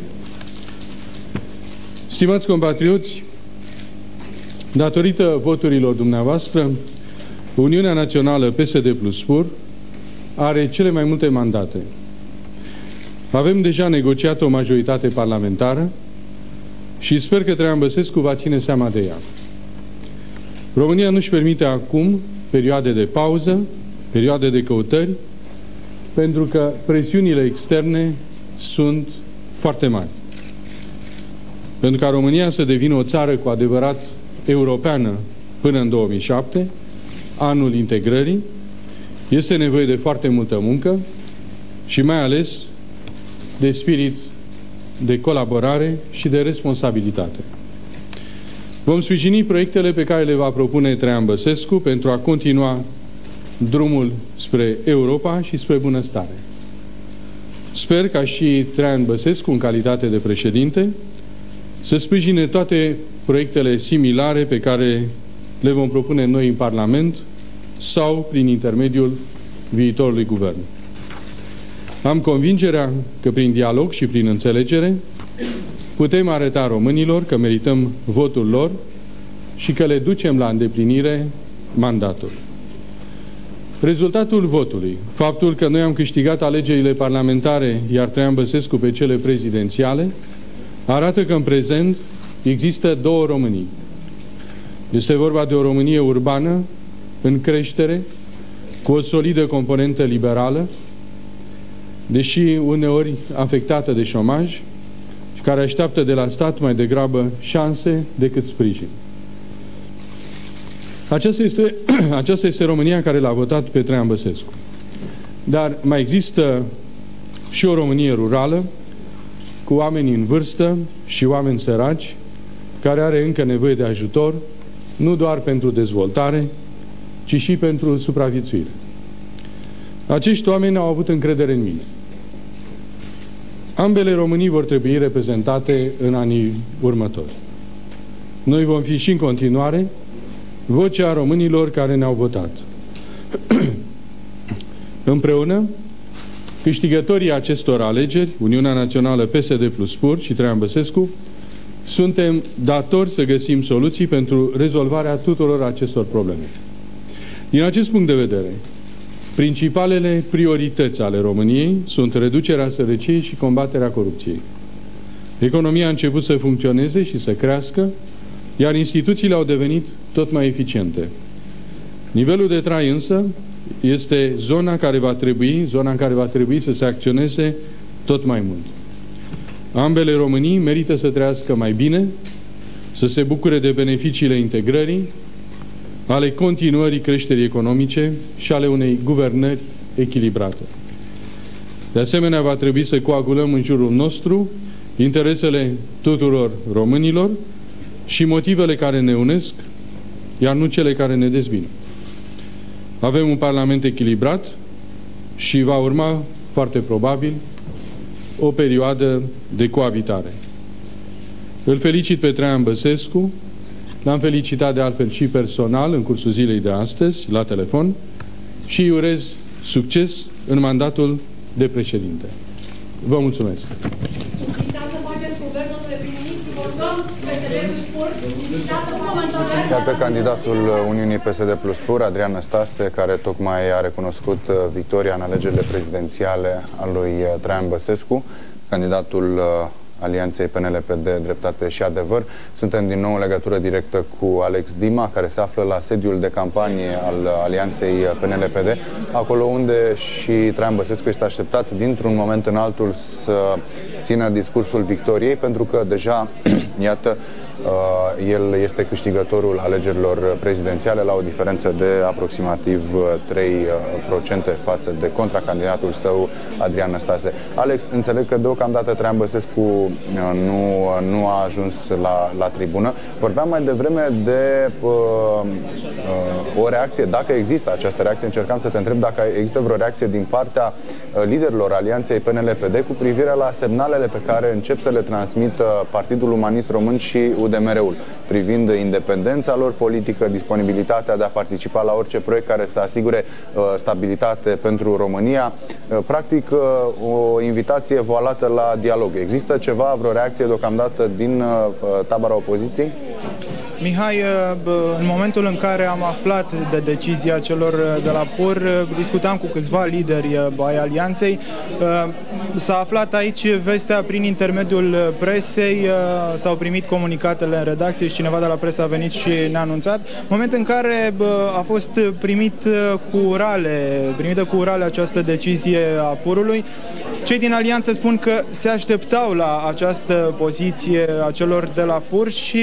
Stimați compatrioți, datorită voturilor dumneavoastră, Uniunea Națională P S D plus P U R are cele mai multe mandate. Avem deja negociat o majoritate parlamentară și sper că Traian Băsescu va ține seama de ea. România nu-și permite acum perioade de pauză, perioade de căutări, pentru că presiunile externe sunt foarte mari. Pentru ca România să devină o țară cu adevărat europeană până în două mii șapte, anul integrării, este nevoie de foarte multă muncă și mai ales de spirit de colaborare și de responsabilitate. Vom sprijini proiectele pe care le va propune Traian Băsescu pentru a continua drumul spre Europa și spre bunăstare. Sper ca și Traian Băsescu, în calitate de președinte, să sprijine toate proiectele similare pe care le vom propune noi în Parlament sau prin intermediul viitorului guvern. Am convingerea că prin dialog și prin înțelegere putem arăta românilor că merităm votul lor și că le ducem la îndeplinire mandatul. Rezultatul votului, faptul că noi am câștigat alegerile parlamentare, iar Traian Băsescu pe cele prezidențiale, arată că în prezent există două Românii. Este vorba de o Românie urbană, în creștere, cu o solidă componentă liberală, deși uneori afectată de șomaj, și care așteaptă de la stat mai degrabă șanse decât sprijin. Aceasta este, aceasta este România care l-a votat pe Traian Băsescu. Dar mai există și o Românie rurală, cu oameni în vârstă și oameni săraci, care are încă nevoie de ajutor, nu doar pentru dezvoltare, ci și pentru supraviețuire. Acești oameni au avut încredere în mine. Ambele Românii vor trebui reprezentate în anii următori. Noi vom fi și în continuare vocea românilor care ne-au votat. Împreună, câștigătorii acestor alegeri, Uniunea Națională P S D plus P U R și Traian Băsescu, suntem datori să găsim soluții pentru rezolvarea tuturor acestor probleme. Din acest punct de vedere, principalele priorități ale României sunt reducerea sărăciei și combaterea corupției. Economia a început să funcționeze și să crească, iar instituțiile au devenit tot mai eficiente. Nivelul de trai însă este zona care va trebui, zona în care va trebui să se acționeze tot mai mult. Ambele Românii merită să trăiască mai bine, să se bucure de beneficiile integrării, ale continuării creșterii economice și ale unei guvernări echilibrate. De asemenea, va trebui să coagulăm în jurul nostru interesele tuturor românilor și motivele care ne unesc, iar nu cele care ne dezbină. Avem un Parlament echilibrat și va urma, foarte probabil, o perioadă de coabitare. Îl felicit pe Traian Băsescu, l-am felicitat de altfel și personal în cursul zilei de astăzi, la telefon, și îi urez succes în mandatul de președinte. Vă mulțumesc! Iată candidatul Uniunii P S D plus P U R, Adrian Năstase, care tocmai a recunoscut victoria în alegerile prezidențiale a lui Traian Băsescu, candidatul Alianței P N L P D, Dreptate și Adevăr. Suntem din nou în legătură directă cu Alex Dima, care se află la sediul de campanie al Alianței P N L P D, acolo unde și Traian Băsescu este așteptat dintr-un moment în altul să țină discursul victoriei, pentru că deja, iată, Uh, el este câștigătorul alegerilor prezidențiale la o diferență de aproximativ trei la sută față de contracandidatul său, Adrian Năstase. Alex, înțeleg că deocamdată Traian Băsescu uh, nu, nu a ajuns la, la tribună. Vorbeam mai devreme de uh, uh, o reacție, dacă există această reacție, încercam să te întreb dacă există vreo reacție din partea uh, liderilor Alianței P N L P D cu privire la semnalele pe care încep să le transmită Partidul Umanist Român și U D M R-ul, privind independența lor politică, disponibilitatea de a participa la orice proiect care să asigure uh, stabilitate pentru România. Uh, practic, uh, o invitație voalată la dialog. Există ceva, vreo reacție deocamdată din uh, tabăra opoziției? Mihai, în momentul în care am aflat de decizia celor de la P U R, discutam cu câțiva lideri ai Alianței. S-a aflat aici vestea prin intermediul presei, s-au primit comunicatele în redacție și cineva de la presă a venit și ne-a anunțat. Moment în care a fost primit cu urale, primită cu urale această decizie a P U R-ului. Cei din Alianță spun că se așteptau la această poziție a celor de la P U R și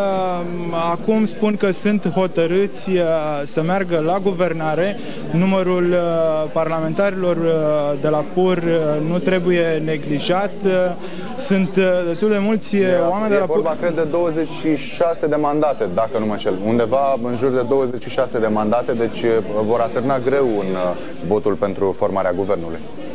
acum spun că sunt hotărâți să meargă la guvernare. Numărul parlamentarilor de la P U R nu trebuie neglijat. Sunt destul de mulți oameni de la P U R. E vorba, cred, de douăzeci și șase de mandate, dacă nu mă înșel. Undeva în jur de douăzeci și șase de mandate, deci vor atârna greu în votul pentru formarea guvernului.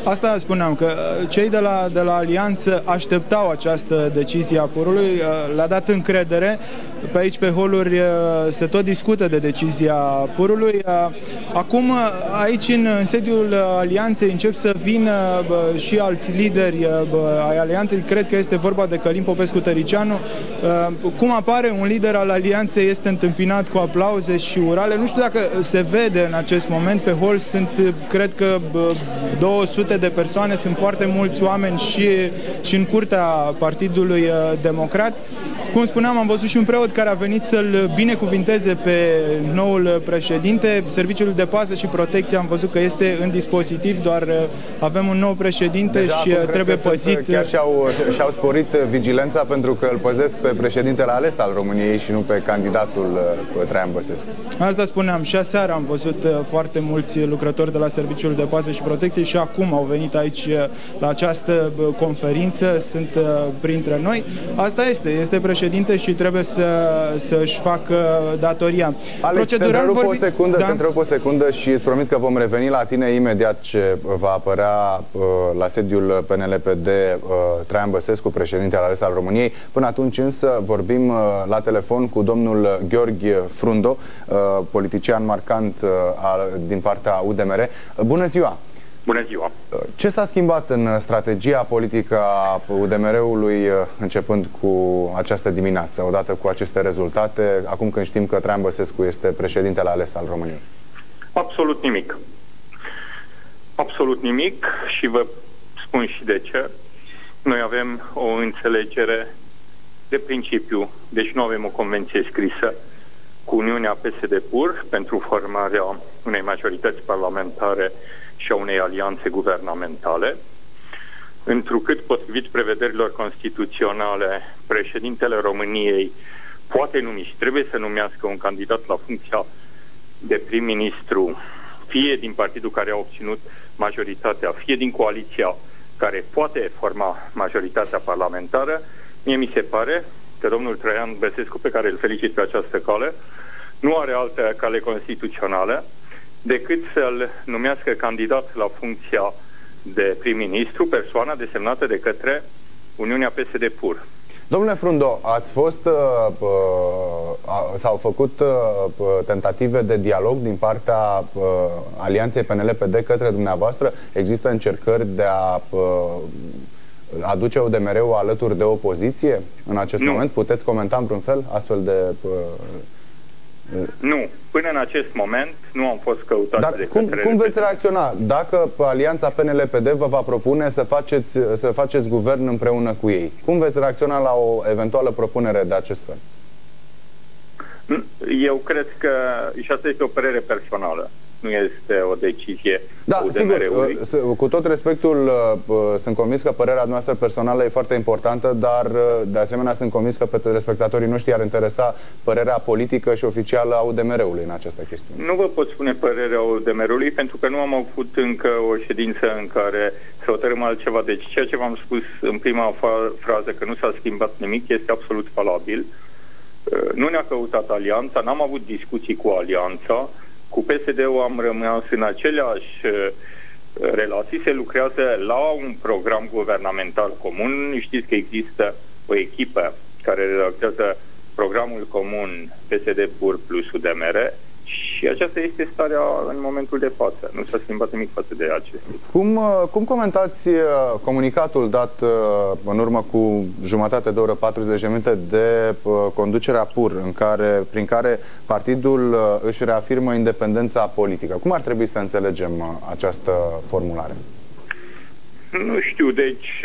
Asta spuneam, că cei de la, de la Alianță așteptau această decizie a purului, le-a dat încredere. Pe aici, pe holuri, se tot discută de decizia purului. Acum, aici, în, în sediul Alianței, încep să vină bă, și alți lideri bă, ai Alianței. Cred că este vorba de Călin Popescu-Tăricianu. Cum apare un lider al Alianței, este întâmpinat cu aplauze și urale. Nu știu dacă se vede în acest moment. Pe hol sunt, cred că, două sute de persoane, sunt foarte mulți oameni și, și în curtea Partidului Democrat. Cum spuneam, am văzut și un preot care a venit să-l binecuvinteze pe noul președinte. Serviciul de pază și protecție am văzut că este în dispozitiv, doar avem un nou președinte deja și trebuie păzit. Chiar și-au și-au sporit vigilența pentru că îl păzesc pe președintele ales al României și nu pe candidatul Traian Băsescu. Asta spuneam, și aseară am văzut foarte mulți lucrători de la Serviciul de pază și protecție și acum au venit aici la această conferință, sunt printre noi. Asta este, este președinte și trebuie să, să își facă datoria. Alex, te întrerup vorbi... o secundă, da? te întrerup o secundă și îți promit că vom reveni la tine imediat ce va apărea uh, la sediul P N L P D uh, Traian Băsescu, președintele ales al României. Până atunci însă vorbim uh, la telefon cu domnul Gheorghe Frundo, uh, politician marcant uh, al, din partea U D M R. Bună ziua! Bună ziua! Ce s-a schimbat în strategia politică a U D M R-ului începând cu această dimineață, odată cu aceste rezultate, acum când știm că Traian Băsescu este președintele ales al României? Absolut nimic. Absolut nimic și vă spun și de ce. Noi avem o înțelegere de principiu, deci nu avem o convenție scrisă cu Uniunea P S D P U R pentru formarea unei majorități parlamentare și a unei alianțe guvernamentale, întrucât, potrivit prevederilor constituționale, președintele României poate numi și trebuie să numească un candidat la funcția de prim-ministru, fie din partidul care a obținut majoritatea, fie din coaliția care poate forma majoritatea parlamentară. Mie mi se pare că domnul Traian Băsescu, pe care îl felicit pe această cale, nu are altă cale constituțională decât să-l numească candidat la funcția de prim-ministru, persoana desemnată de către Uniunea P S D P U R. Domnule Frundo, ați fost, uh, uh, s-au făcut uh, tentative de dialog din partea uh, Alianței P N L P D către dumneavoastră? Există încercări de a uh, aduce U D M R-ul alături de opoziție în acest nu. moment? Puteți comenta în vreun fel astfel de... Uh, Nu, până în acest moment nu am fost căutat. Dar de cum, cum veți reacționa dacă Alianța P N L P D vă va propune să faceți, să faceți guvern împreună cu ei? Cum veți reacționa la o eventuală propunere de acest fel? Eu cred că, și asta este o părere personală, nu este o decizie da, U D M R-ului. Sigur, cu tot respectul, sunt convins că părerea noastră personală e foarte importantă, dar de asemenea sunt convins că pe telespectatorii noștri ar interesa părerea politică și oficială a U D M R-ului în această chestiune. Nu vă pot spune părerea U D M R-ului pentru că nu am avut încă o ședință în care să hotărâm altceva. Deci ceea ce v-am spus în prima frază, că nu s-a schimbat nimic, este absolut valabil. Nu ne-a căutat alianța, n-am avut discuții cu alianța. Cu P S D-ul am rămas în aceleași relații, se lucrează la un program guvernamental comun. Știți că există o echipă care redactează programul comun P S D P U R plus U D M R și aceasta este starea în momentul de față. Nu s-a schimbat nimic față de acest lucru. Cum, cum comentați comunicatul dat în urmă cu jumătate de oră, patruzeci de minute, de conducerea P U R, în care, prin care partidul își reafirmă independența politică? Cum ar trebui să înțelegem această formulare? Nu știu, deci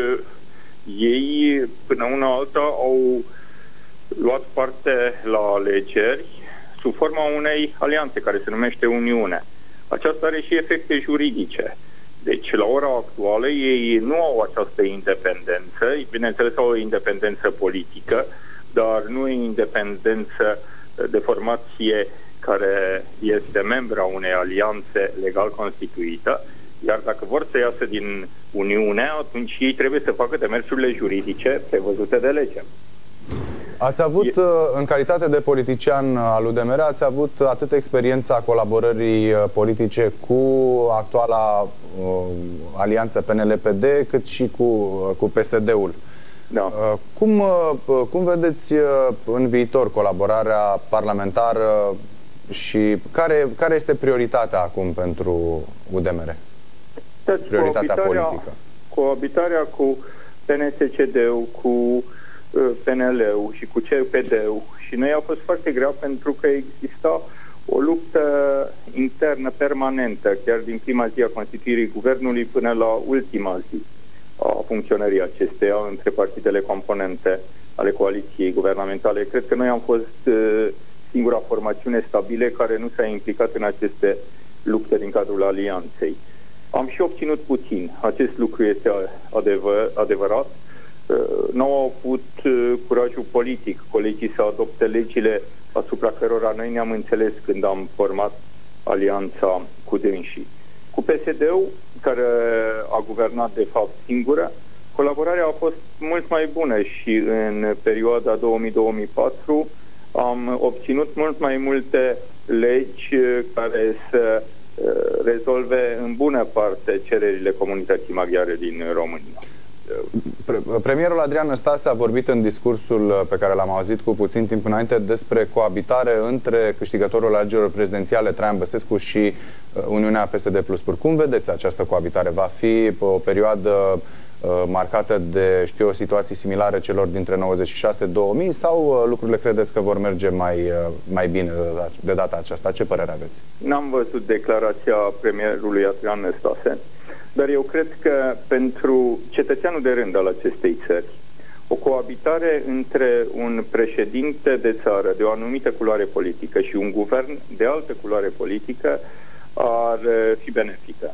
ei până una alta au luat parte la alegeri sub forma unei alianțe care se numește Uniune. Aceasta are și efecte juridice. Deci, la ora actuală, ei nu au această independență. Bineînțeles, au o independență politică, dar nu o independență de formație care este membra unei alianțe legal constituită. Iar dacă vor să iasă din Uniune, atunci ei trebuie să facă demersurile juridice prevăzute de lege. Ați avut, în calitate de politician al U D M R, ați avut atât experiența colaborării politice cu actuala uh, alianță P N L P D, cât și cu, uh, cu P S D-ul. Da. Uh, cum, uh, cum vedeți uh, în viitor colaborarea parlamentară și care, care este prioritatea acum pentru U D M R? Deci, prioritatea politică. Coabitarea cu P N S C D-ul, cu uh, P N L-ul și cu C P D-ul. Și noi a fost foarte grea pentru că exista o luptă internă permanentă, chiar din prima zi a constituirii guvernului până la ultima zi a funcționării acesteia între partidele componente ale coaliției guvernamentale. Cred că noi am fost uh, singura formațiune stabilă care nu s-a implicat în aceste lupte din cadrul alianței. Am și obținut puțin. Acest lucru este adevăr, adevărat. Nu au avut curajul politic colegii să adopte legile asupra cărora noi ne-am înțeles când am format alianța cu dânsii. Cu P S D-ul, care a guvernat de fapt singură, colaborarea a fost mult mai bună și în perioada două mii - două mii patru am obținut mult mai multe legi care să rezolve în bună parte cererile comunității maghiare din România. Premierul Adrian Năstase a vorbit în discursul pe care l-am auzit cu puțin timp înainte despre coabitare între câștigătorul alegerilor prezidențiale Traian Băsescu și Uniunea P S D plus. Cum vedeți această coabitare? Va fi o perioadă marcată de, știu, situații similare celor dintre nouăzeci și șase - două mii sau lucrurile credeți că vor merge mai, mai bine de data aceasta? Ce părere aveți? N-am văzut declarația premierului Adrian Năstase, dar eu cred că pentru cetățeanul de rând al acestei țări, o coabitare între un președinte de țară de o anumită culoare politică și un guvern de altă culoare politică ar fi benefică.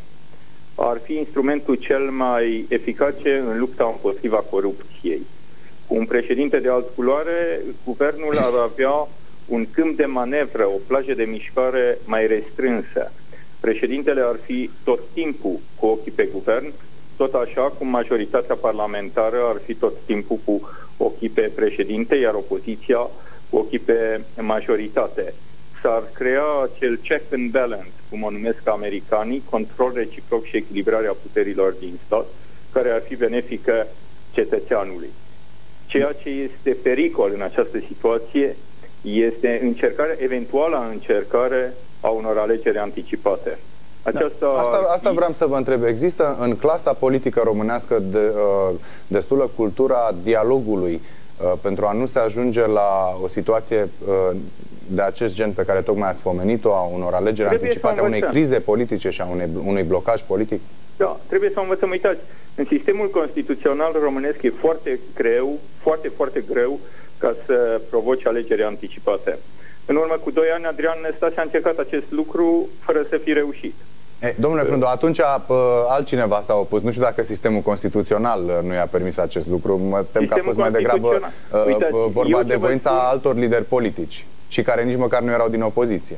Ar fi instrumentul cel mai eficace în lupta împotriva corupției. Cu un președinte de altă culoare, guvernul ar avea un câmp de manevră, o plajă de mișcare mai restrânsă. Președintele ar fi tot timpul cu ochii pe guvern, tot așa cum majoritatea parlamentară ar fi tot timpul cu ochii pe președinte, iar opoziția cu ochii pe majoritate. S-ar crea acel check and balance, cum o numesc americanii, control reciproc și echilibrarea puterilor din stat, care ar fi benefică cetățeanului. Ceea ce este pericol în această situație este încercarea, eventuala încercare a unor alegeri anticipate. Aceasta... Da. Asta, asta vreau să vă întreb. Există în clasa politică românească de, uh, destulă cultura dialogului uh, pentru a nu se ajunge la o situație uh, de acest gen pe care tocmai ați pomenit-o, a unor alegeri trebuie anticipate, a unei crize politice și a unei, unui blocaj politic? Da, trebuie să învățăm. Uitați, în sistemul constituțional românesc e foarte greu, foarte, foarte greu ca să provoci alegeri anticipate. În urmă cu doi ani, Adrian Năstase a încercat acest lucru fără să fi reușit. E, domnule Frându, atunci altcineva s-a opus. Nu știu dacă sistemul constituțional nu i-a permis acest lucru. Mă tem că a fost mai degrabă Uitați, vorba de voința spun... altor lideri politici și care nici măcar nu erau din opoziție.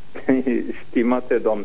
Stimate domn,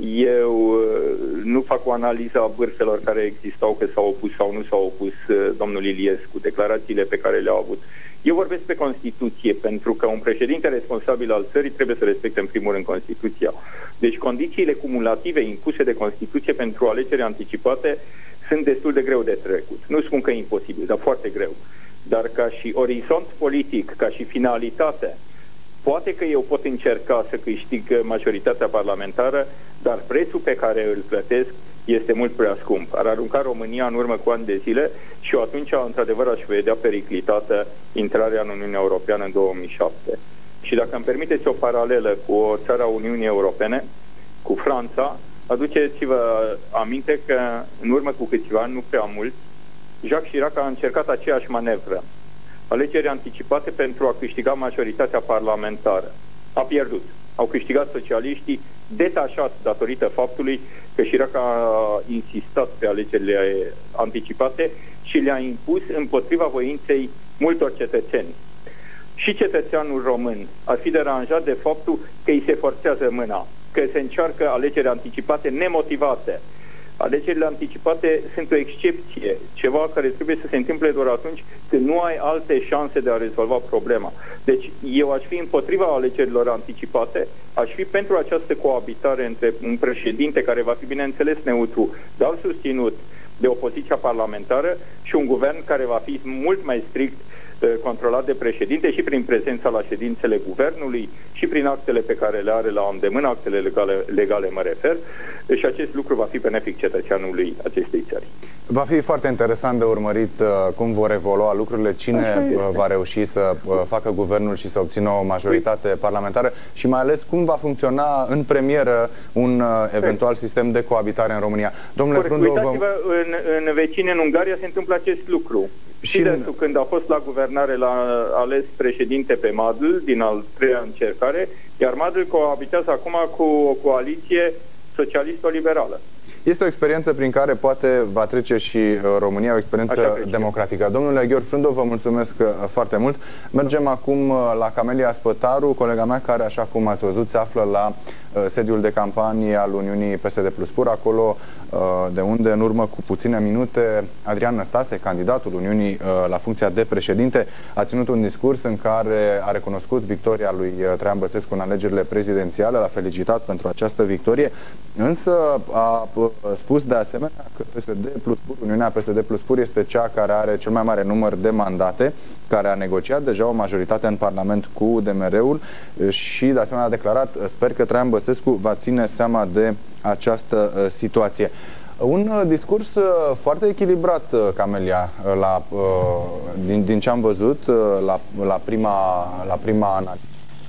eu nu fac o analiză a vârfelor care existau, că s-au opus sau nu s-au opus domnul Iliescu, declarațiile pe care le-au avut. Eu vorbesc pe Constituție, pentru că un președinte responsabil al țării trebuie să respecte în primul rând Constituția. Deci condițiile cumulative impuse de Constituție pentru alegeri anticipate sunt destul de greu de trecut. Nu spun că e imposibil, dar foarte greu. Dar ca și orizont politic, ca și finalitate, poate că eu pot încerca să câștig majoritatea parlamentară, dar prețul pe care îl plătesc este mult prea scump. Ar arunca România în urmă cu ani de zile și eu atunci, într-adevăr, aș vedea periclitată intrarea în Uniunea Europeană în două mii șapte. Și dacă îmi permiteți o paralelă cu o țară a Uniunii Europene, cu Franța, aduceți-vă aminte că în urmă cu câțiva ani, nu prea mult, Jacques Chirac a încercat aceeași manevră. Alegeri anticipate pentru a câștiga majoritatea parlamentară. A pierdut. Au câștigat socialiștii, detașați datorită faptului că Chirac a insistat pe alegerile anticipate și le-a impus împotriva voinței multor cetățeni. Și cetățeanul român ar fi deranjat de faptul că îi se forțează mâna, că se încearcă alegeri anticipate nemotivate. Alegerile anticipate sunt o excepție, ceva care trebuie să se întâmple doar atunci când nu ai alte șanse de a rezolva problema. Deci eu aș fi împotriva alegerilor anticipate, aș fi pentru această coabitare între un președinte care va fi bineînțeles neutru, dar susținut de opoziția parlamentară și un guvern care va fi mult mai strict controlat de președinte și prin prezența la ședințele guvernului și prin actele pe care le are la îndemână, actele legale, legale mă refer, și acest lucru va fi benefic cetățeanului acestei țări. Va fi foarte interesant de urmărit uh, cum vor evolua lucrurile, cine uh, va reuși să uh, facă guvernul și să obțină o majoritate parlamentară și mai ales cum va funcționa în premieră un uh, eventual sistem de coabitare în România. Domnule Frundu, uitați-vă, în, în vecine, în Ungaria, se întâmplă acest lucru. Și Fidesul, când a fost la guvernare, l-a ales președinte pe Madl din al treia încercare, iar Madl coabitează acum cu o coaliție socialist-liberală. Este o experiență prin care poate va trece și România, o experiență democratică. Domnule Gheorghe Frundu, vă mulțumesc foarte mult. Mergem acum la Camelia Spătaru, colega mea care, așa cum ați văzut, se află la sediul de campanie al Uniunii P S D Plus Pur, acolo de unde în urmă cu puține minute Adrian Năstase, candidatul Uniunii la funcția de președinte, a ținut un discurs în care a recunoscut victoria lui Traian Băsescu în alegerile prezidențiale, l-a felicitat pentru această victorie, însă a spus de asemenea că P S D Plus Pur, Uniunea P S D Plus Pur este cea care are cel mai mare număr de mandate, care a negociat deja o majoritate în Parlament cu D M R-ul și de asemenea a declarat: sper că Traian Băsescu va ține seama de această uh, situație. Un uh, discurs uh, foarte echilibrat, uh, Camelia, uh, la, uh, din, din ce am văzut uh, la, la prima, la prima analiză.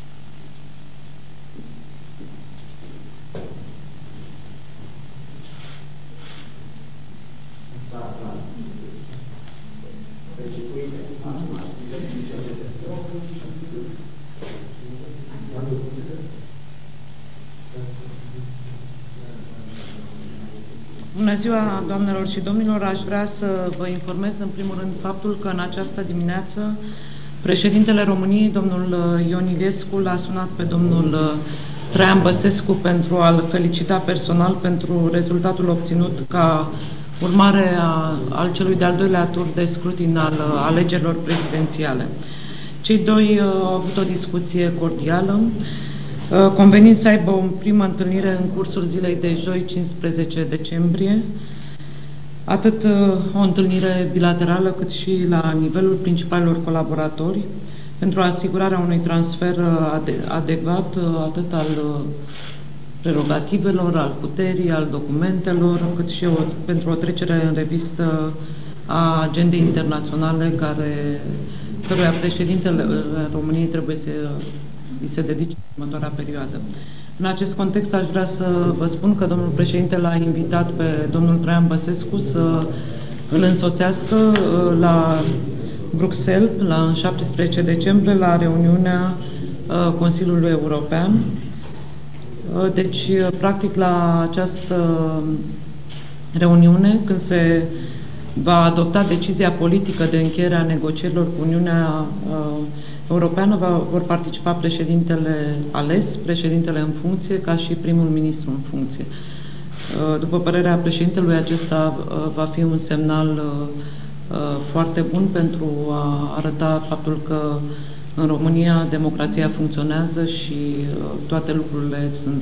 Bună ziua, doamnelor și domnilor! Aș vrea să vă informez în primul rând faptul că în această dimineață președintele României, domnul Ion Iliescu, l-a sunat pe domnul Traian Băsescu pentru a-l felicita personal pentru rezultatul obținut ca urmare a, al celui de-al doilea tur de scrutin al alegerilor prezidențiale. Cei doi au avut o discuție cordială, convenind să aibă o primă întâlnire în cursul zilei de joi, cincisprezece decembrie, atât o întâlnire bilaterală cât și la nivelul principalilor colaboratori, pentru asigurarea unui transfer adecvat atât al prerogativelor, al puterii, al documentelor, cât și o, pentru o trecere în revistă a agendei internaționale care, căruia președintele României trebuie să îi se dedice în următoarea perioadă. În acest context aș vrea să vă spun că domnul președinte l-a invitat pe domnul Traian Băsescu să îl însoțească la Bruxelles, la șaptesprezece decembrie, la reuniunea Consiliului European. Deci, practic, la această reuniune, când se va adopta decizia politică de încheiere a negocierilor cu Uniunea Europeană, va, vor participa președintele ales, președintele în funcție, ca și primul ministru în funcție. După părerea președintelui, acesta va fi un semnal foarte bun pentru a arăta faptul că în România democrația funcționează și toate lucrurile sunt,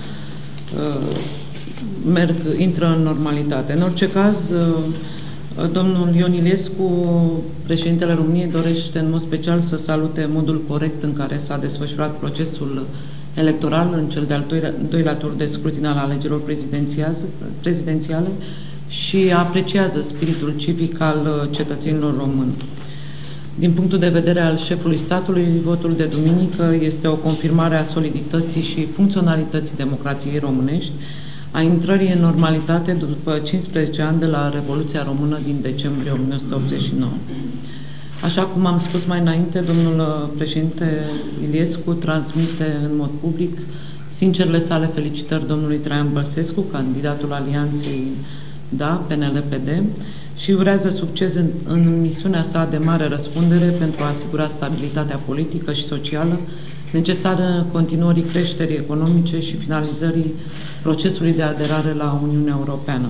merg, intră în normalitate. În orice caz, domnul Ion Iliescu, președintele României, dorește în mod special să salute modul corect în care s-a desfășurat procesul electoral în cel de-al doilea, doilea tur de scrutin al alegerilor prezidențiale și apreciază spiritul civic al cetățenilor români. Din punctul de vedere al șefului statului, votul de duminică este o confirmare a solidității și funcționalității democrației românești, a intrării în normalitate după cincisprezece ani de la Revoluția Română din decembrie o mie nouă sute optzeci și nouă. Așa cum am spus mai înainte, domnul președinte Iliescu transmite în mod public sincerele sale felicitări domnului Traian Băsescu, candidatul Alianței Da, P N L P D, și urează succes în, în misiunea sa de mare răspundere pentru a asigura stabilitatea politică și socială necesară continuării creșterii economice și finalizării procesului de aderare la Uniunea Europeană.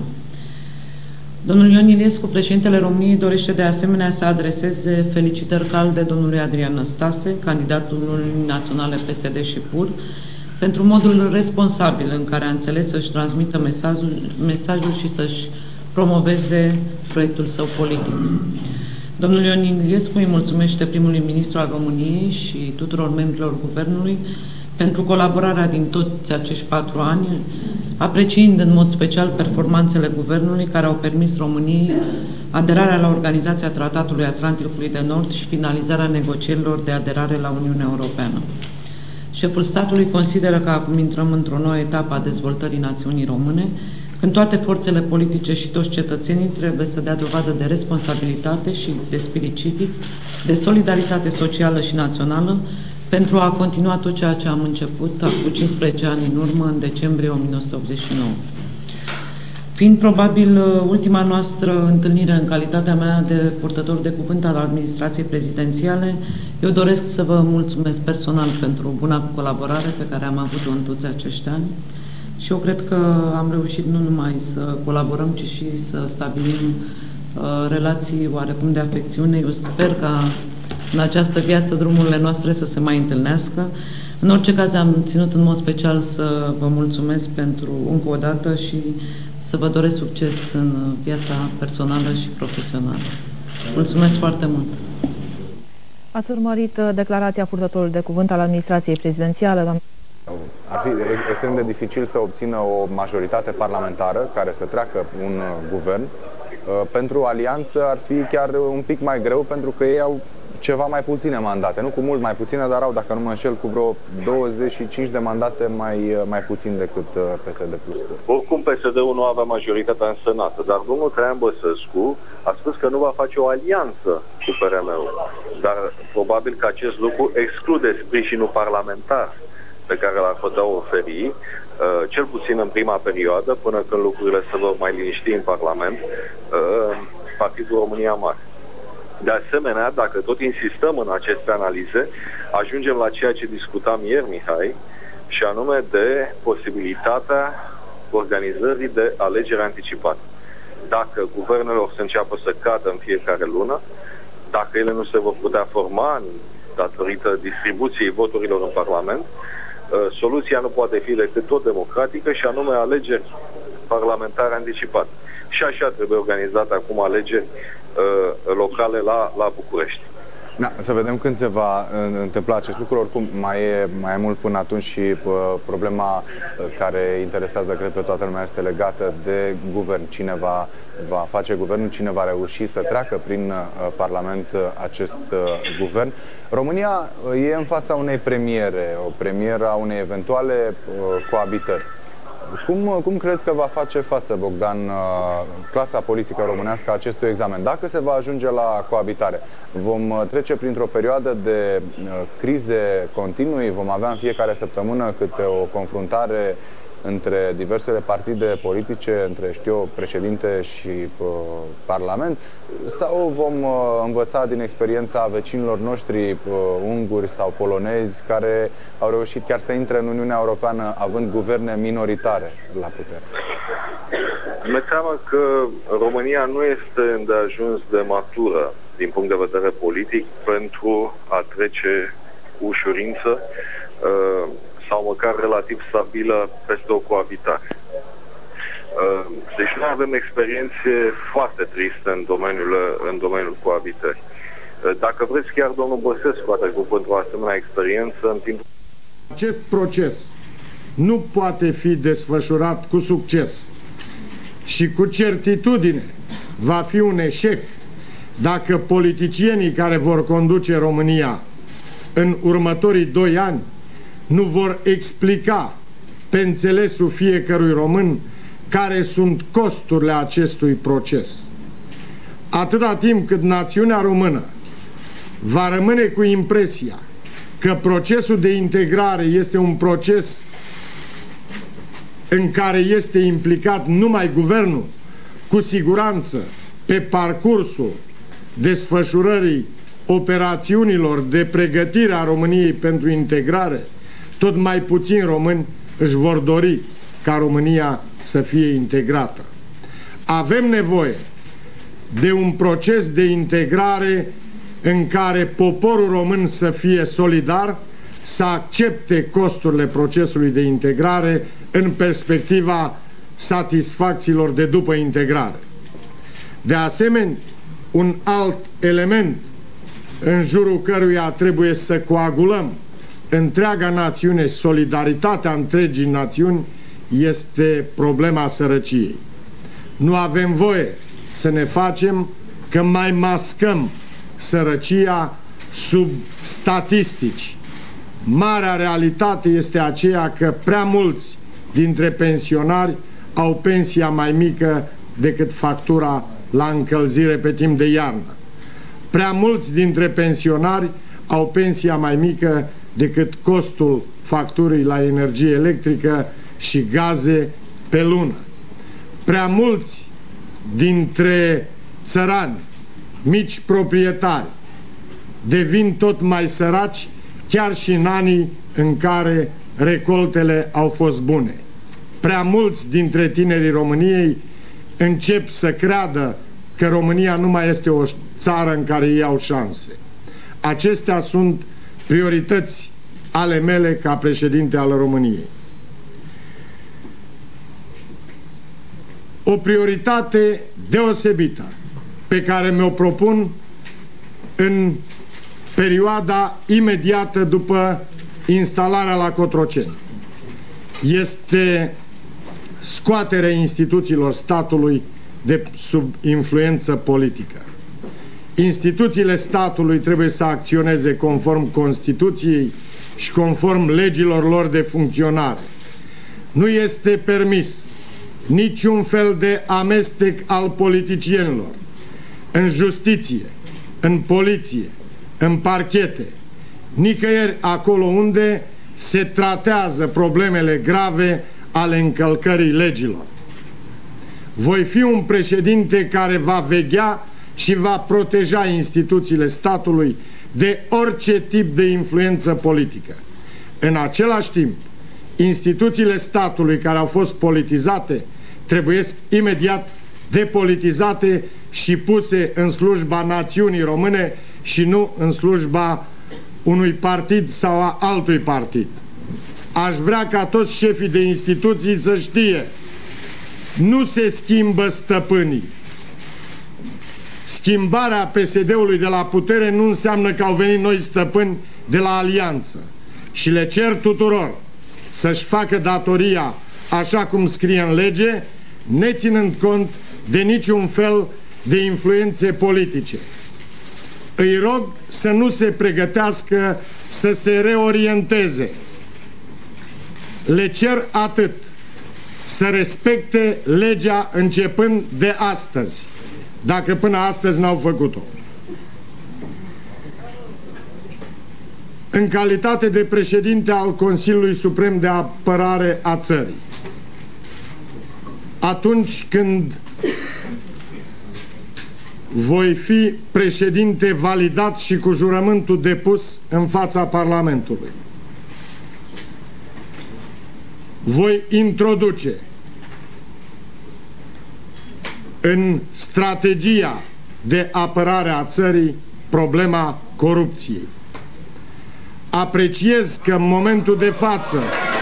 Domnul Ion Iliescu, președintele României, dorește de asemenea să adreseze felicitări calde domnului Adrian Năstase, candidatul Uniunii Naționale P S D și P U R, pentru modul responsabil în care a înțeles să-și transmită mesajul, mesajul și să-și promoveze proiectul său politic. Domnul Ion Iliescu îi mulțumește primului ministru al României și tuturor membrilor guvernului pentru colaborarea din toți acești patru ani, apreciind în mod special performanțele guvernului care au permis României aderarea la Organizația Tratatului Atlanticului de Nord și finalizarea negocierilor de aderare la Uniunea Europeană. Șeful statului consideră că acum intrăm într-o nouă etapă a dezvoltării națiunii române, când toate forțele politice și toți cetățenii trebuie să dea dovadă de responsabilitate și de spirit civic, de solidaritate socială și națională, pentru a continua tot ceea ce am început acum cincisprezece ani în urmă, în decembrie o mie nouă sute optzeci și nouă. Fiind probabil ultima noastră întâlnire în calitatea mea de purtător de cuvânt al administrației prezidențiale, eu doresc să vă mulțumesc personal pentru buna colaborare pe care am avut-o în toți acești ani și eu cred că am reușit nu numai să colaborăm, ci și să stabilim uh, relații oarecum de afecțiune. Eu sper ca în această viață drumurile noastre să se mai întâlnească. În orice caz am ținut în mod special să vă mulțumesc pentru încă o dată și să vă doresc succes în viața personală și profesională. Mulțumesc foarte mult! Ați urmărit declarația purtătorului de cuvânt al administrației prezidențiale, doamne? Ar fi extrem de dificil să obțină o majoritate parlamentară care să treacă un guvern. Pentru alianță ar fi chiar un pic mai greu, pentru că ei au ceva mai puține mandate, nu cu mult mai puține, dar au, dacă nu mă înșel, cu vreo douăzeci și cinci de mandate mai, mai puțin decât P S D plus. Oricum P S D-ul nu avea majoritatea în Senat, dar domnul Traian Băsescu a spus că nu va face o alianță cu P R M-ul, dar probabil că acest lucru exclude sprijinul parlamentar pe care l-ar putea oferi, cel puțin în prima perioadă, până când lucrurile se vor mai liniști în Parlament, Partidul România Mare. De asemenea, dacă tot insistăm în aceste analize, ajungem la ceea ce discutam ieri, Mihai, și anume de posibilitatea organizării de alegeri anticipate. Dacă guvernele o să înceapă să cadă în fiecare lună, dacă ele nu se vor putea forma datorită distribuției voturilor în Parlament, soluția nu poate fi decât tot democratică și anume alegeri parlamentare anticipate. Și așa trebuie organizate acum alegeri uh, locale la, la București. Da, să vedem când se va întâmpla acest lucru. Oricum, mai e, mai e mult până atunci și uh, problema care interesează, cred, pe toată lumea este legată de guvern. Cine va, va face guvernul, cine va reuși să treacă prin uh, Parlament uh, acest uh, guvern. România uh, e în fața unei premiere, o premieră a unei eventuale uh, coabitări. Cum, cum crezi că va face față, Bogdan, clasa politică românească acestui examen? Dacă se va ajunge la coabitare, vom trece printr-o perioadă de crize continui, vom avea în fiecare săptămână câte o confruntare între diversele partide politice, între, știu eu, președinte și uh, Parlament, sau vom uh, învăța din experiența vecinilor noștri uh, unguri sau polonezi care au reușit chiar să intre în Uniunea Europeană având guverne minoritare la putere? Mi-e seama că România nu este îndeajuns de matură din punct de vedere politic pentru a trece cu ușurință uh, sau măcar relativ stabilă peste o coabitare. Deci noi avem experiențe foarte triste în domeniul, în domeniul coabitării. Dacă vreți, chiar domnul Băsescu a trecut pentru o asemenea experiență în timpul... Acest proces nu poate fi desfășurat cu succes și cu certitudine va fi un eșec dacă politicienii care vor conduce România în următorii doi ani nu vor explica pe înțelesul fiecărui român care sunt costurile acestui proces. Atâta timp cât națiunea română va rămâne cu impresia că procesul de integrare este un proces în care este implicat numai guvernul, cu siguranță, pe parcursul desfășurării operațiunilor de pregătire a României pentru integrare, tot mai puțini români își vor dori ca România să fie integrată. Avem nevoie de un proces de integrare în care poporul român să fie solidar, să accepte costurile procesului de integrare în perspectiva satisfacțiilor de după integrare. De asemenea, un alt element în jurul căruia trebuie să coagulăm întreaga națiune, solidaritatea întregii națiuni, este problema sărăciei. Nu avem voie să ne facem că mai mascăm sărăcia sub statistici. Marea realitate este aceea că prea mulți dintre pensionari au pensia mai mică decât factura la încălzire pe timp de iarnă. Prea mulți dintre pensionari au pensia mai mică decât costul facturii la energie electrică și gaze pe lună. Prea mulți dintre țărani, mici proprietari, devin tot mai săraci chiar și în anii în care recoltele au fost bune. Prea mulți dintre tinerii României încep să creadă că România nu mai este o țară în care ei au șanse. Acestea sunt priorități ale mele ca președinte al României. O prioritate deosebită pe care mi-o propun în perioada imediată după instalarea la Cotroceni este scoaterea instituțiilor statului de sub influență politică. Instituțiile statului trebuie să acționeze conform Constituției și conform legilor lor de funcționare. Nu este permis niciun fel de amestec al politicienilor în justiție, în poliție, în parchete, nicăieri acolo unde se tratează problemele grave ale încălcării legilor. Voi fi un președinte care va veghea și va proteja instituțiile statului de orice tip de influență politică. În același timp, instituțiile statului care au fost politizate trebuie imediat depolitizate și puse în slujba națiunii române și nu în slujba unui partid sau a altui partid. Aș vrea ca toți șefii de instituții să știe: nu se schimbă stăpânii. Schimbarea P S D-ului de la putere nu înseamnă că au venit noi stăpâni de la alianță. Și le cer tuturor să-și facă datoria așa cum scrie în lege, neținând cont de niciun fel de influențe politice. Îi rog să nu se pregătească să se reorienteze. Le cer atât: să respecte legea începând de astăzi, dacă până astăzi n-au făcut-o. În calitate de președinte al Consiliului Suprem de Apărare a țării, atunci când voi fi președinte validat și cu jurământul depus în fața Parlamentului, voi introduce în strategia de apărare a țării problema corupției. Apreciez că în momentul de față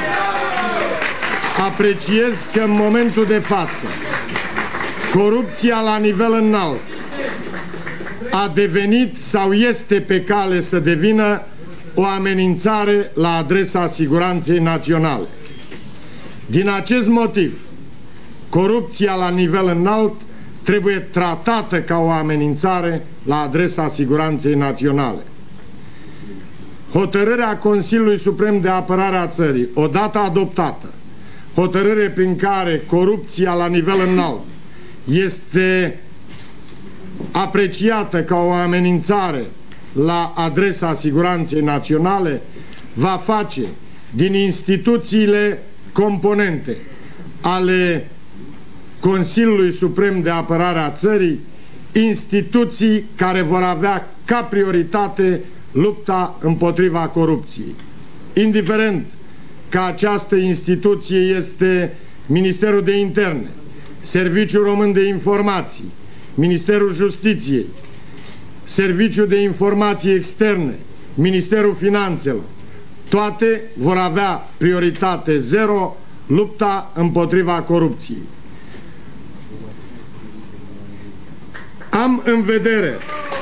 apreciez că în momentul de față corupția la nivel înalt a devenit sau este pe cale să devină o amenințare la adresa siguranței naționale. Din acest motiv, corupția la nivel înalt trebuie tratată ca o amenințare la adresa siguranței naționale. Hotărârea Consiliului Suprem de Apărare a țării, odată adoptată, hotărâre prin care corupția la nivel înalt este apreciată ca o amenințare la adresa siguranței naționale, va face din instituțiile componente ale Consiliului Suprem de Apărare a țării instituții care vor avea ca prioritate lupta împotriva corupției. Indiferent că această instituție este Ministerul de Interne, Serviciul Român de Informații, Ministerul Justiției, Serviciul de Informații Externe, Ministerul Finanțelor, toate vor avea prioritate zero lupta împotriva corupției. Am în vedere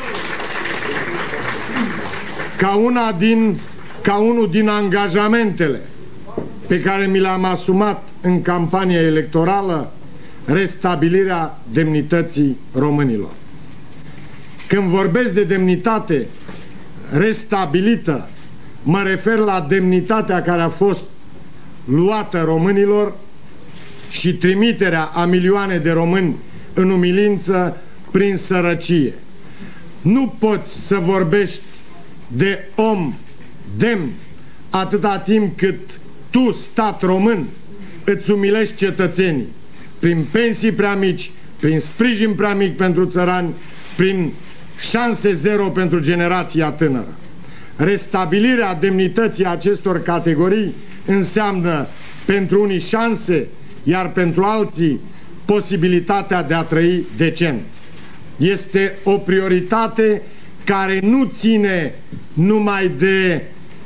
ca, una din, ca unul din angajamentele pe care mi le-am asumat în campania electorală restabilirea demnității românilor. Când vorbesc de demnitate restabilită, mă refer la demnitatea care a fost luată românilor și trimiterea a milioane de români în umilință prin sărăcie. Nu poți să vorbești de om demn atâta timp cât tu, stat român, îți umilești cetățenii prin pensii prea mici, prin sprijin prea mic pentru țărani, prin șanse zero pentru generația tânără. Restabilirea demnității acestor categorii înseamnă pentru unii șanse, iar pentru alții posibilitatea de a trăi decent. Este o prioritate care nu ține numai de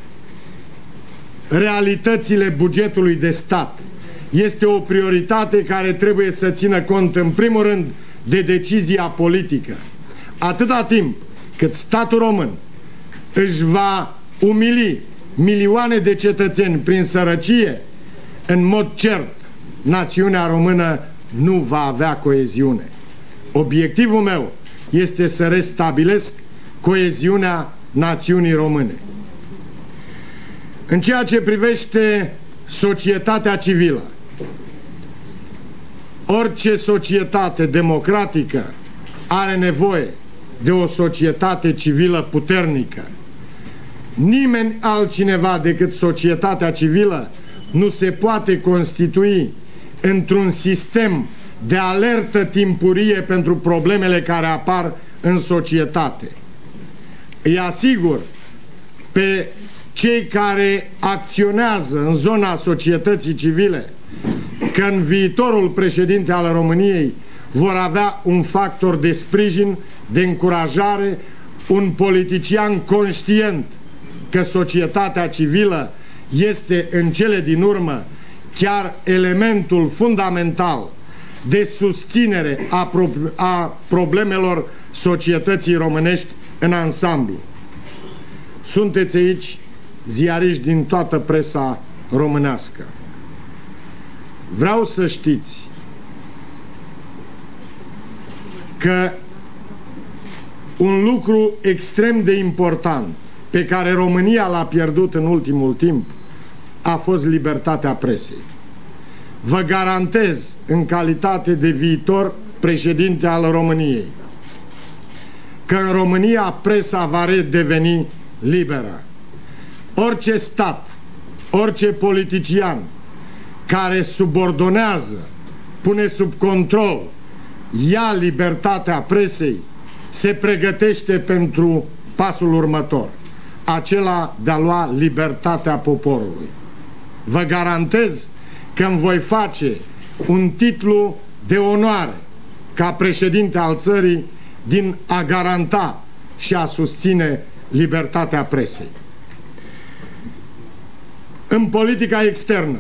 realitățile bugetului de stat. Este o prioritate care trebuie să țină cont în primul rând de decizia politică. Atâta timp cât statul român își va umili milioane de cetățeni prin sărăcie, în mod cert, națiunea română nu va avea coeziune. Obiectivul meu este să restabilesc coeziunea națiunii române. În ceea ce privește societatea civilă, orice societate democratică are nevoie de o societate civilă puternică. Nimeni altcineva decât societatea civilă nu se poate constitui într-un sistem de alertă timpurie pentru problemele care apar în societate. Îi asigur pe cei care acționează în zona societății civile că în viitorul președinte al României vor avea un factor de sprijin, de încurajare, un politician conștient că societatea civilă este în cele din urmă chiar elementul fundamental de susținere a, pro a problemelor societății românești în ansamblu. Sunteți aici ziariști din toată presa românească. Vreau să știți că un lucru extrem de important pe care România l-a pierdut în ultimul timp a fost libertatea presei. Vă garantez, în calitate de viitor președinte al României, că în România presa va redeveni liberă. Orice stat, orice politician care subordonează, pune sub control, ia libertatea presei, se pregătește pentru pasul următor, acela de a lua libertatea poporului. Vă garantez că îmi voi face un titlu de onoare ca președinte al țării din a garanta și a susține libertatea presei. În politica externă,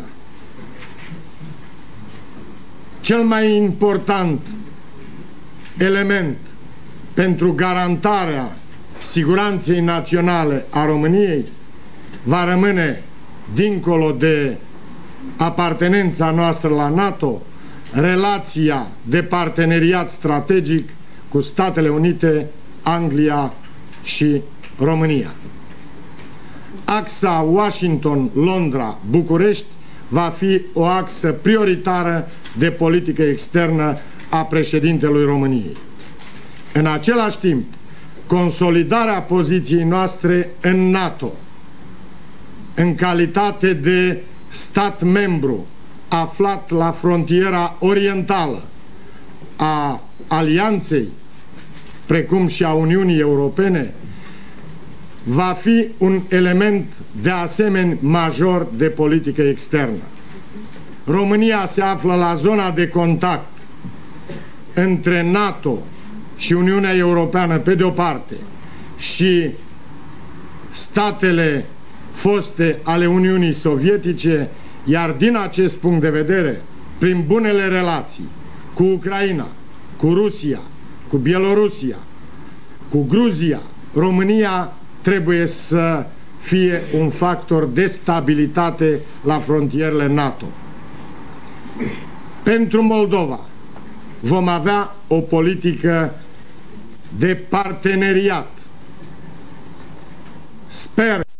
cel mai important element pentru garantarea siguranței naționale a României va rămâne, dincolo de apartenența noastră la NATO, relația de parteneriat strategic cu Statele Unite, Anglia și România. Axa Washington-Londra-București va fi o axă prioritară de politică externă a președintelui României. În același timp, consolidarea poziției noastre în NATO, în calitate de stat membru aflat la frontiera orientală a Alianței, precum și a Uniunii Europene, va fi un element de asemenea major de politică externă. România se află la zona de contact între NATO și Uniunea Europeană pe de o parte și statele foste ale Uniunii Sovietice, iar din acest punct de vedere, prin bunele relații cu Ucraina, cu Rusia, cu Bielorusia, cu Gruzia, România trebuie să fie un factor de stabilitate la frontierele NATO. Pentru Moldova vom avea o politică de parteneriat. Sper